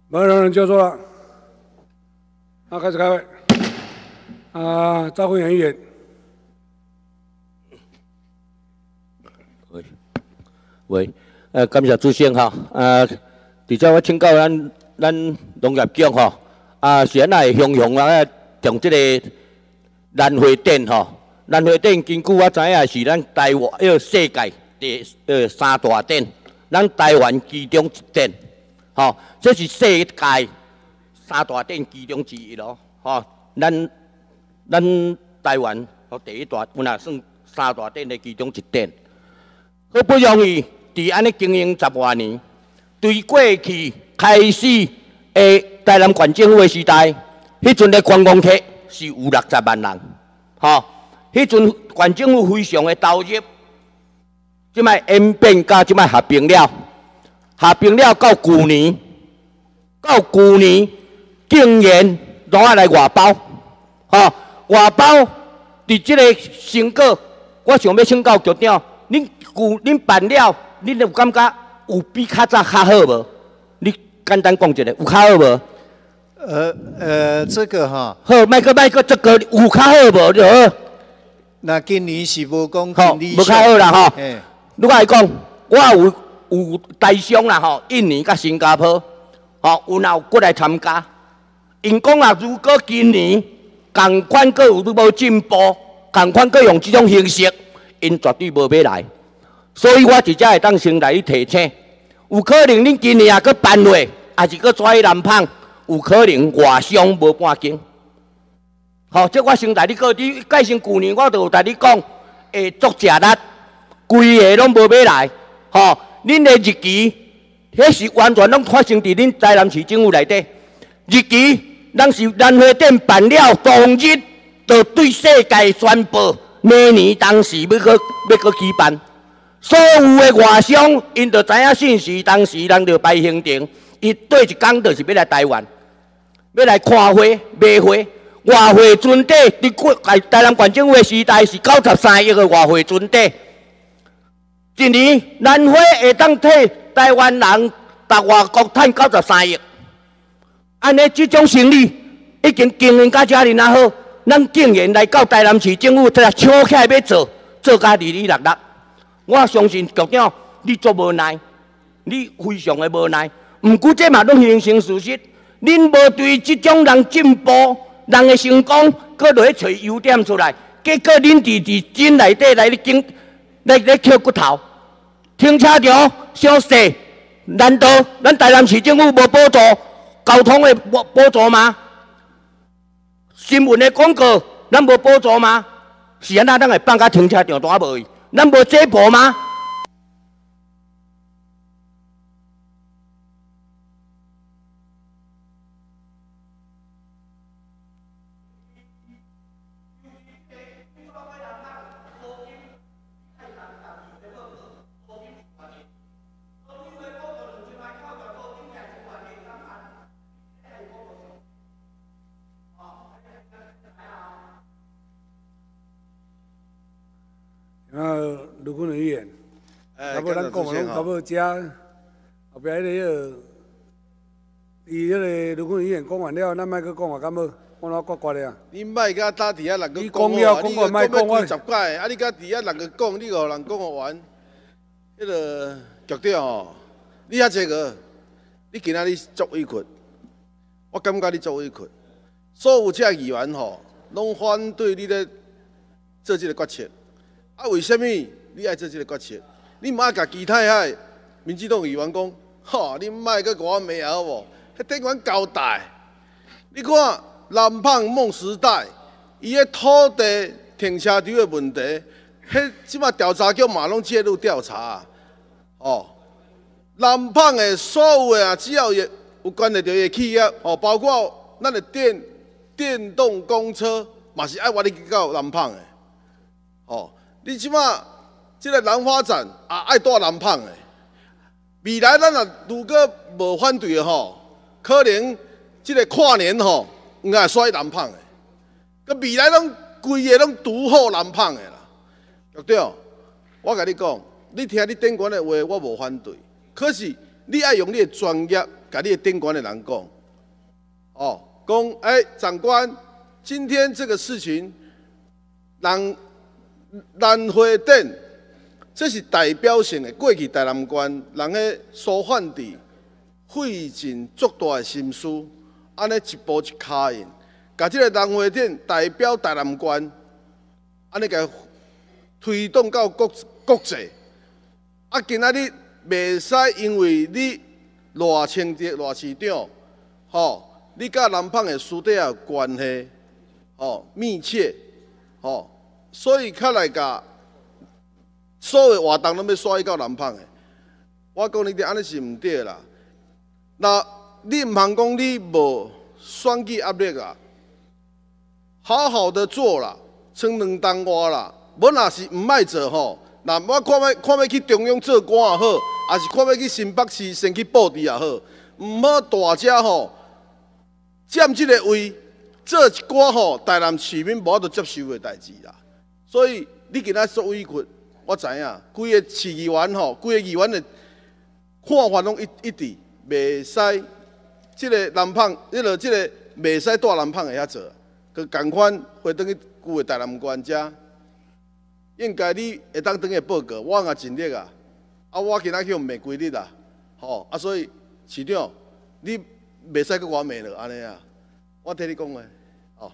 没有人就说了。那开始开会。啊，赵慧元议员。 喂，喂，呃，感谢主席哈，呃，伫遮我请教咱咱农业局吼，啊，是安那雄雄啊，从即个兰花店吼，兰花店根据我知影是咱台湾迄个世界第呃三大店，咱台湾其中一店，吼，这是世界三大店其中之一咯，吼，咱咱台湾吼第一大，有若算三大店的其中一店。好不容易伫安尼经营十多年，对过去开始的台南县政府的时代，迄阵的观光客是有六十万人，吼，迄阵县政府非常的投入，即摆演变甲即摆合并了，合并了到去年，到去年竟然拢爱来外包，吼，外包伫即个成果，我想要请教局长。恁旧恁办了，恁有感觉有比较早较好无？你简单讲一下，有较好无？ 呃呃，这个哈， 好，麦克麦克，这个有较好无就好。 那今年是无讲好， 真理无较好啦吼。 嘿， 你来讲，我有有台商啦吼，印尼甲新加坡，吼有哪有过来参加？因讲啊，如果今年共款阁有无进步，共款阁用这种形式。因绝对无要来，所以我直接会当先来提醒，有可能恁今年也搁办会，还是搁抓去南胖，有可能外商无半斤。好，这我先来你个，你改成旧年我就有甲你讲，会作食力，规个拢无要来。吼，恁的日期，迄是完全拢发生伫恁台南市政府内底。日期，咱是兰花店办了当日，就对世界宣布。明年当时要搁要搁举办，所有的外商因就知影信息，当时人就排行程，伊对一工就是要来台湾，要来看花、买花。外汇存底，伫过台台南县政府的时代是九十三亿的外汇存底，一年兰花会当替台湾人达外国赚九十三亿，安尼这种生意已经经营到遮尔那好。咱竟然来到台南市政府，在抢起来要做，做甲哩哩落落。我相信局长，你做无奈，你非常的无奈。毋过这嘛拢形成事实，恁无对这种人进步、人的成功，搁落去找优点出来，结果恁伫伫真内底来咧经来咧捡骨头。停车场小细，难道咱台南市政府无补助交通的补补助吗？新闻的广告，咱无补助吗？是安那，咱会放甲停车场单无去？咱无这步吗？ 啊，卢坤仁议员，啊，无咱讲嘛拢差不多遮，后壁迄个迄个，伊迄个卢坤仁议员讲完了，咱莫搁讲话，敢无？我哪挂挂咧啊？ 你莫甲搭伫遐人个你讲了，讲完莫讲我。 十届，啊，你甲伫遐人个讲，你互人讲互完，迄个局长哦，你遐济个，你今仔日足委屈，我感觉你足委屈。所有遮议员吼，拢反对你咧做即个决策。啊，为什么你爱做这个决策？你莫甲其他遐民进党议员讲，吼，你莫搁甲我骂好无？迄顶阮交代。你看南胖梦时代，伊个土地停车场的问题，迄即马调查局嘛拢介入调查。哦，南胖的所有的啊，只要有有关系到的企业，哦，包括咱的电电动公车，嘛是爱我你去到南胖的，哦。你即马即个南花展也爱带南胖的，未来咱若如果无反对的吼，可能即个跨年吼，应该选南胖的，佮未来拢规个拢独好南胖的啦。局长，我甲你讲，你听你顶悬的话，我无反对，可是你爱用你的专业甲你的顶管的人讲，哦，讲哎，长官，今天这个事情，人南回镇，这是代表性的。过去台南县人的疏犯地费尽足大的心思，安尼一步一卡印，甲这个南回镇代表台南县，安尼甲推动到国国际。啊，今仔日袂使因为你赖清德赖市长，吼，你甲南方的私底下关系，吼密切，吼，所以较来甲所有活动拢要甩到南方的。我讲你哋安尼是毋对啦。那你毋通讲你无选举压力啊，好好的做啦，撑两当活啦，无若是毋爱做吼。那我看要看要去中央做官也好，还是看要去新北市先去布置也好，毋好大家吼占即个位，做一寡吼台南市民无法度接受的代志啦。所以你今仔做委屈，我知影，规个市议员吼，规个议员的看法拢一一致，袂使即个南胖，迄个即个袂使带南胖会遐做，佮共款回转去旧的台南县遮。应该你会当等下报告，我也尽力啊！啊，我今仔去骂几日啊，吼啊，所以市长，你袂使佮我骂了安尼啊！我替你讲诶，哦。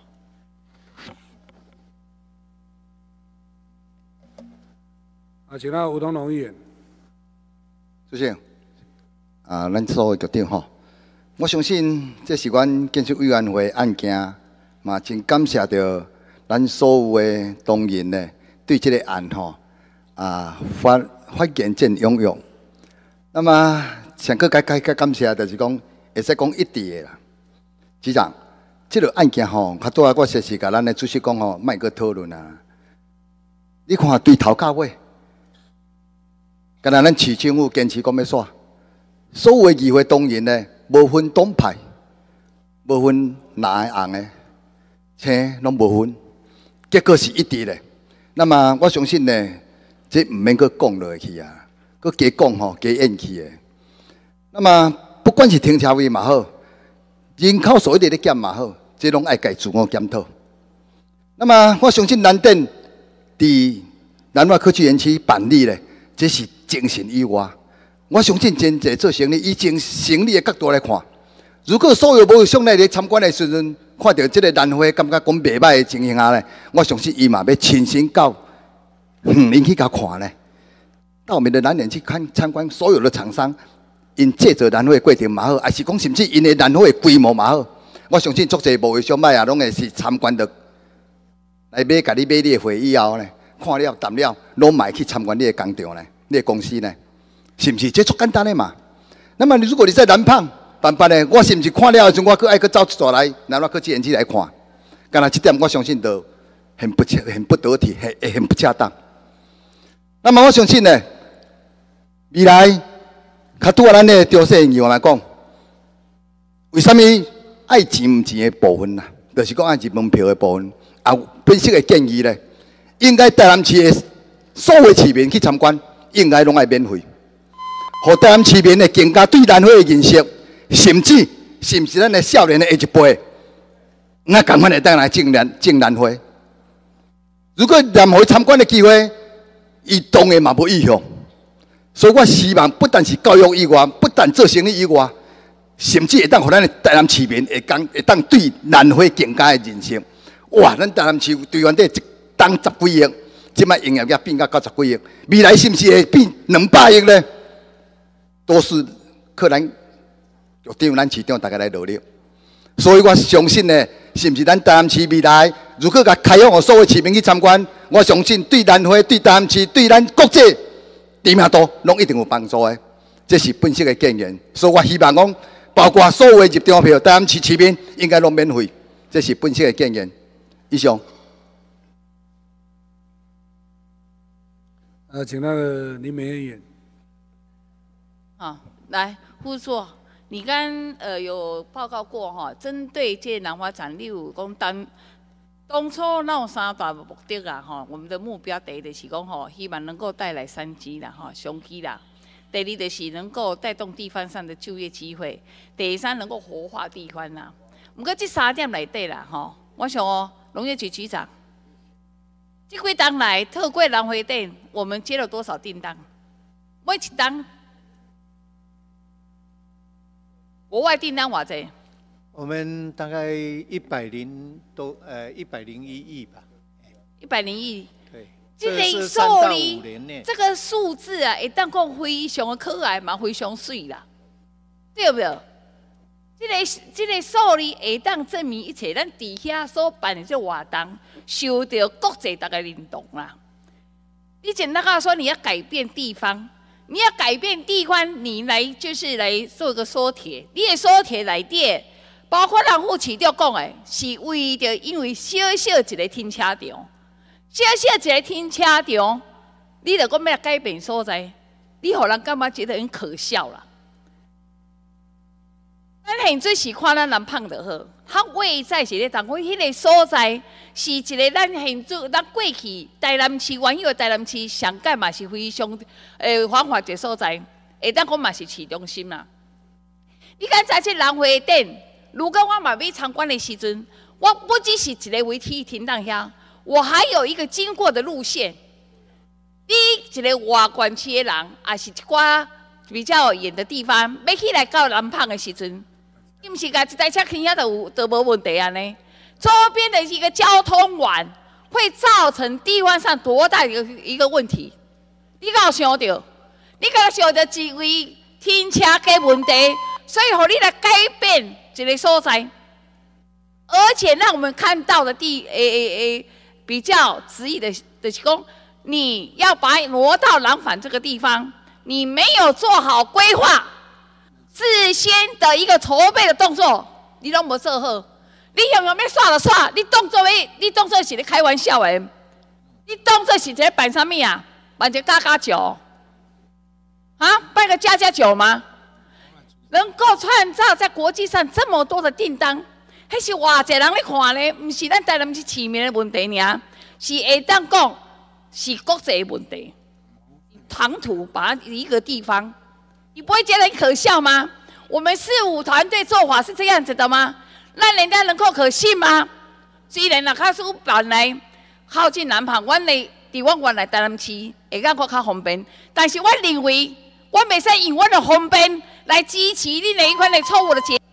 啊，请到吴东龙议员。 主席，啊，咱所有局长吼，我相信这是阮建设委员会案件，嘛真感谢着咱所有的同仁呢。对这个案吼啊发发言真踊跃。那么上个该该该感谢就是讲，会使讲一致的啦。局长，这个案件吼，较多我实是甲咱的主席讲吼，莫去讨论啊。你看对头到尾，敢若咱市政府坚持讲要煞，所有的议会同仁呢，无分党派，无分蓝的红的，青拢无分，结果是一致的。那么我相信呢，这毋免阁讲落去啊，阁加讲吼，加演去的。那么不管是停车位嘛好，人口所得的减嘛好，这拢爱家自我检讨。那么我相信南电伫南华科技园区办理呢，这是精神以外。我相信真侪做生意，以经生意的角度来看，如果所有无上来咧参观的时阵，看到这个南花感觉讲袂歹的情形下呢，我相信伊嘛要亲身到园林去甲看呢。到面的南园去看参观所有的厂商，因制作南花的过程嘛好，还是讲甚至因的南花的规模嘛好，我相信足侪无商卖啊，拢会是参观的来买，甲你买你的货以后呢，看了谈了，拢买去参观你的工厂呢，你的公司呢，是不是？这足简单的嘛。那么如果你在南胖，办办呢？我是毋是看了后，我搁爱搁走出大来，南华科技园区来看？干那这点我相信都很不恰、很不得体，很很不恰当。那么我相信呢，未来较拄啊，咱的中小议员来讲，为什么爱钱毋钱的部分呐？就是讲爱钱门票的部分。啊，本色的建议呢，应该台南市的所有市民去参观，应该拢爱免费，互台南市民的更加对南华的认识。甚至是毋是咱的少年的下一辈，那赶快来当来进南进南花。如果任何参观的机会，伊当然嘛无意向。所以我希望不但是教育以外，不但做生意以外，甚至会当互咱的台南市民会当会当对南花更加的认识。哇，咱台南市队员队一当十几亿，即摆营业额变到九十几亿，未来是毋是会变两百亿呢？都是可能。局长、咱市长大家来努力，所以我相信呢，是毋是咱台南市未来如果甲开放互所有市民去参观，我相信对南花、对台南市、对咱国际知名度，拢一定有帮助的。这是本色的建言，所以我希望讲，包括所有的入场票，台南市市民应该拢免费。这是本色的建言。以上。 呃，请那个林美议员。 好，来，副座。你刚呃有报告过哈，针对这南华展你有讲当当初那有三大目的啊哈，我们的目标第一就是讲吼，希望能够带来商机啦哈，商机啦。 第二就是能够带动地方上的就业机会，第三能够活化地方啦。不过这三点内底啦，吼，我想哦，农业局局长，这几档来透过南回店，我们接了多少订单？每一档国外订单偌济？ 我们大概一百零多，呃，一百零一亿吧。 一百零亿。 对。 这个是三到数五年内。 这个数字啊，会当讲非常的可爱嘛，非常水啦，对不对？这个这个数字会当证明一切，咱底下所办的这活动受到国际大家认同啦。你简单告说，你要改变地方，你要改变地方，你来就是来做一个缩帖，你的缩帖内底，包括咱副市长讲的，是为着因为小小一个停车场，小小一个停车场，你就讲要改变所在，你让人感觉觉得很可笑啦。咱现做是看咱南胖就好，它位在是咧，但我迄个所在是一个咱现做咱过去台南市原有的台南市上届嘛是非常诶繁华一个所在，会当讲嘛是市中心啦。你敢知这南回店，如果我嘛要参观的时阵，我不只是一个围梯停当遐，我还有一个经过的路线。你一个外县市的人，也是一寡比较远的地方，要起来到南胖的时阵。你毋是甲一台车开遐就有就无问题啊呢？周边的一个交通网会造成地方上多大的一个一个问题？你敢有想到？你敢有想到因为停车的问题，所以互你来改变一个所在，而且让我们看到的地诶诶诶比较质疑的，就是讲你要把它挪到南返这个地方，你没有做好规划。事先的一个筹备的动作，你拢无做好。你用用要耍就耍，你当作为你当作是咧开玩笑的，你当作是在办啥物啊？办一个加加酒，啊，办个加加酒吗？能够创造在国际上这么多的订单，迄是偌济人咧看咧，唔是咱台南市市民的问题尔，是会当讲是国际的问题。唐突把一个地方。你不会觉得很可笑吗？我们事务团队做法是这样子的吗？让人家能够可信吗？虽然啊，卡是本来靠近南旁，阮的伫阮原来台南市会感觉较方便，但是我认为，我袂使用我的方便来支持你那一款的错误的结。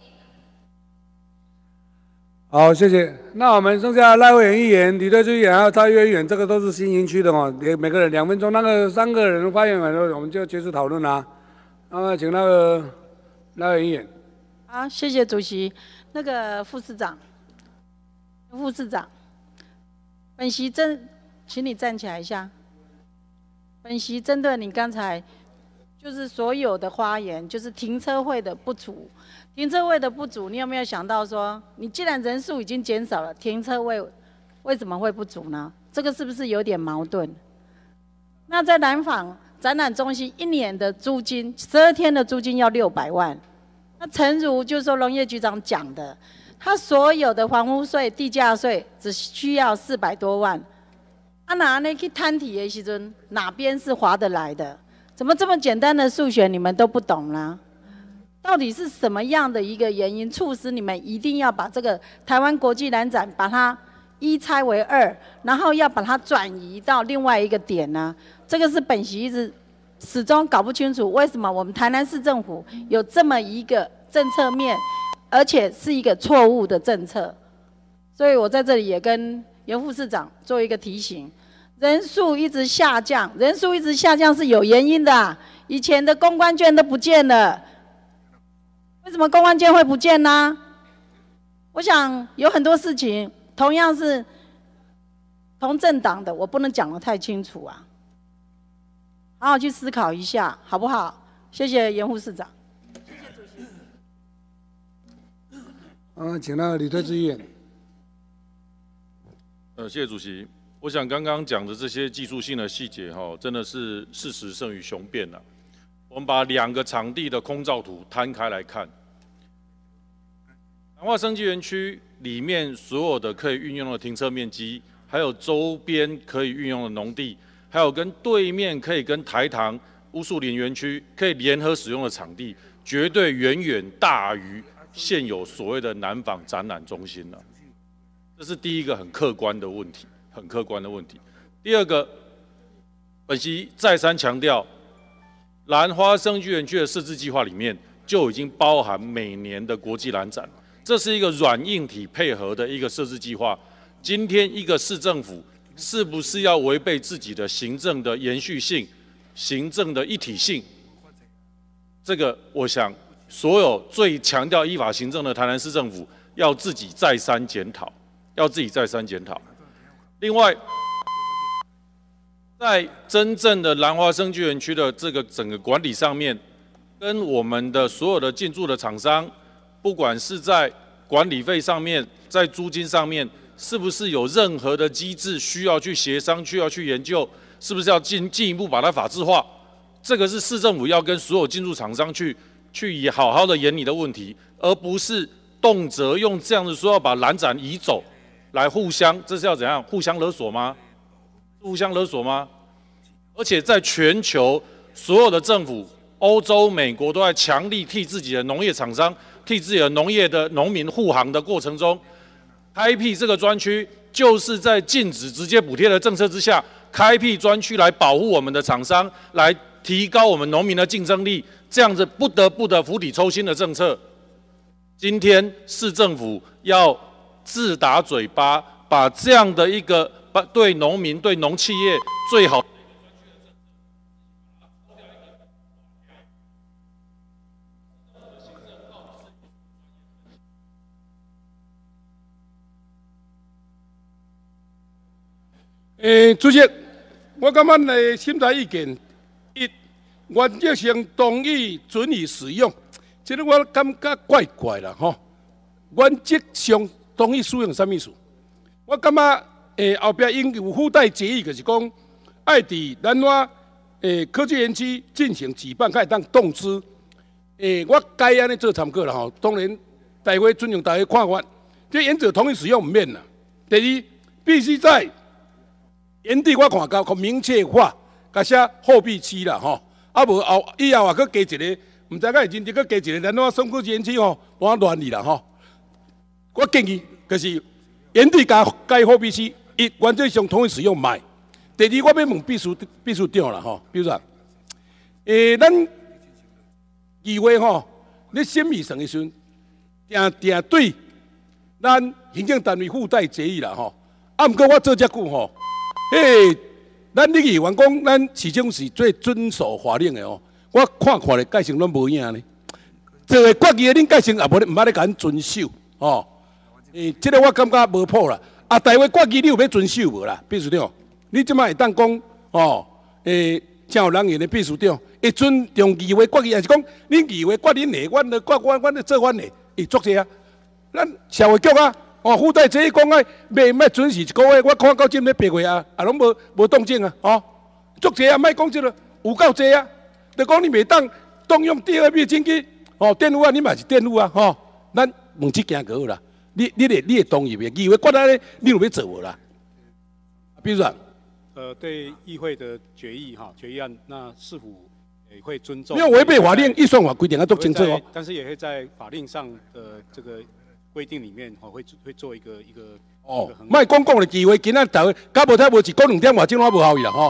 好，谢谢。那我们剩下赖委员议员、李队区议员还有蔡议员，这个都是新营区的哦，每每个人两分钟，那个三个人发言完了，我们就结束讨论啦。那么，请那个赖委员议员。 好，谢谢主席。那个副市长，副市长，本席针，请你站起来一下。本席针对你刚才就是所有的发言，就是停车位的不足，停车位的不足，你有没有想到说，你既然人数已经减少了，停车位为什么会不足呢？这个是不是有点矛盾？那在南纺展览中心一年的租金，十二天的租金要六百万。那诚如就是说农业局长讲的，他所有的房屋税、地价税只需要四百多万。啊，哪呢去摊体的时阵，哪边是划得来的？怎么这么简单的数学你们都不懂啦？到底是什么样的一个原因促使你们一定要把这个台湾国际蓝展把它一拆为二，然后要把它转移到另外一个点呢？这个是本席一直始终搞不清楚，为什么我们台南市政府有这么一个政策面，而且是一个错误的政策。所以我在这里也跟袁副市长做一个提醒：人数一直下降，人数一直下降是有原因的、啊。以前的公关券都不见了，为什么公关券会不见呢？我想有很多事情，同样是同政党的，我不能讲得太清楚啊。好好去思考一下，好不好？谢谢严副市长。谢谢主席。 嗯，请那个李推志议员。 呃，谢谢主席。我想刚刚讲的这些技术性的细节，哈，真的是事实胜于雄辩了。我们把两个场地的空照图摊开来看，南化生技园区里面所有的可以运用的停车面积，还有周边可以运用的农地。还有跟对面可以跟台糖乌树林园区可以联合使用的场地，绝对远远大于现有所谓的南纺展览中心了。这是第一个很客观的问题，很客观的问题。第二个，本席再三强调，兰花生技园区的设置计划里面就已经包含每年的国际兰展，这是一个软硬体配合的一个设置计划。今天一个市政府是不是要违背自己的行政的延续性、行政的一体性？这个我想，所有最强调依法行政的台南市政府要自己再三检讨，要自己再三检讨。另外，在真正的兰花生技园区的这个整个管理上面，跟我们的所有的进驻的厂商，不管是在管理费上面，在租金上面，是不是有任何的机制需要去协商、需要去研究，是不是要进进一步把它法制化？这个是市政府要跟所有进驻厂商去去好好的研拟的问题，而不是动辄用这样子说要把兰展移走，来互相，这是要怎样？互相勒索吗？互相勒索吗？而且在全球所有的政府，欧洲、美国都在强力替自己的农业厂商、替自己的农业的农民护航的过程中，开辟这个专区，就是在禁止直接补贴的政策之下，开辟专区来保护我们的厂商，来提高我们农民的竞争力，这样子不得不的釜底抽薪的政策。今天市政府要自打嘴巴，把这样的一个把对农民、对农企业最好。 诶，主席，我感觉的审查意见一，原则上同意准予使用，这个我感觉怪怪啦吼。原则上同意使用什么意思？我感觉诶后壁应有附带决议，就是讲爱伫咱花诶科技园区进行举办，可以当动资。诶，我该安尼做参考啦吼。当然，大会尊重大家看法，这原则同意使用唔免啦。第二，必须在原地我看到，可明确化，甲写货币区啦吼，啊无后以后啊，搁加一个，毋知甲会认真搁加一个，咱我生科园区吼，我乱去啦吼。我建议就是原地加加货币区，一原则上同意使用买。第二，我要问秘书秘书长啦吼，比如说，诶，咱议会吼，咧审议上的时阵，定定对咱行政单位附带决议啦吼。啊，毋过我做遮久吼。诶，咱立议员讲，咱始终是最遵守法令的哦。我看看咧，改成拢无影呢。做个决议的，恁改成也无咧，毋捌咧甲咱遵守哦。诶，即个我感觉无谱啦。啊，台湾决议你有要遵守无啦？秘书长，你即摆会当讲哦？诶，真有人言的秘书长，会尊重议会决议，还是讲恁议会决恁的，阮咧决阮阮咧做阮的，会作者啊？咱社会局啊？哦，附带这一讲诶，袂卖准时一个月，我看到今日八月啊，啊拢无无动静啊，哦，足济啊，卖讲即个有够济啊，就讲你袂当动用第二笔经济，哦，玷污啊，你嘛是玷污啊，吼、哦，咱问即件个啦，你你会你会同意袂？议会决定咧，你有要做无啦？比如说， 呃，对议会的决议哈，决议案，那是否也会尊重？ 没有违背法令、预算法规定啊，都清楚哦。 但是也会在法令上的这个规定里面，哦，会会做一个一个哦，卖公共的机会，今仔台湾搞无太无一讲两点外钟，我无效益啦吼。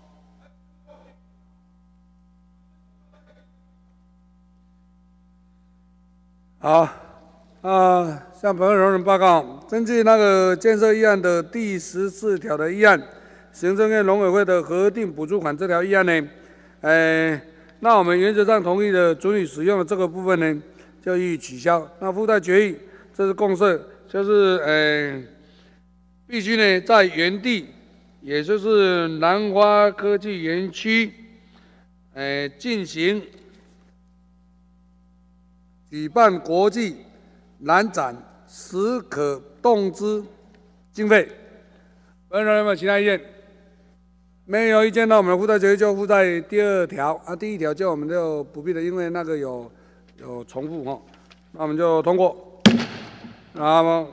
好，啊，向本会同仁报告，根据那个建设议案的第十四条的议案，行政院农委会的核定补助款这条议案呢，呃，那我们原则上同意的准予使用的这个部分呢，就予以取消。那附带决议，这是共识，就是呃，必须呢在原地，也就是南花科技园区，呃，进行举办国际兰展时可动资经费。本人有没有其他意见？没有意见，那我们附带决议就附在第二条啊，第一条就我们就不必了，因为那个有有重复哈，那我们就通过。那么，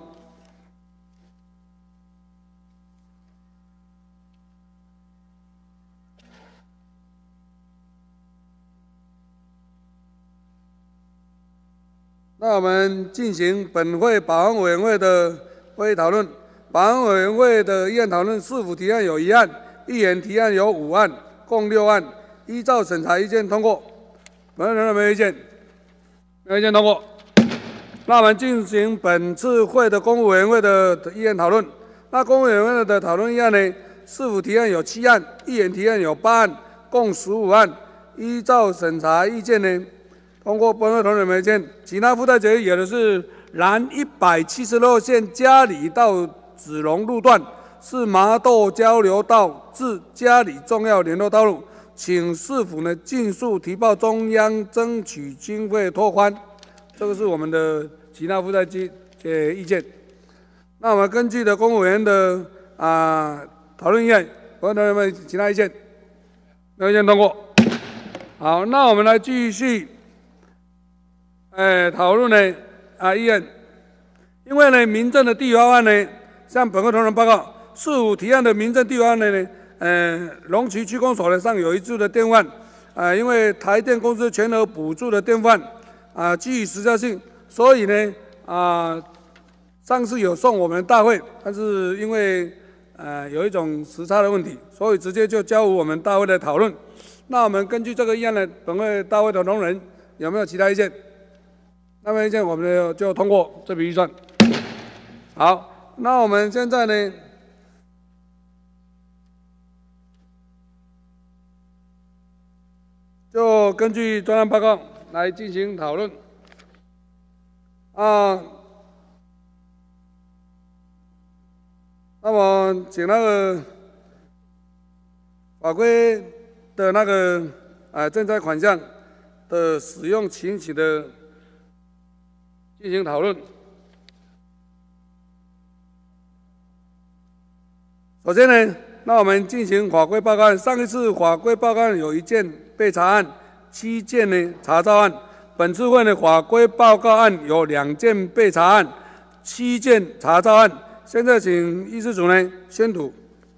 那我们进行本会保安委员会的会议讨论。保安委员会的议案讨论市府提案有一案，议员提案有五案，共六案，依照审查意见通过。本会同仁没有意见，没有意见通过。那我们进行本次会的公务委员会的议案讨论。那公务委员会的讨论议案呢，市府提案有七案，议员提案有八案，共十五案，依照审查意见呢，通过。本会同仁没有意见。其他附带决议有的是南一百七十六线嘉里到子龙路段是麻豆交流道至嘉里重要联络道路，请市府呢尽速提报中央争取经费拓宽。这个是我们的其他附带机呃意见。那我们根据的公务委员的啊讨论议案，本会同仁们其他意见，没有意见通过。好，那我们来继续，哎讨论呢啊议案，因为呢民政的地方案呢。向本会同仁报告，市府提案的民政地方案呢，呃，龙崎区公所呢上有一处的电饭，啊、呃，因为台电公司全额补助的电饭，啊、呃，基于时效性，所以呢，啊、呃，上次有送我们大会，但是因为呃有一种时差的问题，所以直接就交由我们大会来讨论。那我们根据这个议案呢，本会大会的同仁有没有其他意见？那么意见我们就通过这笔预算。好。那我们现在呢，就根据专案报告来进行讨论。啊，那么请那个法规的那个啊赈灾款项的使用情形的进行讨论。首先呢，那我们进行法规报告案。上一次法规报告案有一件被查案，七件呢查照案。本次会呢法规报告案有两件被查案，七件查照案。现在请议事组呢宣读。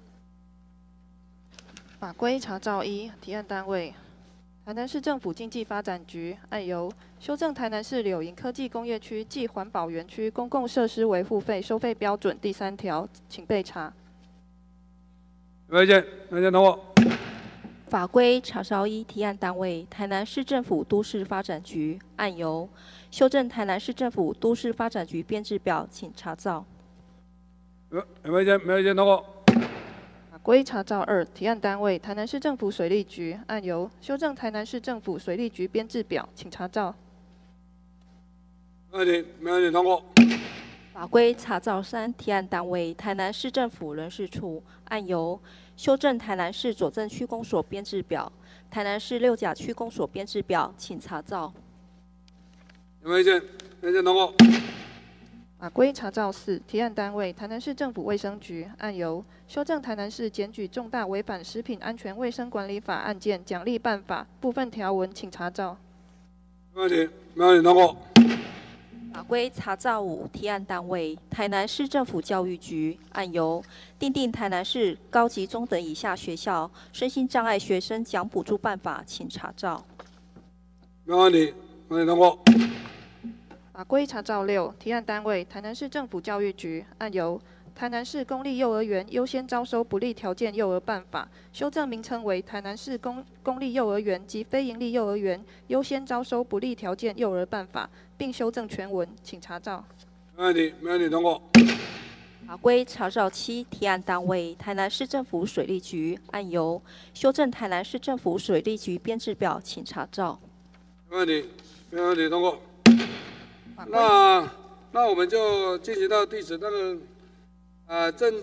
法规查照一，提案单位：台南市政府经济发展局，案由修正台南市柳营科技工业区暨环保园区公共设施维护费收费标准第三条，请备查。 有没有意见？有意见通过。 法规查照一，提案单位：台南市政府都市发展局，案由修正台南市政府都市发展局编制表，请查照。 有有没有意见？没有意见通过。 法规查照二，提案单位：台南市政府水利局，案由修正台南市政府水利局编制表，请查照。 没问题，没问题通过。 法规查照三，提案单位：台南市政府人事处，案由修正台南市左镇区公所编制表、台南市六甲区公所编制表，请查照。 有没有意见？没有意见通过。 法规查照四，提案单位：台南市政府卫生局，案由修正台南市检举重大违反食品安全卫生管理法案件奖励办法部分条文，请查照。 没问题，没问题通过。 法规查照五，提案单位：台南市政府教育局，案由订定台南市高级中等以下学校身心障碍学生奖补助办法，请查照。 没问题，没问题通过。 法规查照六，提案单位：台南市政府教育局，案由台南市公立幼儿园优先招收不利条件幼儿办法修正名称为台南市公公立幼儿园及非营利幼儿园优先招收不利条件幼儿办法，并修正全文，请查照。 没问题，没问题通过。 法规查照七，提案单位：台南市政府水利局，案由修正台南市政府水利局编制表，请查照。 没问题，没问题通过。那那我们就进行到第十那个啊正，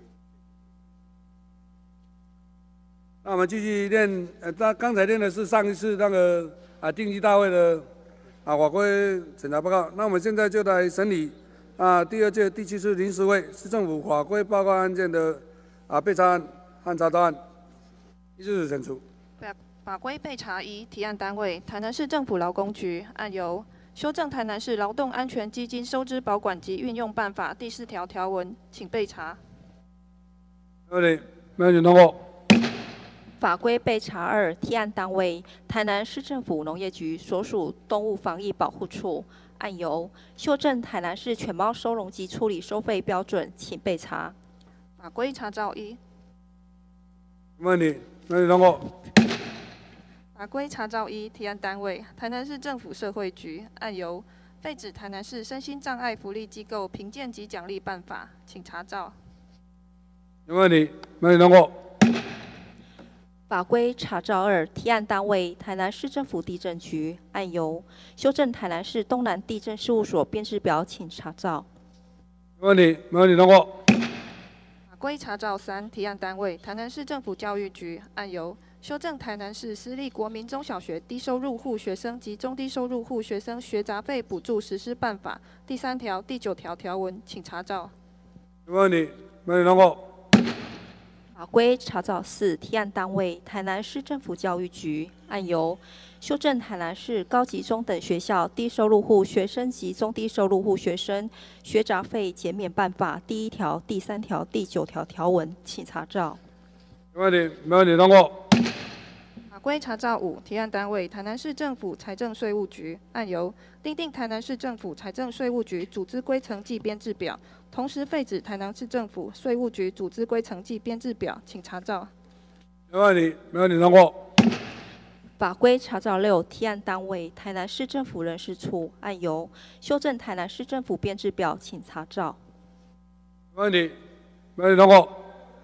那我们继续念，呃，那刚才念的是上一次那个啊定期大会的啊法规审查报告，那我们现在就来审理啊第二届第七次临时会市政府法规报告案件的啊备查案和查照案，依次审处。 法法规备查一，提案单位：台南市政府劳工局，案由修正台南市劳动安全基金收支保管及运用办法第四条条文，请备查。 没问题，没问题通过。 法规备查二，提案单位：台南市政府农业局所属动物防疫保护处， 案由修正台南市犬猫收容及处理收费标准，请备查。 法规查照一。 没问题，没问题通过。 法规查照一，提案单位台南市政府社会局，案由废止台南市身心障碍福利机构评鉴及奖励办法，请查照。 没问题，没问题通过。 法规查照二，提案单位台南市政府地震局，案由修正台南市东南地震事务所编制表，请查照。 没问题，没问题通过。 法规查照三，提案单位台南市政府教育局，案由修正台南市私立国民中小学低收入户学生及中低收入户学生学杂费补助实施办法第三条、第九条条文，请查照。 没问题，没问题通过。 法规查照四，提案单位台南市政府教育局，案由修正台南市高级中等学校低收入户学生及中低收入户学生学杂费减免办法第一条、第三条、第九条条文，请查照。 没问题，没问题通过。 法规查照五，提案单位台南市政府财政税务局，案由订定台南市政府财政税务局组织规程暨编制表，同时废止台南市政府税务局组织规程暨编制表，请查照。 没问题，没问题通过。 法规查照六，提案单位台南市政府人事处，案由修正台南市政府编制表，请查照。 没问题，没问题通过。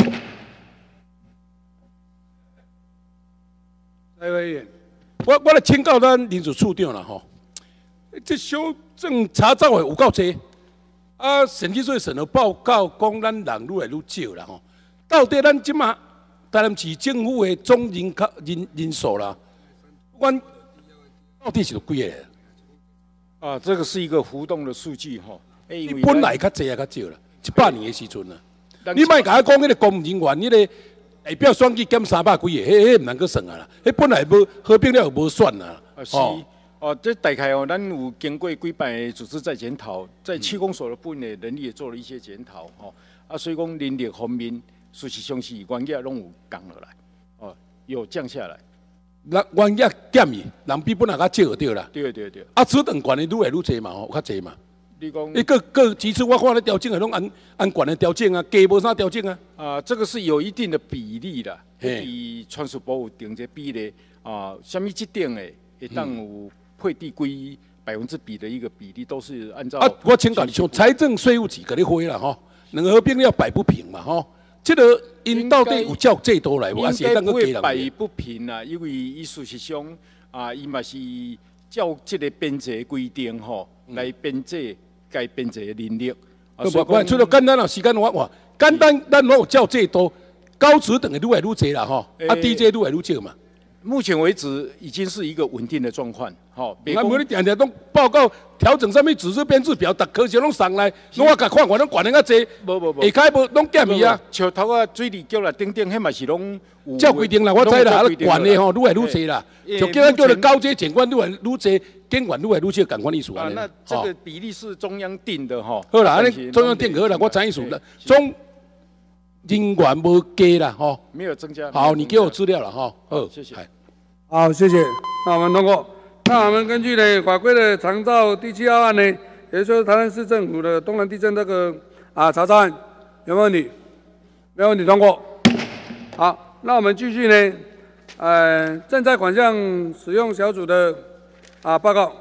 下一位议员， 我我来请教咱民主处长啦吼，这修正查照的有够多，啊，审计税审核报告讲咱人愈来愈少啦吼，到底咱即马台南市政府的总人口人人数啦，阮到底是有几个？ 啊，这个是一个浮动的数据哈。 你本来较济也较少啦，一百年的时阵啦，你莫甲我讲迄个公务人员迄个。代表选举减三百几个，迄迄唔能够算啊啦，迄本来无合并了无算啊。 啊是，哦，这大概哦，咱有经过几摆的组织再检讨，在区公所的部分的能力也做了一些检讨，吼、啊，所以讲人力方面，事实上是原价拢有降落来，哦，有降下来。 人原价减去，人比本来较少对啦。 对对对。 啊，此等管的愈来愈济嘛，吼，较济嘛。 你讲， 你各各其次我看咧调整的拢按按管的调整啊，加无啥调整啊。 啊，这个是有一定的比例的，以传输部有定这比例啊，什么这点的，会当有配地归百分之比的一个比例，都是按照。 啊，我请教你像财政税务局给你回啦吼，两个合并了摆不平嘛吼，这个因到底有照制度来无？ 应该不会摆不平啊，因为伊事实上啊，伊嘛是照这个编制规定吼来编制。该编制的能力， 啊，所以讲，除了简单啊，时间我话，简单咱拢有照制度，高职等于愈来愈济啦吼，啊，低阶愈来愈少嘛。 目前为止已经是一个稳定的状况，吼。 那无你定定拢报告调整上面指示编制表，逐科学拢上来，我甲看看拢管得较济， 无无无， 下开无拢减去啊。 像头啊水利局啦，等等，迄嘛是拢照规定啦，我知啦，啊，管的吼愈来愈济啦，就叫咱叫做高阶检官愈来愈济。监管愈来愈少，感官艺术啊，那这个比例是中央定的哈。 好啦，安尼中央定好啦，我知意思啦。中人员无加啦，吼。 没有增加。 好，你给我资料了哈。好， 谢谢。 好，谢谢。那我们通过。那我们根据呢法规的长照第七号案呢，也就是台南市政府的东南地震这个啊查照案，有没有问题？没有问题，通过。好，那我们继续呢，呃，正在款项使用小组的。啊，报告。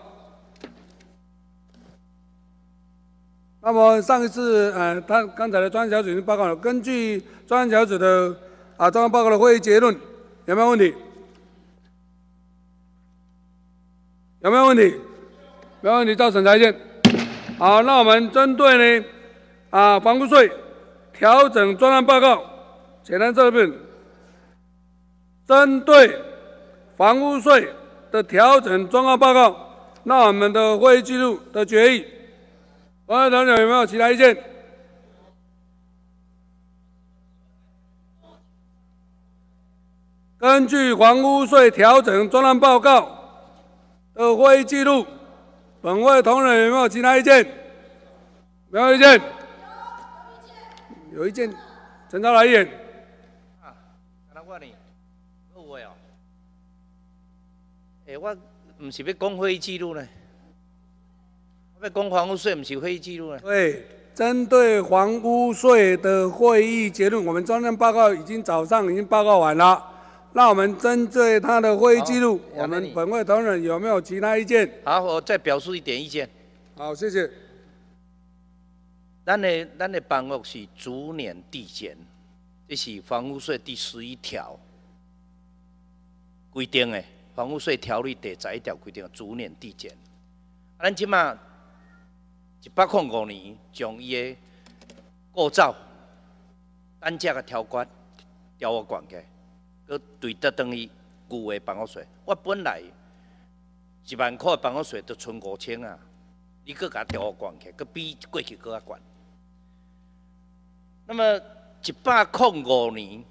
那么上一次，呃，他刚才的专案小组已经报告了。根据专案小组的啊专案报告的会议结论，有没有问题？有没有问题？没有问题，照审查意见。好，那我们针对呢啊房屋税调整专案报告，简单这部分，针对房屋税。的调整专案报告，那我们的会议记录的决议，各位同学有没有其他意见？根据房屋税调整专案报告的会议记录，本会同仁有没有其他意见？没有意见？有意见，陈超来议员。 啊，敢若我呢？有话哦。诶，我毋是要讲会议记录呢。 要讲房屋税，不是会议记录啊？ 对，针对房屋税的会议结论，我们专案报告已经早上已经报告完了。那我们针对他的会议记录，我们本会同仁有没有其他意见？ 好，我再表述一点意见。 好，谢谢。 咱的咱的房屋是逐年递减，这是房屋税第十一条规定的。房屋税条例第十一条规定逐年递减。啊，咱即马一百零五年将伊的构造单价嘅条款调我管起，佮对得等于旧的房屋税。我本来一万块房屋税就存五千啊，你佮甲调我管起，佮比过去佮较悬。那么一百零五年，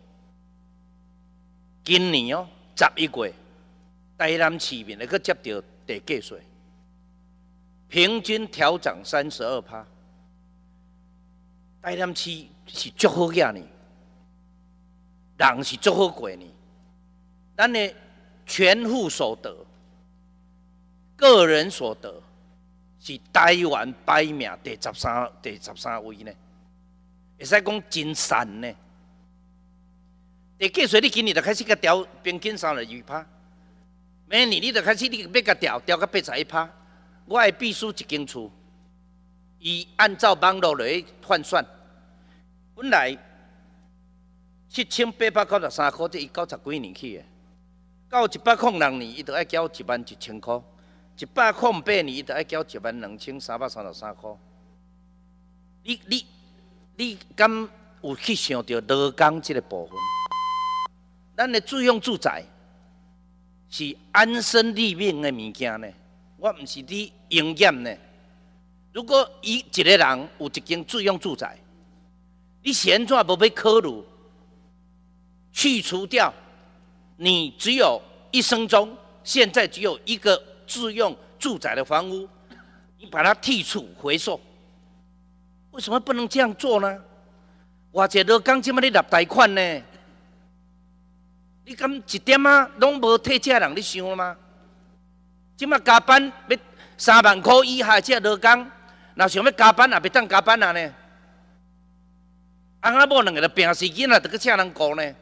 今年哦十一月，台南市面会佮接到地价税，平均调涨三十二趴。台南市是足好遐呢，人是足好过呢。咱的全户所得、个人所得是台湾排名第十三、第十三位呢。会使讲真善呢。地价税你今年就开始甲调平均三十二趴，明年你就开始你要甲调调到八十一趴。我的秘书一间厝，伊按照网络来换算，本来七千八百九十三块，这伊九十几年起的，到一百零六年伊就要交一万一千块，一百零八年伊就要交一万两千三百三十三块。你你。你敢有去想到劳工这个部分？咱的自用住宅是安身立命的物件呢，我唔是你营业呢。如果伊一个人有一间自用住宅，你现在无要考虑去除掉你只有一生中现在只有一个自用住宅的房屋，你把它剔除回收。为什么不能这样做呢？偌济劳工即摆咧纳贷款呢？你敢一点啊拢无退这人你想了吗？即摆加班要三万块以下这劳工，若想要加班也袂当加班啊呢？翁仔某两个就病死囡仔，得去请人顾呢？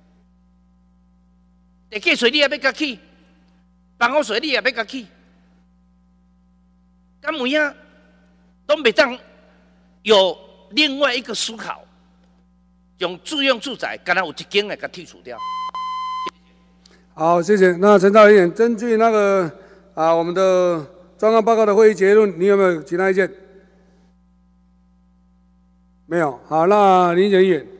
地价税你也要甲起，房屋税你也要甲起，敢有影拢袂当？有另外一个思考，用自用住宅，刚才有一间来给剔除掉。 好，谢谢。那陈兆议员，根据那个啊我们的专案报告的会议结论，你有没有其他意见？没有。好，那林检议员。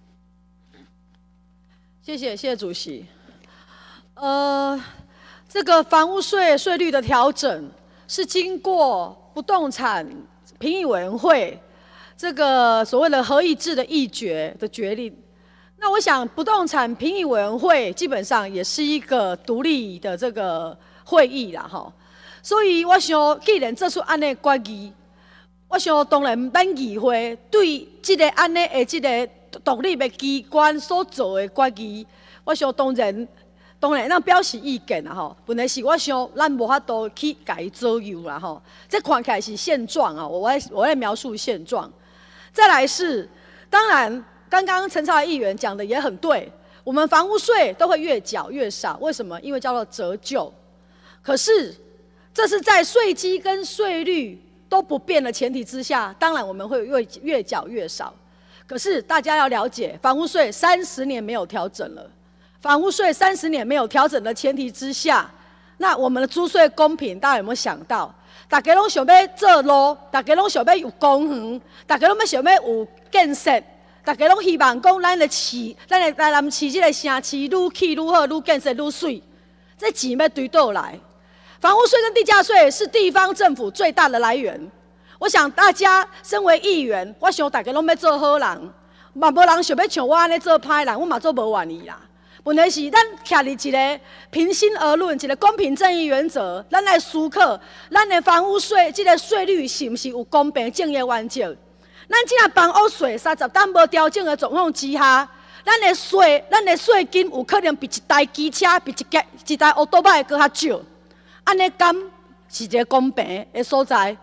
谢谢，谢谢主席。呃，这个房屋税税率的调整是经过不动产评议委员会。这个所谓的合议制的议决的决定，那我想不动产评议委员会基本上也是一个独立的这个会议啦，哈。所以我想，既然做出安尼决议，我想当然本议会对这个安尼的这个独立的机关所做的决议，我想当然当然咱表示意见啦，吼。问题是我想咱无法度去甲伊左右啦，吼。这看起来是现状啊，我来我来描述现状。再来是，当然，刚刚陈超议员讲的也很对，我们房屋税都会越缴越少，为什么？因为叫做折旧。可是，这是在税基跟税率都不变的前提之下，当然我们会越越缴越少。可是大家要了解，房屋税三十年没有调整了，房屋税三十年没有调整的前提之下，那我们的租税公平，大家有没有想到？大家拢想要做路，大家拢想要有公园，大家拢要想要有建设，大家拢希望讲咱的市，咱的台南市这个城市愈起愈好，愈建设愈水。这钱要对倒来？房屋税跟地价税是地方政府最大的来源。我想大家身为议员，我想大家拢要做好人，嘛无人想要像我安尼做歹人，我嘛做无愿意啦。问题是，咱徛伫一个平心而论，一个公平正义原则，咱来思考，咱的房屋税这个税率是不是有公平正义原则？咱这个房屋税三十档无调整的状况之下，咱的税，咱的税金有可能比一台机车、比一架、一台奥多麦搁较少。安尼敢是一个公平的所在？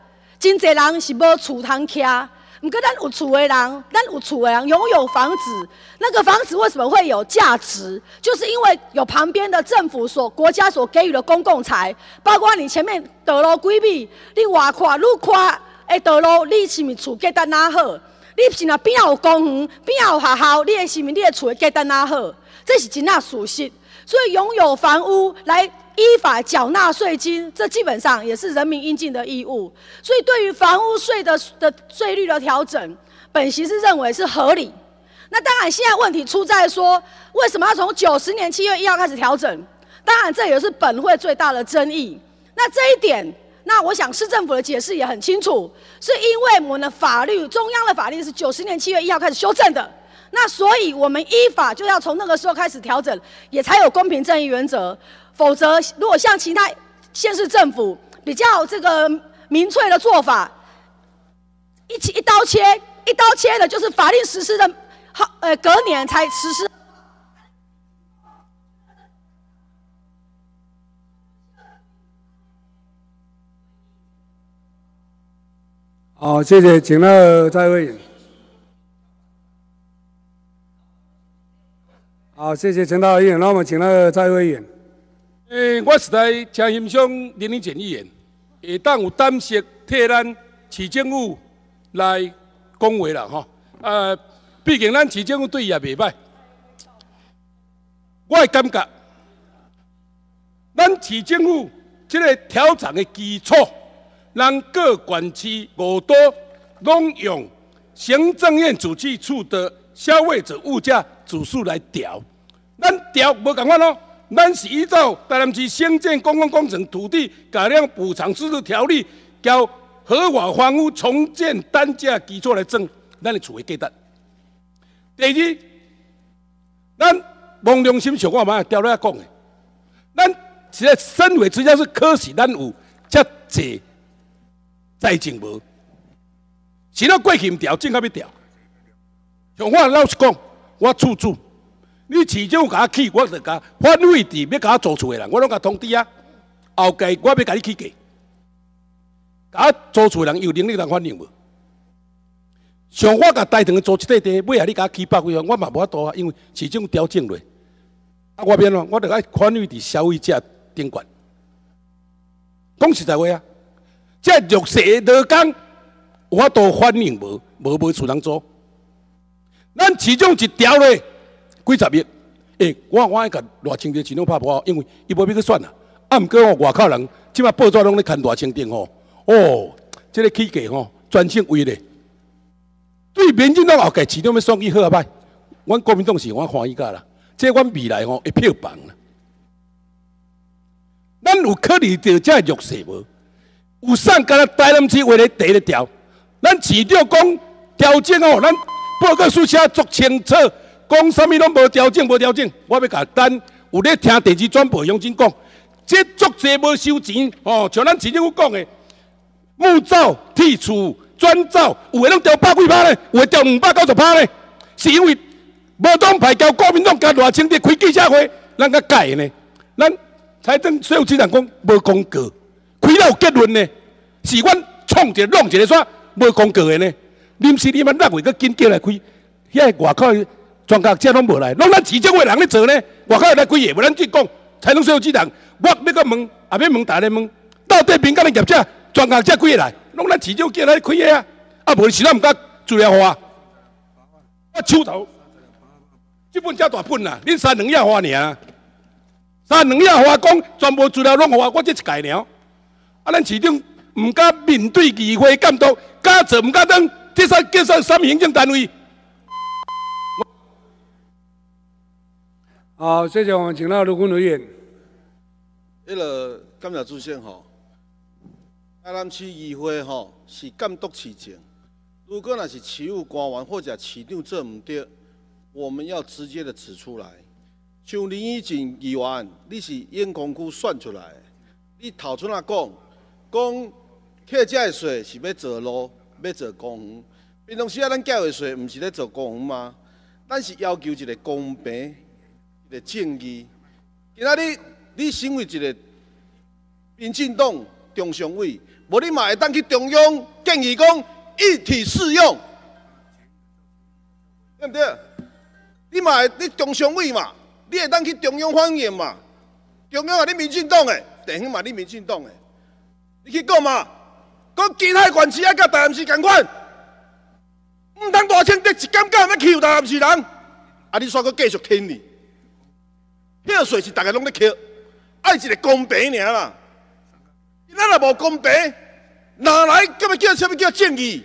真侪人是无厝通徛。不过，咱有厝的人，咱有厝的人拥有房子，那个房子为什么会有价值？就是因为有旁边的政府所、国家所给予的公共财，包括你前面道路几米，你外看、愈看的道路，你是毋是厝建得哪好？你是若边仔有公园，边仔有学校，你的是毋是你的厝建得哪好？这是真正事实。所以，拥有房屋来依法缴纳税金，这基本上也是人民应尽的义务。所以，对于房屋税的的税率的调整，本席是认为是合理。那当然，现在问题出在说，为什么要从九十年七月一号开始调整？当然，这也是本会最大的争议。那这一点，那我想市政府的解释也很清楚，是因为我们的法律，中央的法律是九十年七月一号开始修正的。那所以，我们依法就要从那个时候开始调整，也才有公平正义原则。否则，如果像其他县市政府比较这个民粹的做法，一起一刀切，一刀切的就是法令实施的，好，呃，隔年才实施。 好，谢谢，请到在位员。好，谢谢陈大委员。那我们请到在位员。 诶、欸，我实在真欣赏林林简议员，会当有胆识替咱市政府来讲话啦吼。呃，毕竟咱市政府对伊也袂歹。我会感觉，咱市政府这个调整的基础，让各管区五都拢用行政院主计处的消费者物价指数来调，咱调无共款咯。咱是依照台南市新建公共工程土地改良补偿制度条例，交合法房屋重建单价基础来争咱的厝的价值。第二，咱望良心想，我嘛调落来讲的，咱现在身为直辖市可是咱有遮济财政无，是咱过去唔调，正甲要调。像我老实讲，我厝主。你市政府甲我起，我就甲反位置要甲我租厝的人，我拢甲通知啊。后届我要甲你起价，甲我租厝的人有能力通反应无？像我甲大堂租一块地，尾下你甲我起百几万，我嘛无法度啊，因为市政府调整落。啊，我变咯，我就爱反位伫消费者顶悬。讲实在话啊，这弱势的劳工有法度反应无？无无厝通租。咱市政一调咧。几十亿，诶、欸，我我爱甲赖清德市长拍破，因为伊无要去选啦。啊，毋过哦，外口人即摆报纸拢咧看赖清德吼，哦，即、這个起价吼，专性为咧。对民进党后届市长要选举好啊歹，阮国民党是我欢喜甲啦，即、這個、阮未来吼会票房啦。咱有考虑到遮弱势无？有送甲咱台南市为了第一条，咱市长讲调整哦，咱报告书写足清楚。讲啥物拢无调整，无调整，我要甲咱有咧听电视转播乡亲讲，这足济无收钱哦，像咱市政府讲的，木造、铁厝、砖造，有诶拢调百几趴咧，有诶调两百九十趴咧，是因为无党派交国民党交赖清德开记者会，咱甲改呢，咱财政税务局长讲无公告，开了有结论呢，是阮创一个弄一个煞无公告的呢，临时你们六月搁紧叫来开，遐个外口。专家这拢无来，拢咱市政府人咧做呢。外口来几个，无咱去讲。财政税务局长，我要个问，也要问大家问，到底民间的业者、专家这几个来，拢咱市政府叫来开个啊。啊，无是咱毋甲资料化，我手头，这本遮大本啦，恁三两页花尔，三两页花讲全部资料拢互我，我这一概了。啊，咱市长毋敢面对议会监督，敢做毋敢当，这算叫算什么行政单位？ 好，谢谢我们请到卢坤委员。 迄个感谢主席吼，台南市议会吼是监督市政，如果若是市务官员或者市长做唔对，我们要直接的指出来。像林义景议员，你是永康区选出来的，你头出来讲，讲客家的税是要做路，要做公园，平常时啊，咱缴的税唔是咧做公园吗？咱是要求一个公平。一个正义，今仔日你身为一个民进党中常委， 无你嘛会当去中央建议讲一体适用，对不对？你嘛会你中常委嘛，你会当去中央反映嘛？中央啊，你民进党的，地方嘛你民进党的，你去讲嘛？讲其他县市啊，甲台南市共款，毋通大清得一减减要欺负台南市人，啊你煞阁继续坑你？扣税是大家拢咧扣，爱一个公平尔啦。咱若无公平，哪来叫要叫什么叫正义？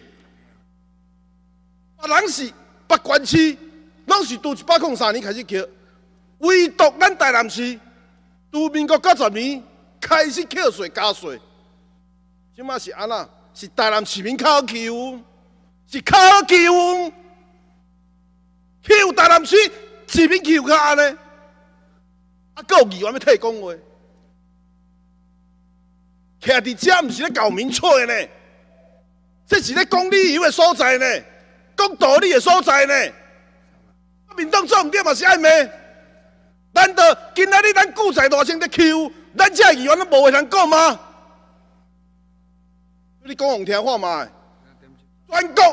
别人是别县市，拢是从一百零三年开始扣，唯独咱台南市，从民国九十年开始扣税加税。即马是安那？是台南市民靠欺负，是靠欺负，欺负台南市市民欺负较安尼。啊，还有议员要替讲话，徛伫遮毋是咧搞民粹呢，这是咧讲理由的所在呢，讲道理的所在呢。民党做毋对嘛是爱骂，难道今仔日咱顾在大清在欺负，咱遮议员都无话通讲吗？你讲互听看嘛？全国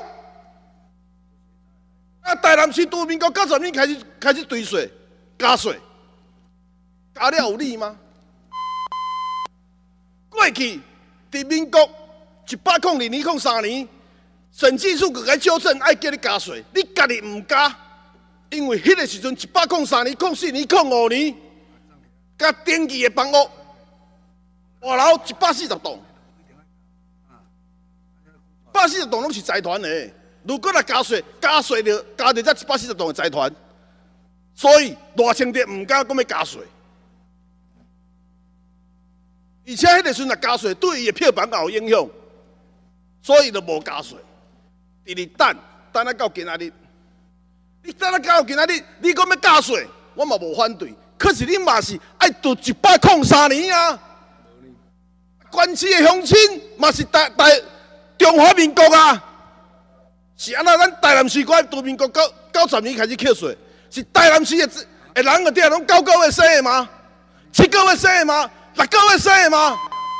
啊，台南市从民国九十年开始开始堆税加税。加了有理吗？过去伫民国一百零二年、零三年，审计署个来纠正，爱叫你加税，你家己唔加，因为迄个时阵一百零三年、零四年、零五年，甲登记的房屋大楼一百四十栋，一百四十栋拢是财团的。如果来加税，加税就加着这一百四十栋的财团，所以大清地唔敢讲要加税。而且迄个时阵加税，对伊的票房也有影响，所以就无加税。第二等，等啊到今仔日，你等啊到今仔日，你讲要加税，我嘛无反对。可是你嘛是爱读一百零三年啊，县市的乡亲嘛是台台中华民国啊，是安那？咱台南市关从民国九九十年开始扣税，是台南市的的人个底拢九个月生的吗？七个月生的吗？六个月生的吗？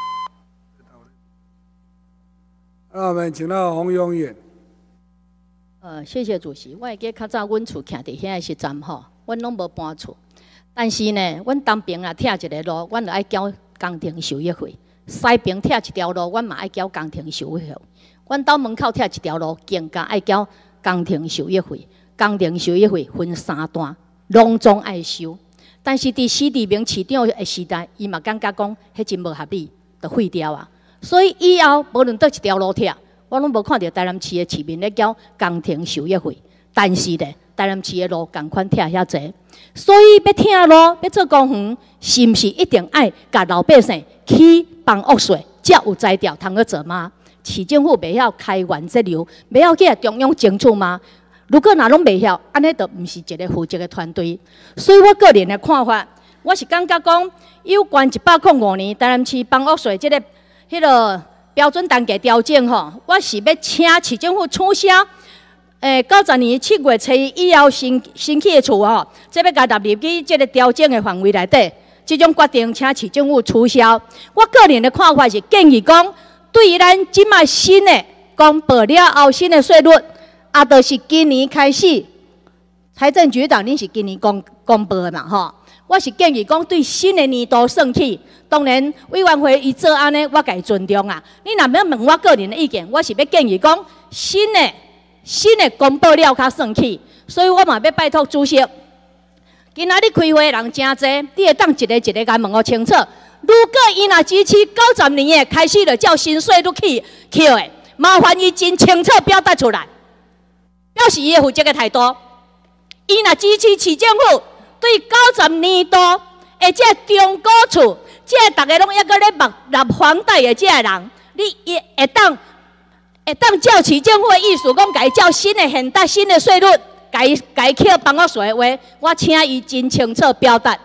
那我们请到洪永远。 呃，谢谢主席。我会记较早阮厝徛伫遐的时阵吼，阮拢无搬厝。但是呢，阮东边啊拆一个路，阮就爱交工程收益费；西边拆一条路，阮嘛爱交工程收益费。阮兜门口拆一条路，更加爱交工程收益费。工程收益费分三段，拢总爱收。但是伫史立明市长的时代，伊嘛感觉讲，迄真无合理，就废掉啊。所以以后无论倒一条路拆，我拢无看到台南市的市民咧交工程收益费。但是咧，台南市的路共款拆遐济，所以要拆路，要做公园，是毋是一定爱甲老百姓起房屋税，才有才调通去做吗？市政府袂晓开源节流，袂晓去中央争取吗？如果若拢袂晓，安尼就毋是一个负责的团队。所以我个人的看法，我是感觉讲，有关一百零五年台南市房屋税即、这个迄、那个标准单价调整吼，我是要请市政府取消。诶，九十年七月初以后新新起的厝吼，即要加纳入去即个调整的范围内底，即种决定请市政府取消。我个人的看法是建议讲，对于咱即卖新的公布了后新的税率。啊，就是今年开始，财政局长恁是今年公公布的嘛吼？我是建议讲对新的年度算起，当然委员会伊做安尼，我该尊重啊。你若要问我个人的意见，我是要建议讲新的新的公布了较算起，所以我嘛要拜托主席，今仔日开会人真侪，你会当一个一个甲问我清楚。如果伊若支持九十年的开始就照新税率起起的，麻烦伊真清楚表达出来。表示伊的负责的态度，伊若支持市政府对九十年度的这中古厝，这大家拢抑个咧目纳房贷的这人，你也会当会当照市政府的意思讲，改照新的现代新的税率，改改扣房屋税的话，我请伊真清楚表达。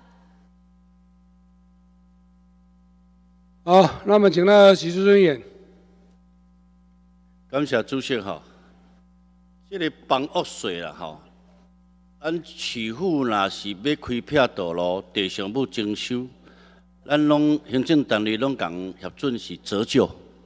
好，那我们请到许淑珍议员。 感谢主席哈。这个房屋税啦吼，咱市府若是要开辟道路、地上要征收，咱拢行政单位拢共协准是折旧，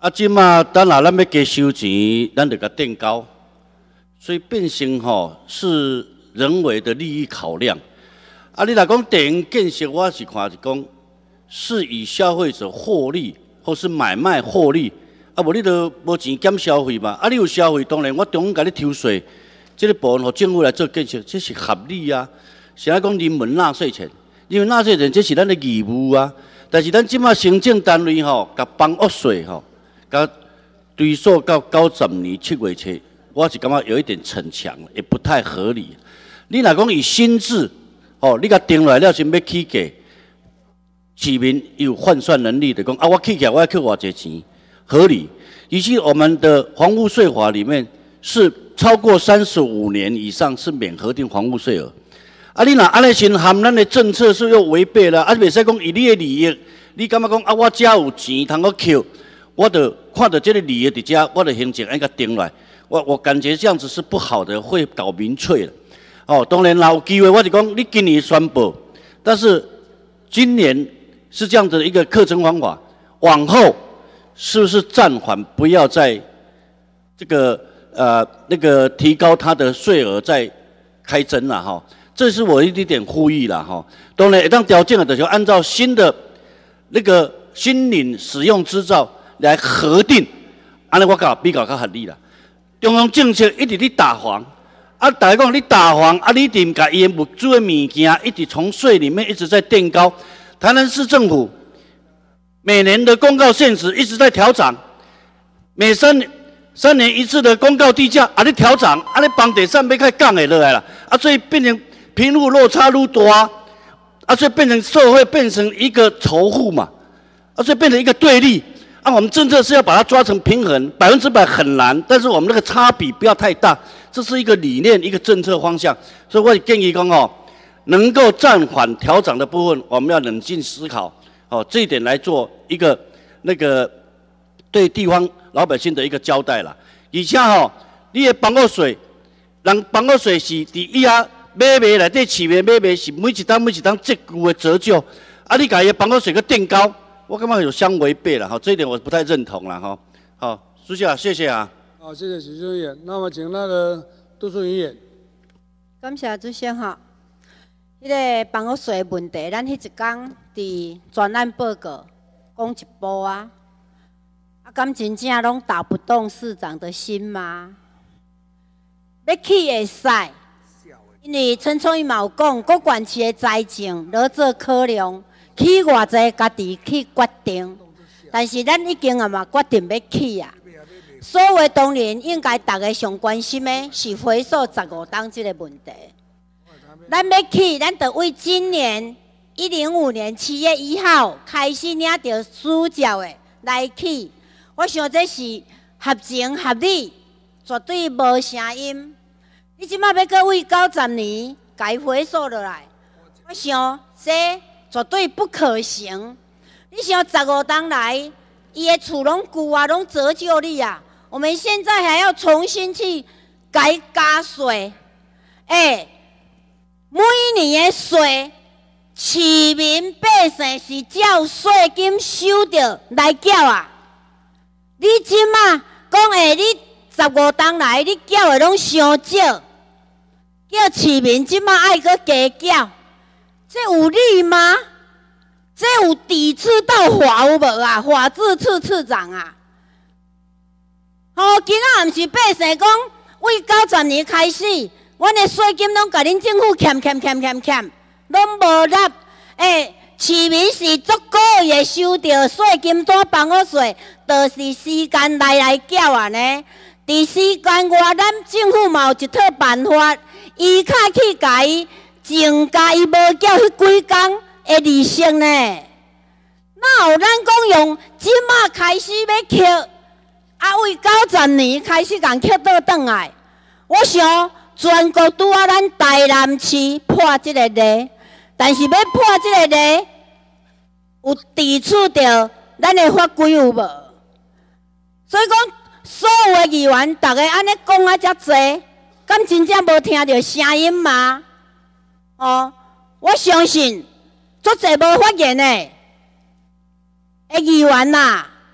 啊，即马等下咱要加收钱，咱就甲垫高，所以变成吼是人为的利益考量。啊，你若讲电影建设，我是看是讲是以消费者获利或是买卖获利，啊，无你都无钱减消费嘛。啊，你有消费，当然我中央甲你抽税，这个部分互政府来做建设，这是合理啊。是爱讲人民纳税钱，因为纳税钱这是咱的义务啊。但是咱即马行政单位吼，甲帮恶税吼，甲追溯到九十年七月初，我是感觉有一点逞强，也不太合理。你若讲以新制，哦，你甲定来了先要起价，市民有换算能力的讲啊，我起价我要扣偌济钱，合理。以及我们的房屋税法里面是超过三十五年以上是免核定房屋税额。啊，你若安尼先含咱的政策是又违背了，啊，袂使讲以你的利益，你感觉讲啊，我遮有钱通个扣，我就看到这个利益伫遮，我就行政应该定来。我我感觉这样子是不好的，会搞民粹了。哦，当然啦，有机会我就讲你今年宣布，但是今年是这样的一个课程方法，往后是不是暂缓，不要再这个呃那个提高它的税额再开征了哈？这是我一点点呼吁了哈。当然，一旦条件的就按照新的那个新领使用执照来核定，安尼我讲比较较合理啦。中央政策一直伫打黄，啊，大家讲你打黄，啊，你一定甲伊物资的物件一直从税里面一直在垫高。台南市政府每年的公告限值一直在调涨，每三年三年一次的公告地价啊，你调涨，啊，你房地产要开降下落来了，啊，所以变成贫富落差愈大，啊，所以变成社会变成一个仇富嘛，啊，所以变成一个对立。啊，我们政策是要把它抓成平衡，百分之百很难，但是我们那个差比不要太大，这是一个理念，一个政策方向。所以我建议讲哦，能够暂缓调涨的部分，我们要冷静思考，哦，这一点来做一个那个对地方老百姓的一个交代啦。而且吼，你的房屋税，人房屋税是伫以下买卖内底市面买卖是每一档每一档折旧的折旧，啊，你家己的房屋税个垫高。我感觉有相违背了哈，这一点我不太认同了哈。好，主席啊，谢谢啊。 好，谢谢许议员。那么请那个杜淑云议员。 感谢主席哈。迄、那个房屋税问题，咱迄一天伫专案报告讲一波啊，啊，敢真正拢打不动市长的心吗？要起会使，因为陈聪伊嘛有讲，各县市的财政落做考量。起偌济，家己去决定，但是咱已经啊嘛决定要起啊。所以当然应该大家上关心的是回溯十五档这个问题。咱要起，咱得为今年一零五年七月一号开始领到需照的来起。我想这是合情合理，绝对无声音。你即摆要搁为九十年改回溯落来，我想这。绝对不可行！你想十五档来，伊的厝拢旧啊，拢折旧率啊，我们现在还要重新去改加税，哎、欸，每年的税，市民百姓是照税金收着来缴啊。你即马讲诶，你十五档来，你缴的拢伤少，叫市民即马爱搁加缴。这有理吗？这有抵触到法有无啊？法制处处长啊！吼、哦，今仔毋是百姓讲，为九十年开始，阮的税金拢甲恁政府欠欠欠欠欠，拢无纳。诶、欸，市民是足够会收到税金单房屋税，就是时间来来缴啊呢。伫时间外，咱政府嘛有一套办法，伊较去甲伊。增加伊无缴迄几工的利息呢？哪有咱讲用即马开始要扣，啊为九十年开始共扣倒转来？我想全国拄啊咱台南市破即个例，但是要破即个例，有抵触到咱的法规有无？所以讲，所有的议员，逐个安尼讲啊遮济，敢真正无听到声音吗？哦，我相信足侪无发言的的议员呐，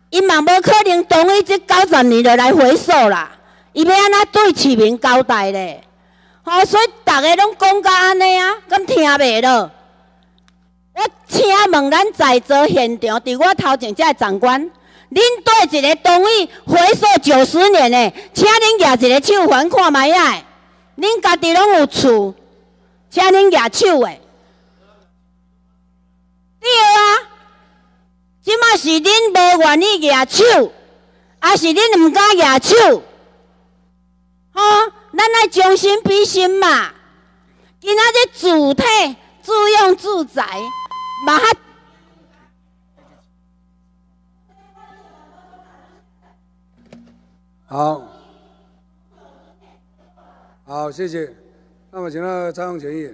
伊嘛无可能同意这九十年就来回溯啦，伊要安怎对市民交代咧？吼、哦，所以大家拢讲甲安尼啊，敢听袂落？我请问咱在座现场，伫我头前这个长官，恁对一个同意回溯九十年的，请恁举一个手还看卖啊！恁家己拢有厝，请恁举手的。对啊，即马是恁无愿意举手，还是恁毋敢举手？吼、哦，咱爱将心比心嘛。今仔日主体自用自在，嘛哈。 好，好，谢谢。那么，请到蔡永全议员。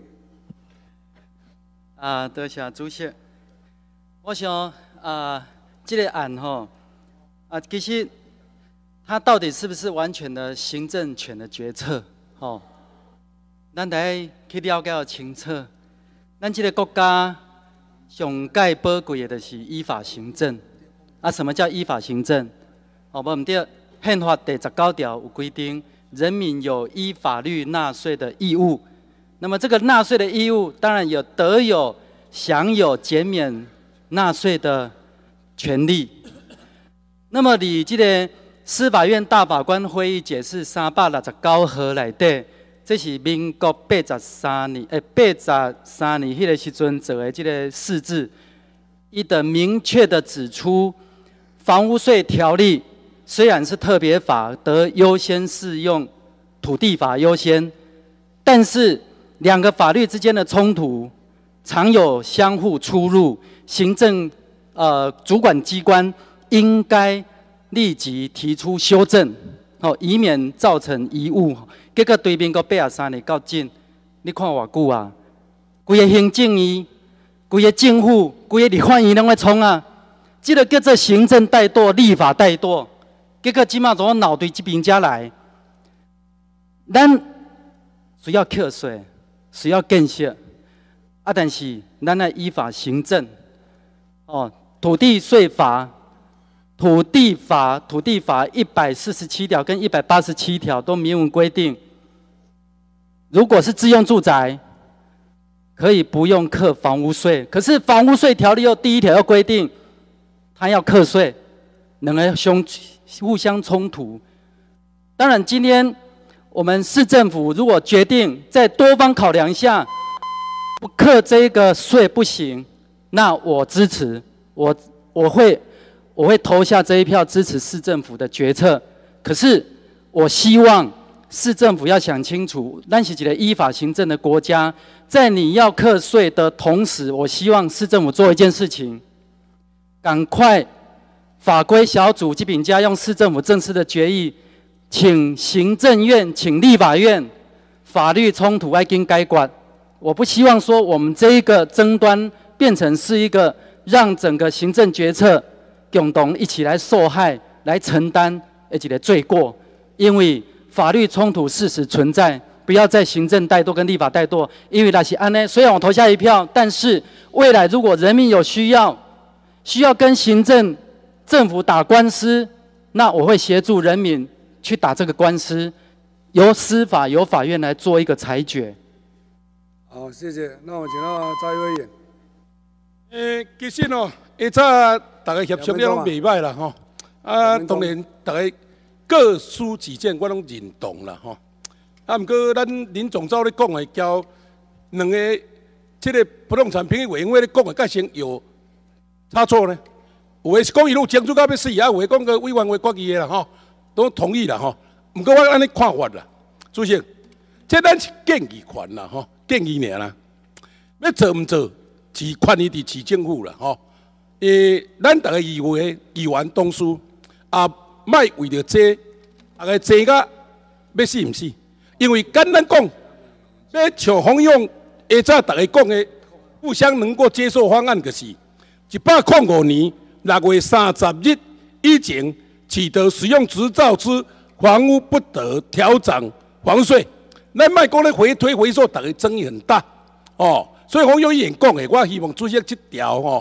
啊，多谢主席。我想啊，这个案吼，啊，其实它到底是不是完全的行政权的决策？吼，咱得去了解清楚。咱这个国家上盖宝贵的就是依法行政。啊，什么叫依法行政？哦，无唔对。宪法第十九条有规定，人民有依法律纳税的义务。那么这个纳税的义务，当然有得有享有减免纳税的权利。那么，你这个司法院大法官会议解释三百六十九号内底，这是民国八十三年，诶，八十三年迄个时阵做的这个释字，伊的明确的指出，房屋税条例。虽然是特别法，得优先适用土地法优先，但是两个法律之间的冲突常有相互出入，行政呃主管机关应该立即提出修正，哦，以免造成贻误。结果对民国八十三年到今，你看偌久啊？规个行政院、规个政府、规个立法院拢在冲啊！这个叫做行政怠惰、立法怠惰。结果即马从脑对这边家来，咱需要课税，需要建设，啊，但是咱要依法行政。哦，土地税法、土地法、土地法一百四十七条跟一百八十七条都明文规定，如果是自用住宅，可以不用课房屋税。可是房屋税条例又第一条要规定，他要课税，两个相互相冲突。当然，今天我们市政府如果决定在多方考量下不课这个税不行，那我支持，我我会我会投下这一票支持市政府的决策。可是我希望市政府要想清楚，咱是一个依法行政的国家，在你要课税的同时，我希望市政府做一件事情，赶快。法规小组及秉家用市政府正式的决议，请行政院、请立法院，法律冲突要经解决。我不希望说我们这一个争端变成是一个让整个行政决策共同一起来受害、来承担的一个罪过。因为法律冲突事实存在，不要再行政怠惰跟立法怠惰。因为那是安呢，虽然我投下一票，但是未来如果人民有需要，需要跟行政政府打官司，那我会协助人民去打这个官司，由司法、由法院来做一个裁决。 好，谢谢。那我请到赵委员。 诶，其实哦，下早大家协商了拢袂歹啦吼。啊，当然大家各抒己见，我拢认同啦吼。啊，毋过咱林总召咧讲的，交两个这个不动产评议委员会咧讲的，甲先有差错呢？有诶是讲伊路争取到要死，啊有诶讲个委员会决议诶啦吼，都同意啦吼。毋过我安尼看法啦，主席，这咱是建议权啦吼，建议尔啦。要做毋做，是权利伫市政府啦吼。诶，咱逐个议会议员同事，啊，莫为着这，大家坐甲要死毋死。因为简单讲，要像方勇下早大家讲诶，互相能够接受方案，就是一百零五年。六月三十日以前取得使用执照之房屋不得调涨房税。咱莫讲咧回推回溯，大家争议很大哦。所以黄友议员讲的，我希望主席这条吼，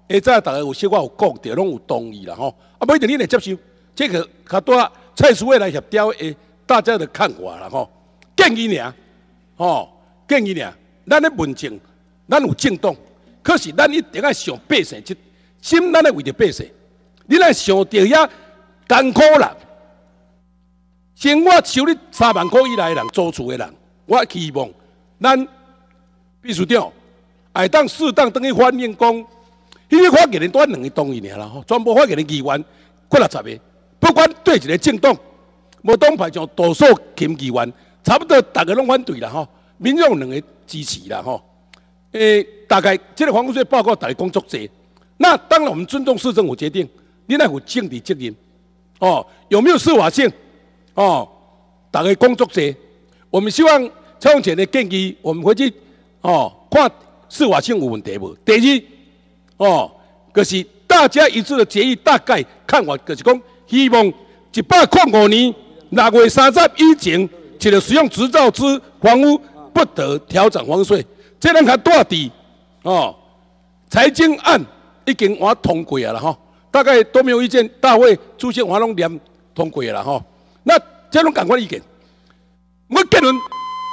下早大家有小可有讲着，拢有同意啦吼。啊，不一定你来接受，这个较多蔡书伟来协调诶，大家的看法啦吼。建议尔，吼，建议尔，咱咧文政，咱有政党，可是咱一定要想百姓，即心咱要为着百姓。你若想着遐艰苦啦，生我收你三万块以内的人，租厝的人，我希望咱秘书长会当适当等于反映讲，迄个发言人拄两个同意尔啦吼，全部发言人议员几六十个，不管对一个政党，无党派像多数钦议员，差不多大家拢反对啦吼，民众两个支持啦吼。诶，大概这个房屋税报告大家工作者，那当然我们尊重市政府决定，你那有政治责任哦，有没有司法性哦？大家工作者，我们希望蔡永前的建议，我们回去哦看司法性有问题无？第二哦，就是大家一致的决议，大概看法就是讲，希望一百零五年六月三十以前，一个使用执照之房屋不得调整房税。这咱较大地哦，财经案已经我通过了哈，大概都没有意见，大会主席我拢念通过了哈。那这种感官意见，我结论。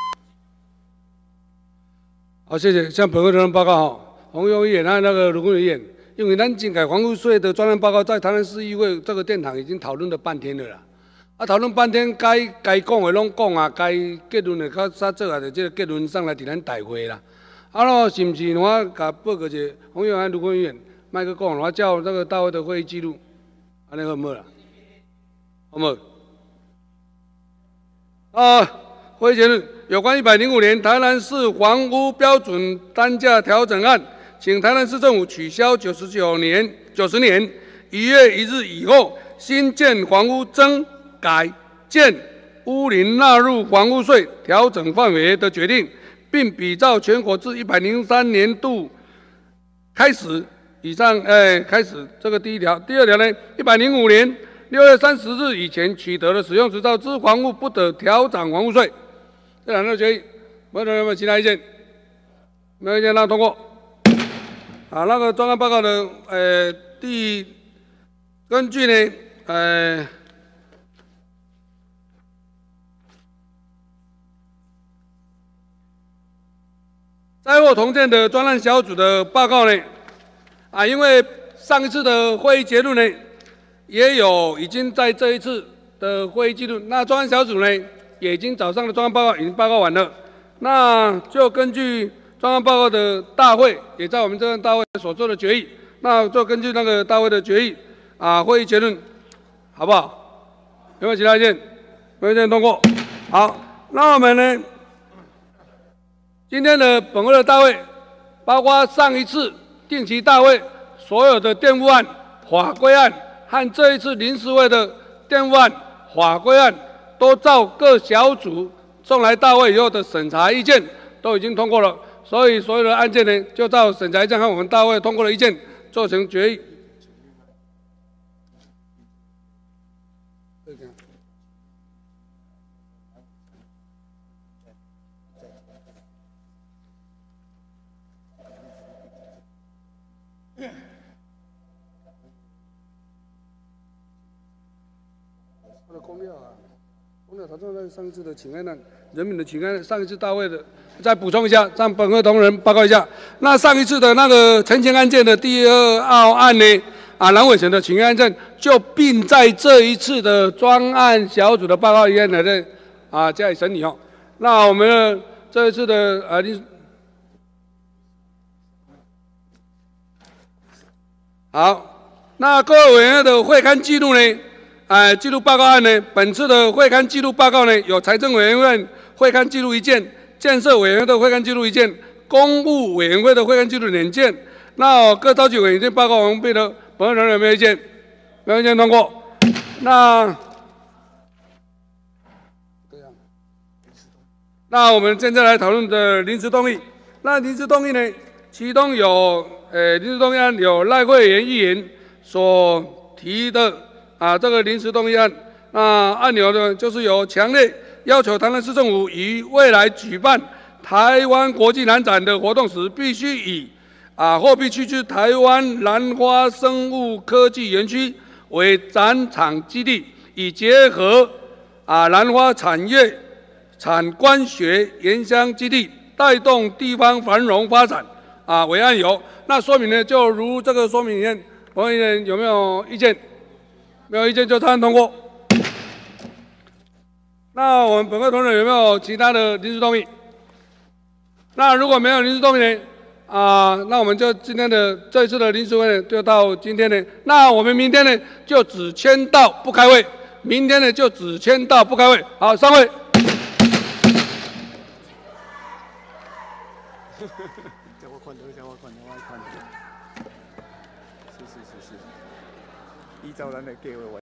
好，谢谢。向本会同仁报告哈，洪永议员和那个卢公委员，因为咱整改房屋税的专案报告在台南市议会这个殿堂已经讨论了半天了啦。啊，讨论半天，该该讲的拢讲啊，该结论的较啥做啊，就这个结论上来伫咱大会啦。啊咯，是不是我甲报告一下，洪永和卢公委员，麦克讲，我叫这个大会的会议记录，安尼好唔好啦？好唔好？啊，会议结论，有关一百零五年台南市房屋标准单价调整案，请台南市政府取消九十九年九十年一月一日以后新建房屋增改建屋龄纳入房屋税调整范围的决定，并比照全国自一百零三年度开始以上，呃，开始这个第一条。第二条呢，一百零五年六月三十日以前取得了使用执照之房屋不得调涨房屋税。这两条决议，没有人有没有其他意见？没有意见，那通过。啊，那个专案报告的呃第根据呢，呃。灾后重建的专案小组的报告呢，啊，因为上一次的会议结论呢，也有已经在这一次的会议记录，那专案小组呢，也已经早上的专案报告已经报告完了，那就根据专案报告的大会，也在我们这个大会所做的决议，那就根据那个大会的决议啊，会议结论，好不好？有没有其他意见？没有意见通过。好，那我们呢？今天的本会的大会，包括上一次定期大会所有的垫付案、法规案和这一次临时会的垫付案、法规案，都照各小组送来大会以后的审查意见，都已经通过了。所以所有的案件呢，就照审查意见和我们大会通过的意见做成决议。我的公料啊，公料他说那上一次的请案案，人民的请案，上一次大会的，再补充一下，让本会同仁报告一下。那上一次的那个陈情案件的第二号案呢，啊，蓝伟成的请案件就并在这一次的专案小组的报告里面来的啊加以审理哦。那我们的这一次的啊，好，那各位委员的会勘记录呢？哎，记录报告案呢？本次的会勘记录报告呢，有财政委员会会勘记录一件，建设委员会的会勘记录一件，公务委员会的会勘记录两件。那各召集委员已经报告完毕了，本会同仁有没有意见？没有意见通过。那那我们现在来讨论的临时动议。那临时动议呢，其中有呃临时动议案有赖慧妍议员所提的。啊，这个临时动议案，那按钮呢，就是有强烈要求台南市政府于未来举办台湾国际南展的活动时，必须以啊货币区之台湾兰花生物科技园区为展场基地，以结合啊兰花产业、产官学研乡基地，带动地方繁荣发展啊为案由。那说明呢，就如这个说明里面，黄委员有没有意见？没有意见就照样通过。那我们本会同仁有没有其他的临时动议？那如果没有临时动议呢？啊、呃，那我们就今天的这一次的临时会呢，就到今天呢。那我们明天呢，就只签到不开会。明天呢，就只签到不开会。好，散会。 叫我看到，叫我看到，我看到。是是是是，依照咱的计划。